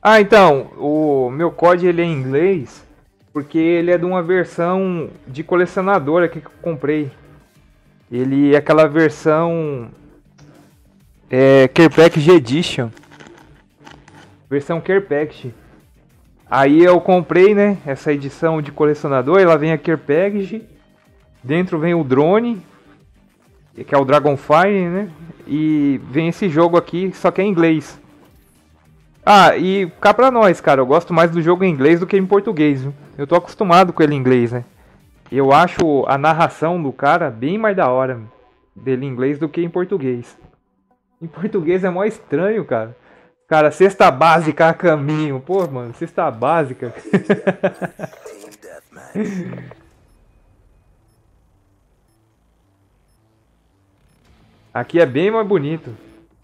Ah, então, o meu C O D ele é em inglês porque ele é de uma versão de colecionador aqui que eu comprei. Ele é aquela versão é, Care Package Edition. Versão Care Package. Aí eu comprei, né, essa edição de colecionador, ela vem a Care Package. Dentro vem o drone, que é o Dragonfire, né? E vem esse jogo aqui, só que é em inglês. Ah, e cá pra nós, cara, eu gosto mais do jogo em inglês do que em português, viu? Eu tô acostumado com ele em inglês, né? Eu acho a narração do cara bem mais da hora dele em inglês do que em português. Em português é mó estranho, cara. Cara, cesta básica a caminho. Pô, mano, cesta básica. Team deathmatch. Aqui é bem mais bonito.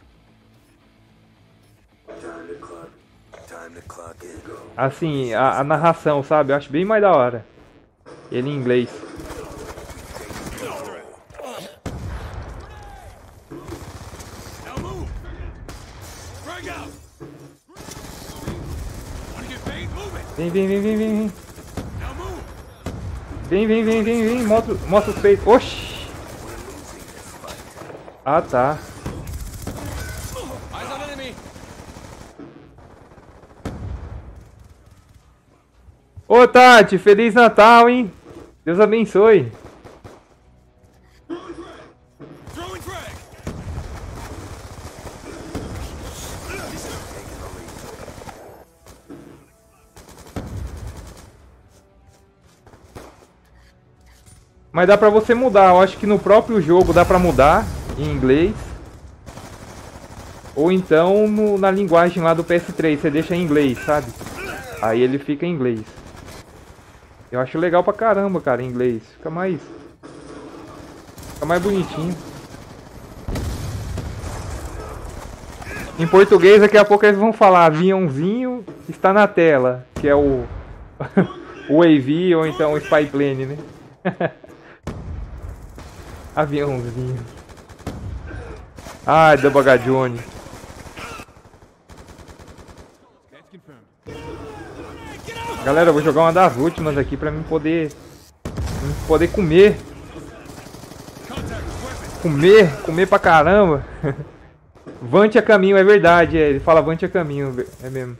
Time to clock in. Assim, a, a narração, sabe? Eu acho bem mais da hora. Ele em inglês. Now move. Frag out. Wanna get paid? Move it. Vem, vem, vem, vem, vem, vem. Now move. Vem, vem, vem, vem, vem. Mostra, mostra os peitos. Oxi. Ah, tá. Eyes on enemy. Ô, Tati, Feliz Natal, hein? Deus abençoe. Throwing frag. Mas dá pra você mudar. Eu acho que no próprio jogo dá pra mudar em inglês. Ou então no, na linguagem lá do P S três. Você deixa em inglês, sabe? Aí ele fica em inglês. Eu acho legal pra caramba, cara, em inglês. Fica mais... Fica mais bonitinho. Em português, daqui a pouco eles vão falar aviãozinho está na tela. Que é o... o A V ou então o Spy Plane, né? Aviãozinho. Ai, Double H. Johnny. Galera, eu vou jogar uma das últimas aqui pra mim poder... Pra mim poder comer. Comer, comer pra caramba. Vante a caminho, é verdade. É, ele fala vante a caminho, é mesmo.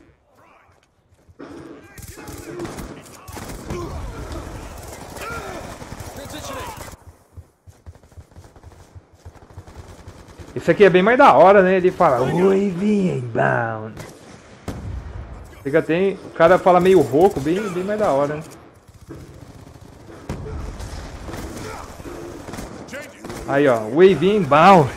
Esse aqui é bem mais da hora, né? Ele fala oi, inbound. Fica tem, o cara fala meio rouco, bem, bem mais da hora, né? Aí, ó, wave inbound.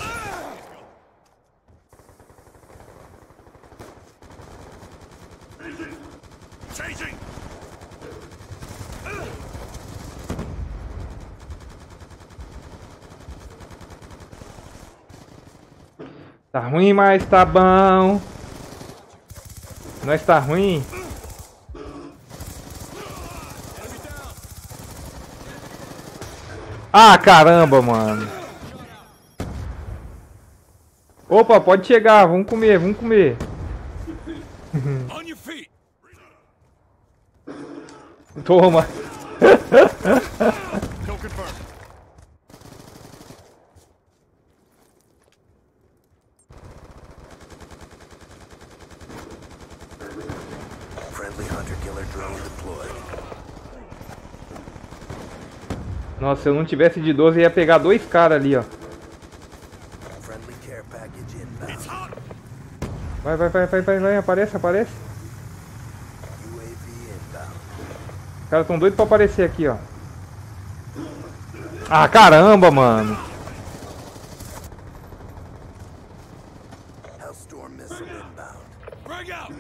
Tá ruim, mas tá bom. Nós tá ruim. Ah, caramba, mano. Opa, pode chegar. Vamos comer, vamos comer. On your feet. Toma. Kill confirmed. Friendly hunter-killer drone deployed. Nossa, se eu não tivesse de doze, eu ia pegar dois caras ali, ó. Friendly care package inbound. Vai, vai, vai, vai, vai, vai, aparece, aparece. U A V inbound. Os caras tão doidos pra aparecer aqui, ó. Ah, caramba, mano. Hellstorm missile inbound. Frag out.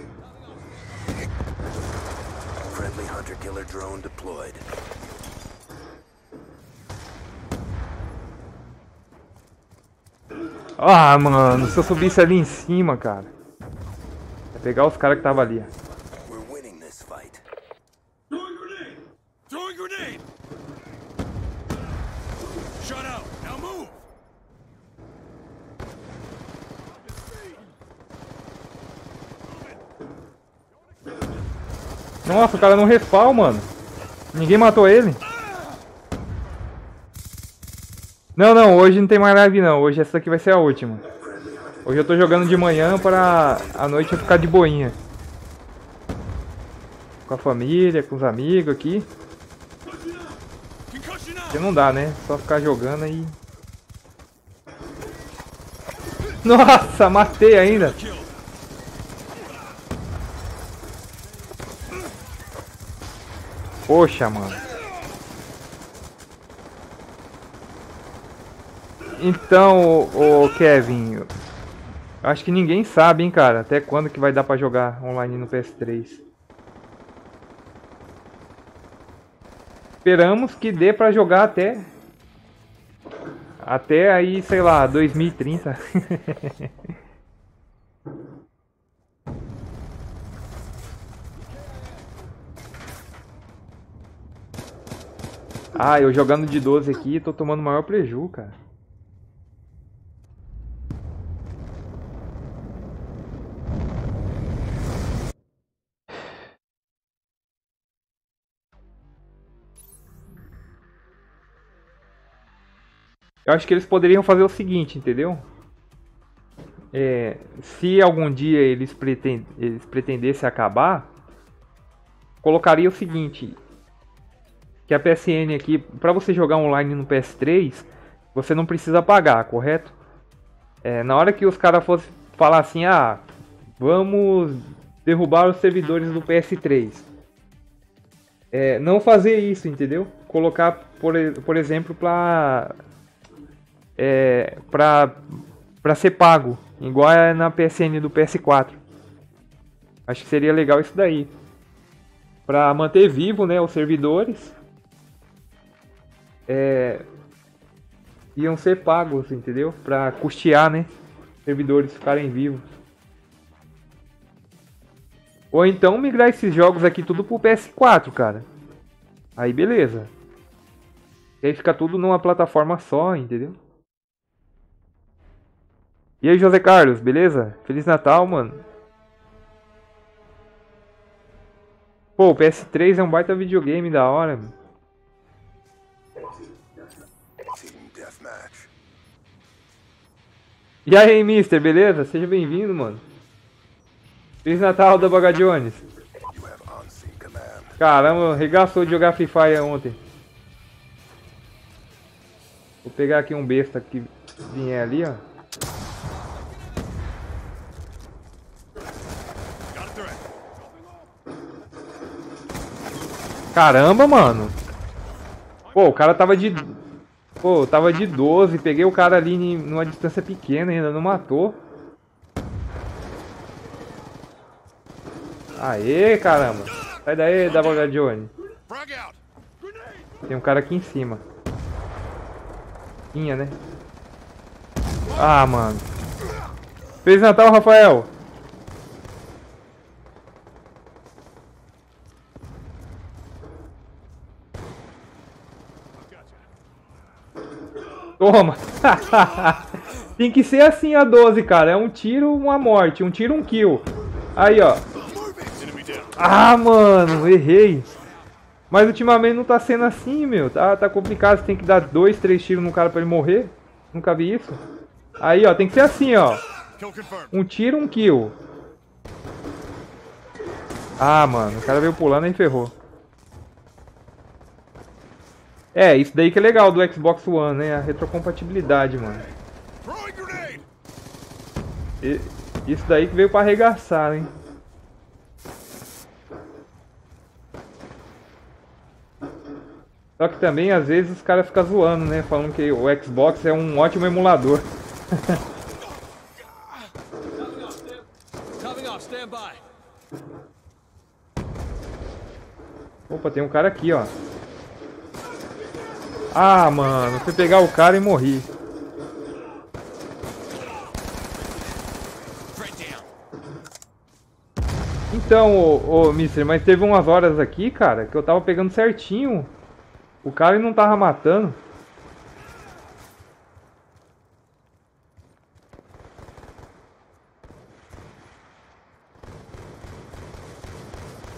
Friendly hunter-killer drone deployed. Ah, mano, se eu subisse ali em cima, cara. Ia pegar os caras que tava ali, ó. We're winning this fight. Throwing grenade. Throwing grenade. Shut out. Now move. Nossa, o cara não respawn, mano. Ninguém matou ele. Não, não, hoje não tem mais live não. Hoje essa aqui vai ser a última. Hoje eu tô jogando de manhã para a noite eu ficar de boinha. Com a família, com os amigos aqui. Porque não dá, né? Só ficar jogando aí. Nossa, matei ainda. Poxa, mano. Então, o Kevin, eu acho que ninguém sabe, hein, cara, até quando que vai dar pra jogar online no P S três. Esperamos que dê pra jogar até até aí, sei lá, dois mil e trinta. Ah, eu jogando de doze aqui, tô tomando maior preju, cara. Eu acho que eles poderiam fazer o seguinte, entendeu? É, se algum dia eles, pretend, eles pretendessem acabar, colocaria o seguinte, que a P S N aqui, para você jogar online no P S três, você não precisa pagar, correto? É, na hora que os caras fossem falar assim, ah, vamos derrubar os servidores do P S três, é, não fazer isso, entendeu? Colocar, por, por exemplo, para é, pra, pra ser pago, igual é na P S N do P S quatro. Acho que seria legal isso daí, para manter vivo, né, os servidores. É, iam ser pagos, entendeu? Pra custear, né, servidores ficarem vivos. Ou então migrar esses jogos aqui tudo pro P S quatro, cara. Aí beleza. E aí fica tudo numa plataforma só, entendeu? E aí, José Carlos, beleza? Feliz Natal, mano. Pô, o P S três é um baita videogame da hora, mano. E aí, mister, beleza? Seja bem-vindo, mano. Feliz Natal, da Baga Jones. Caramba, regaçou de jogar Free Fire ontem. Vou pegar aqui um besta que vier ali, ó. Caramba, mano. Pô, o cara tava de... Pô, tava de doze, peguei o cara ali em numa distância pequena, ainda não matou. Aê, caramba. Sai daí, W Johnny. Tem um cara aqui em cima. Tinha, né? Ah, mano. Feliz Natal, Rafael. Toma! Tem que ser assim a doze, cara. É um tiro, uma morte. Um tiro, um kill. Aí, ó. Ah, mano, errei. Mas ultimamente não tá sendo assim, meu. Tá, tá complicado. Você tem que dar dois, três tiros no cara pra ele morrer. Nunca vi isso. Aí, ó. Tem que ser assim, ó. Um tiro, um kill. Ah, mano. O cara veio pulando e ferrou. É, isso daí que é legal do Xbox One, né? A retrocompatibilidade, mano. E, isso daí que veio pra arregaçar, hein? Só que também, às vezes, os caras ficam zoando, né? Falando que o Xbox é um ótimo emulador. Opa, tem um cara aqui, ó. Ah, mano, fui pegar o cara e morri. Então, ô, ô mister, mas teve umas horas aqui, cara, que eu tava pegando certinho o cara e não tava matando.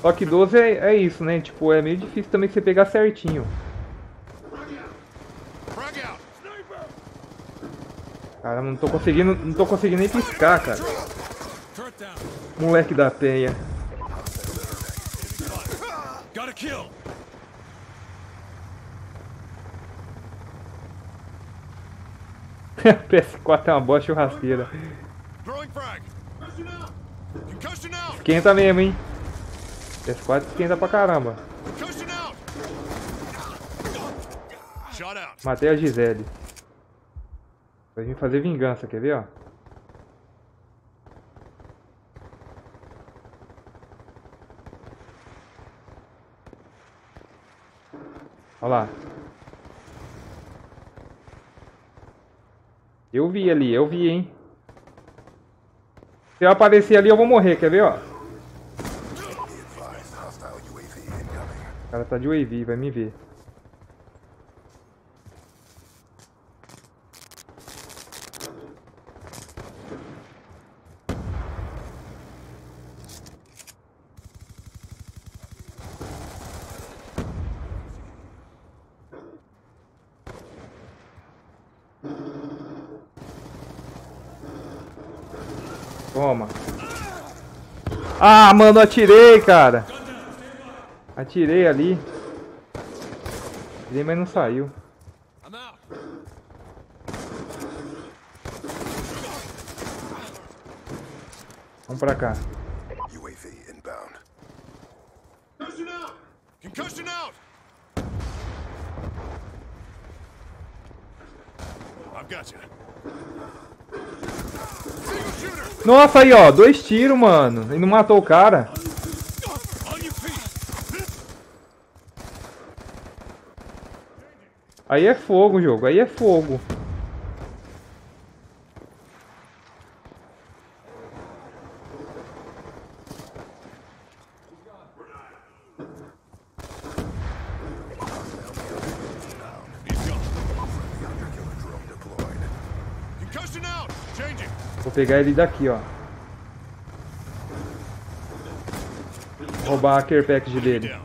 Só que doze é, é isso, né? Tipo, é meio difícil também você pegar certinho. Cara, não tô conseguindo, não tô conseguindo nem piscar, cara. Moleque da penha. P S quatro é uma boa churrasqueira. Esquenta mesmo, hein? P S quatro esquenta pra caramba. Matei a Gisele. Vai vir fazer vingança, quer ver, ó? Olha lá. Eu vi ali, eu vi, hein? Se eu aparecer ali, eu vou morrer, quer ver, ó? O cara tá de U A V, vai me ver. Toma. Ah, mano, atirei, cara. Atirei ali. Atirei, mas não saiu. Vamos pra cá. U A V inbound. Concussion out! I've got you. Nossa, aí, ó. Dois tiros, mano. E não matou o cara. Aí é fogo, jogo. Aí é fogo. Vou pegar ele daqui, ó. Roubar a care package dele.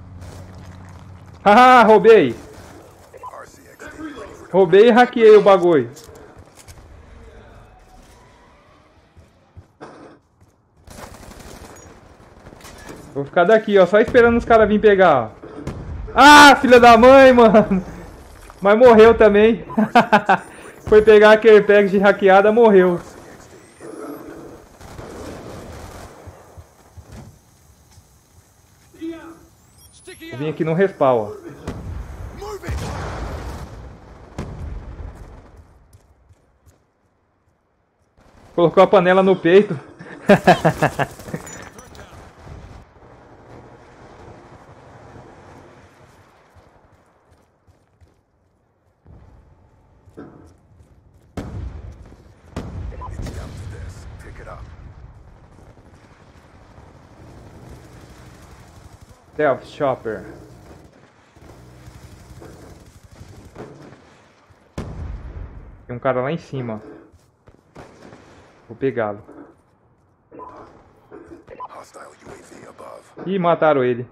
Haha, roubei. Roubei e hackeei o bagulho. Vou ficar daqui, ó. Só esperando os caras virem pegar, ó. Ah, filha da mãe, mano. Mas morreu também. Foi pegar a care package hackeada, morreu. Eu vim aqui no respawn, ó. Colocou a panela no peito. Stealth Chopper. Tem um cara lá em cima. Vou pegá-lo. Ih, mataram ele.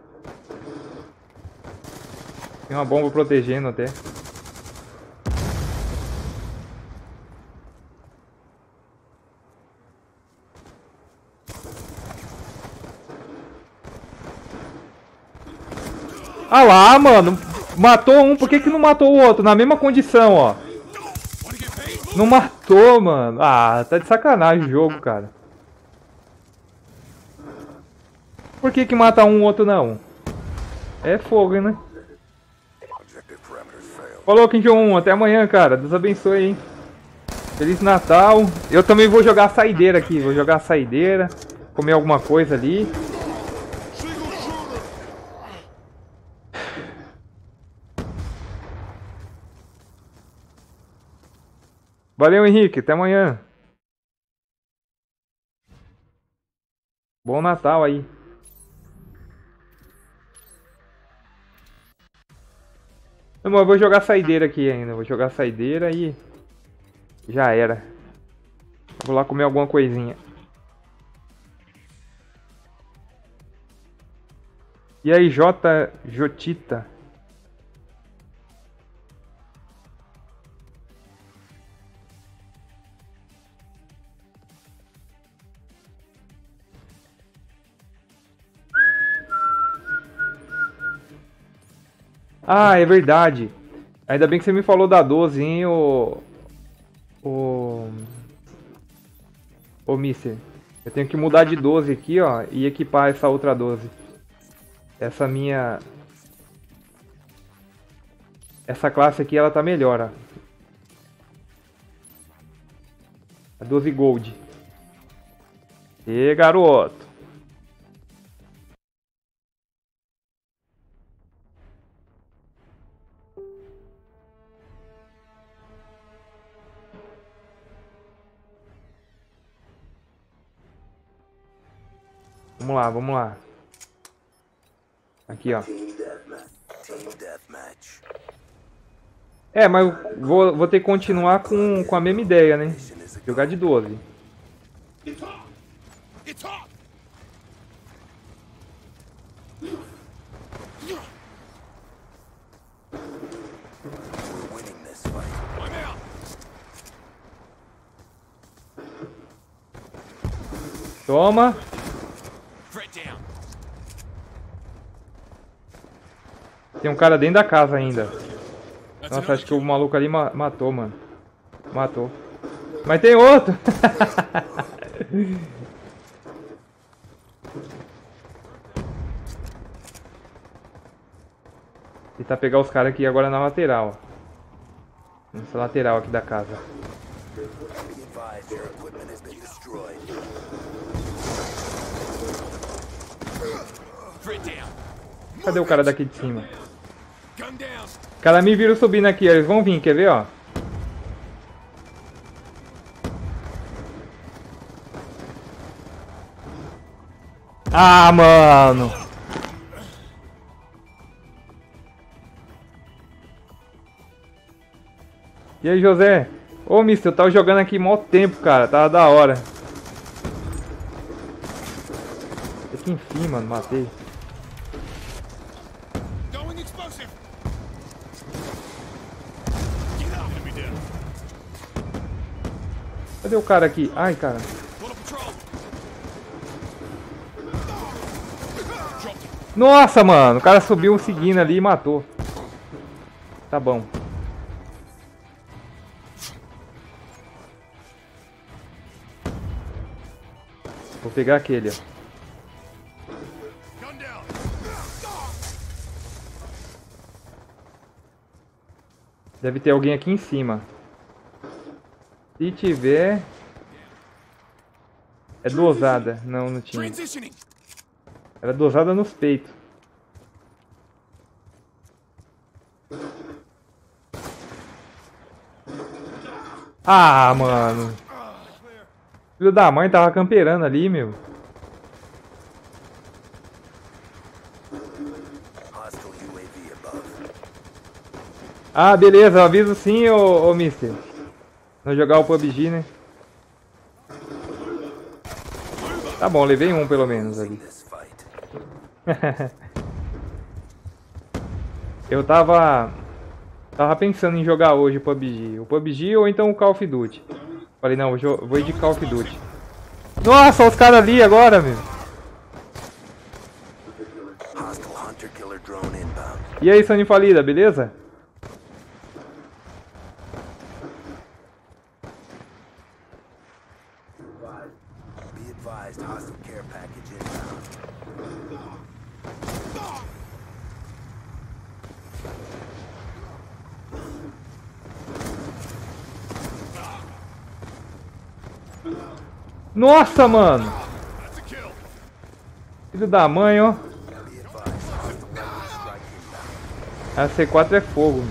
Tem uma bomba protegendo até. Ah lá, mano. Matou um, por que que não matou o outro? Na mesma condição, ó. Não matou, mano. Ah, tá de sacanagem o jogo, cara. Por que que mata um, o outro não? É fogo, né? Falou, Kim Jong-un. Até amanhã, cara. Deus abençoe, hein. Feliz Natal. Eu também vou jogar a saideira aqui. Vou jogar a saideira. Comer alguma coisa ali. Valeu, Henrique. Até amanhã. Bom Natal aí. Não, mas eu vou jogar saideira aqui ainda. Vou jogar saideira e... já era. Vou lá comer alguma coisinha. E aí, J. Jotita? Ah, é verdade. Ainda bem que você me falou da doze, hein, ô... Ô... Ô, mister. Eu tenho que mudar de doze aqui, ó, e equipar essa outra doze. Essa minha... Essa classe aqui, ela tá melhor, ó. A doze Gold. E garoto. Vamos lá, vamos lá. Aqui, ó. Team deathmatch. Team deathmatch. É, mas eu vou, vou ter que continuar com, com a mesma ideia, né? Jogar de doze. It's hot! It's hot! We're winning this fight. I'm out! Toma. Threat down. Tem um cara dentro da casa ainda. That's Nossa, another acho que o maluco ali ma matou, mano. Matou. Mas tem outro! Tentar pegar os caras aqui agora na lateral. Nessa lateral aqui da casa. Be advised, your equipment has been destroyed. threat down. Cadê o cara daqui de cima? Gun down. Os caras me viram subindo aqui, eles vão vir, quer ver, ó? Ah, mano! E aí, José? Ô, mister, eu tava jogando aqui mó tempo, cara. Tava da hora. Aqui enfim, mano, matei. Going explosive. Get up. Enemy down. Cadê o cara aqui? Ai, cara. Pull up patrol. Dropped him. Nossa, mano. O cara subiu seguindo ali e matou. Tá bom. Vou pegar aquele, ó. Gun down. Deve ter alguém aqui em cima. Se tiver... É dosada. Não, não tinha. Transitioning. Era dosada nos peitos. Ah, mano. Filho da mãe tava camperando ali, meu. Hostile U A V above. Ah, beleza. Eu aviso sim, ô, ô mister. Não jogar o P U B G, né? Tá bom, levei um pelo menos ali. This fight. Eu tava... Tava pensando em jogar hoje o P U B G. O P U B G ou então o Call of Duty. Falei, não, vou vou ir de Call of Duty. Nossa, os caras ali agora, meu. Hostile hunter killer drone inbound. E aí, Sony Falida, beleza? Be advised, hostile care package inbound. Nossa, mano. That's a kill. Filho da mãe, ó. Be advised, hostile weapon strike inbound. A C quatro é fogo.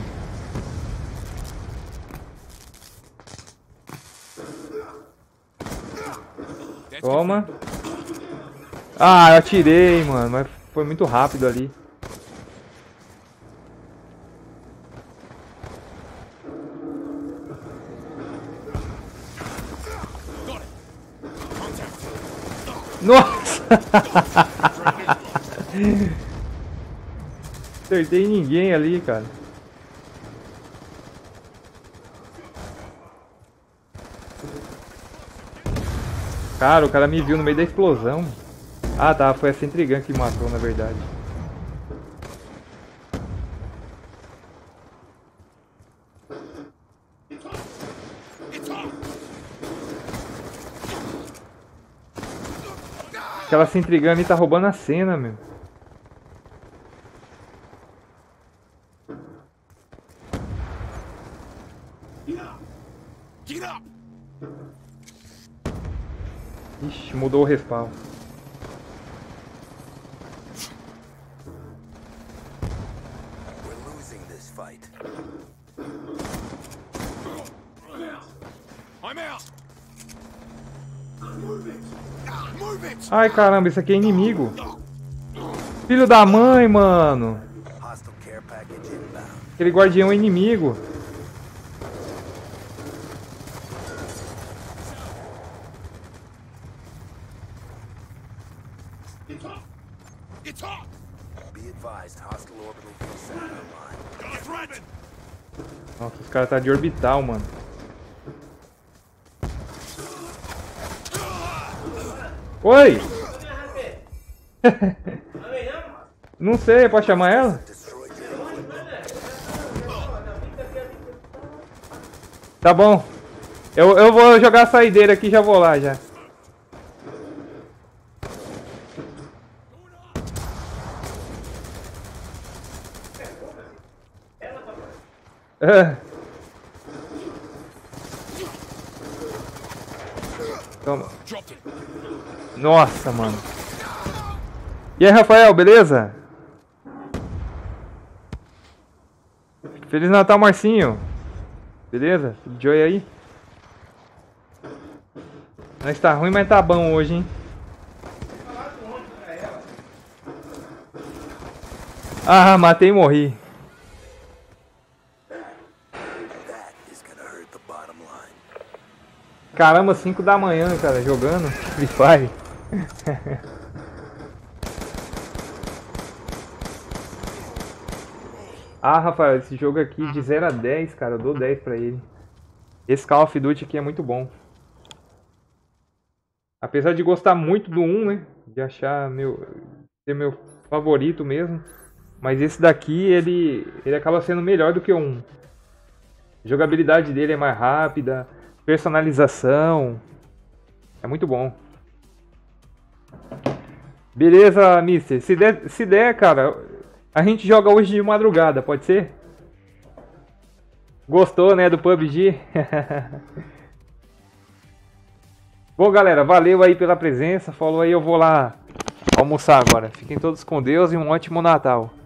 That's Toma. Ah, eu atirei, mano. Mas foi muito rápido ali. got it. Contact. Nossa! Acertei ninguém ali, cara. Cara, o cara me viu no meio da explosão. Ah, tá. Foi a Centrigun que matou, na verdade. Aquela Centrigun ali tá roubando a cena, meu. Ixi, mudou o respawn. We're losing this fight. I'm out. Move it. Move it. Ai, caramba, isso aqui é inimigo. Filho da mãe, mano. Hostile care package inbound. Aquele guardião é inimigo. It's hot. Be advised, hostile orbital VSAT online. Get ready. Nossa, os caras tá de orbital, mano. Oi! Não sei, pode chamar ela? Destroyed your equipment. Tá bom. Eu, eu vou jogar a saideira aqui e já vou lá já. Ah. Toma. Nossa, mano. E aí, Rafael, beleza? Feliz Natal, Marcinho. Beleza? Tudo jóia aí? Nós tá ruim, mas tá bom hoje, hein? Ah, matei e morri. That is gonna hurt the bottom line. Caramba, cinco da manhã, cara, jogando Free Fire. Ah, Rafael, esse jogo aqui de zero a dez, cara, eu dou dez pra ele. Esse Call of Duty aqui é muito bom. Apesar de gostar muito do um, né? De achar meu, ser meu favorito mesmo. Mas esse daqui, ele, ele acaba sendo melhor do que o um. A jogabilidade dele é mais rápida. Personalização. É muito bom. Beleza, mister. Se der, se der, cara, a gente joga hoje de madrugada, pode ser? Gostou, né, do P U B G? Bom, galera, valeu aí pela presença. Falou aí, eu vou lá almoçar agora. Fiquem todos com Deus e um ótimo Natal.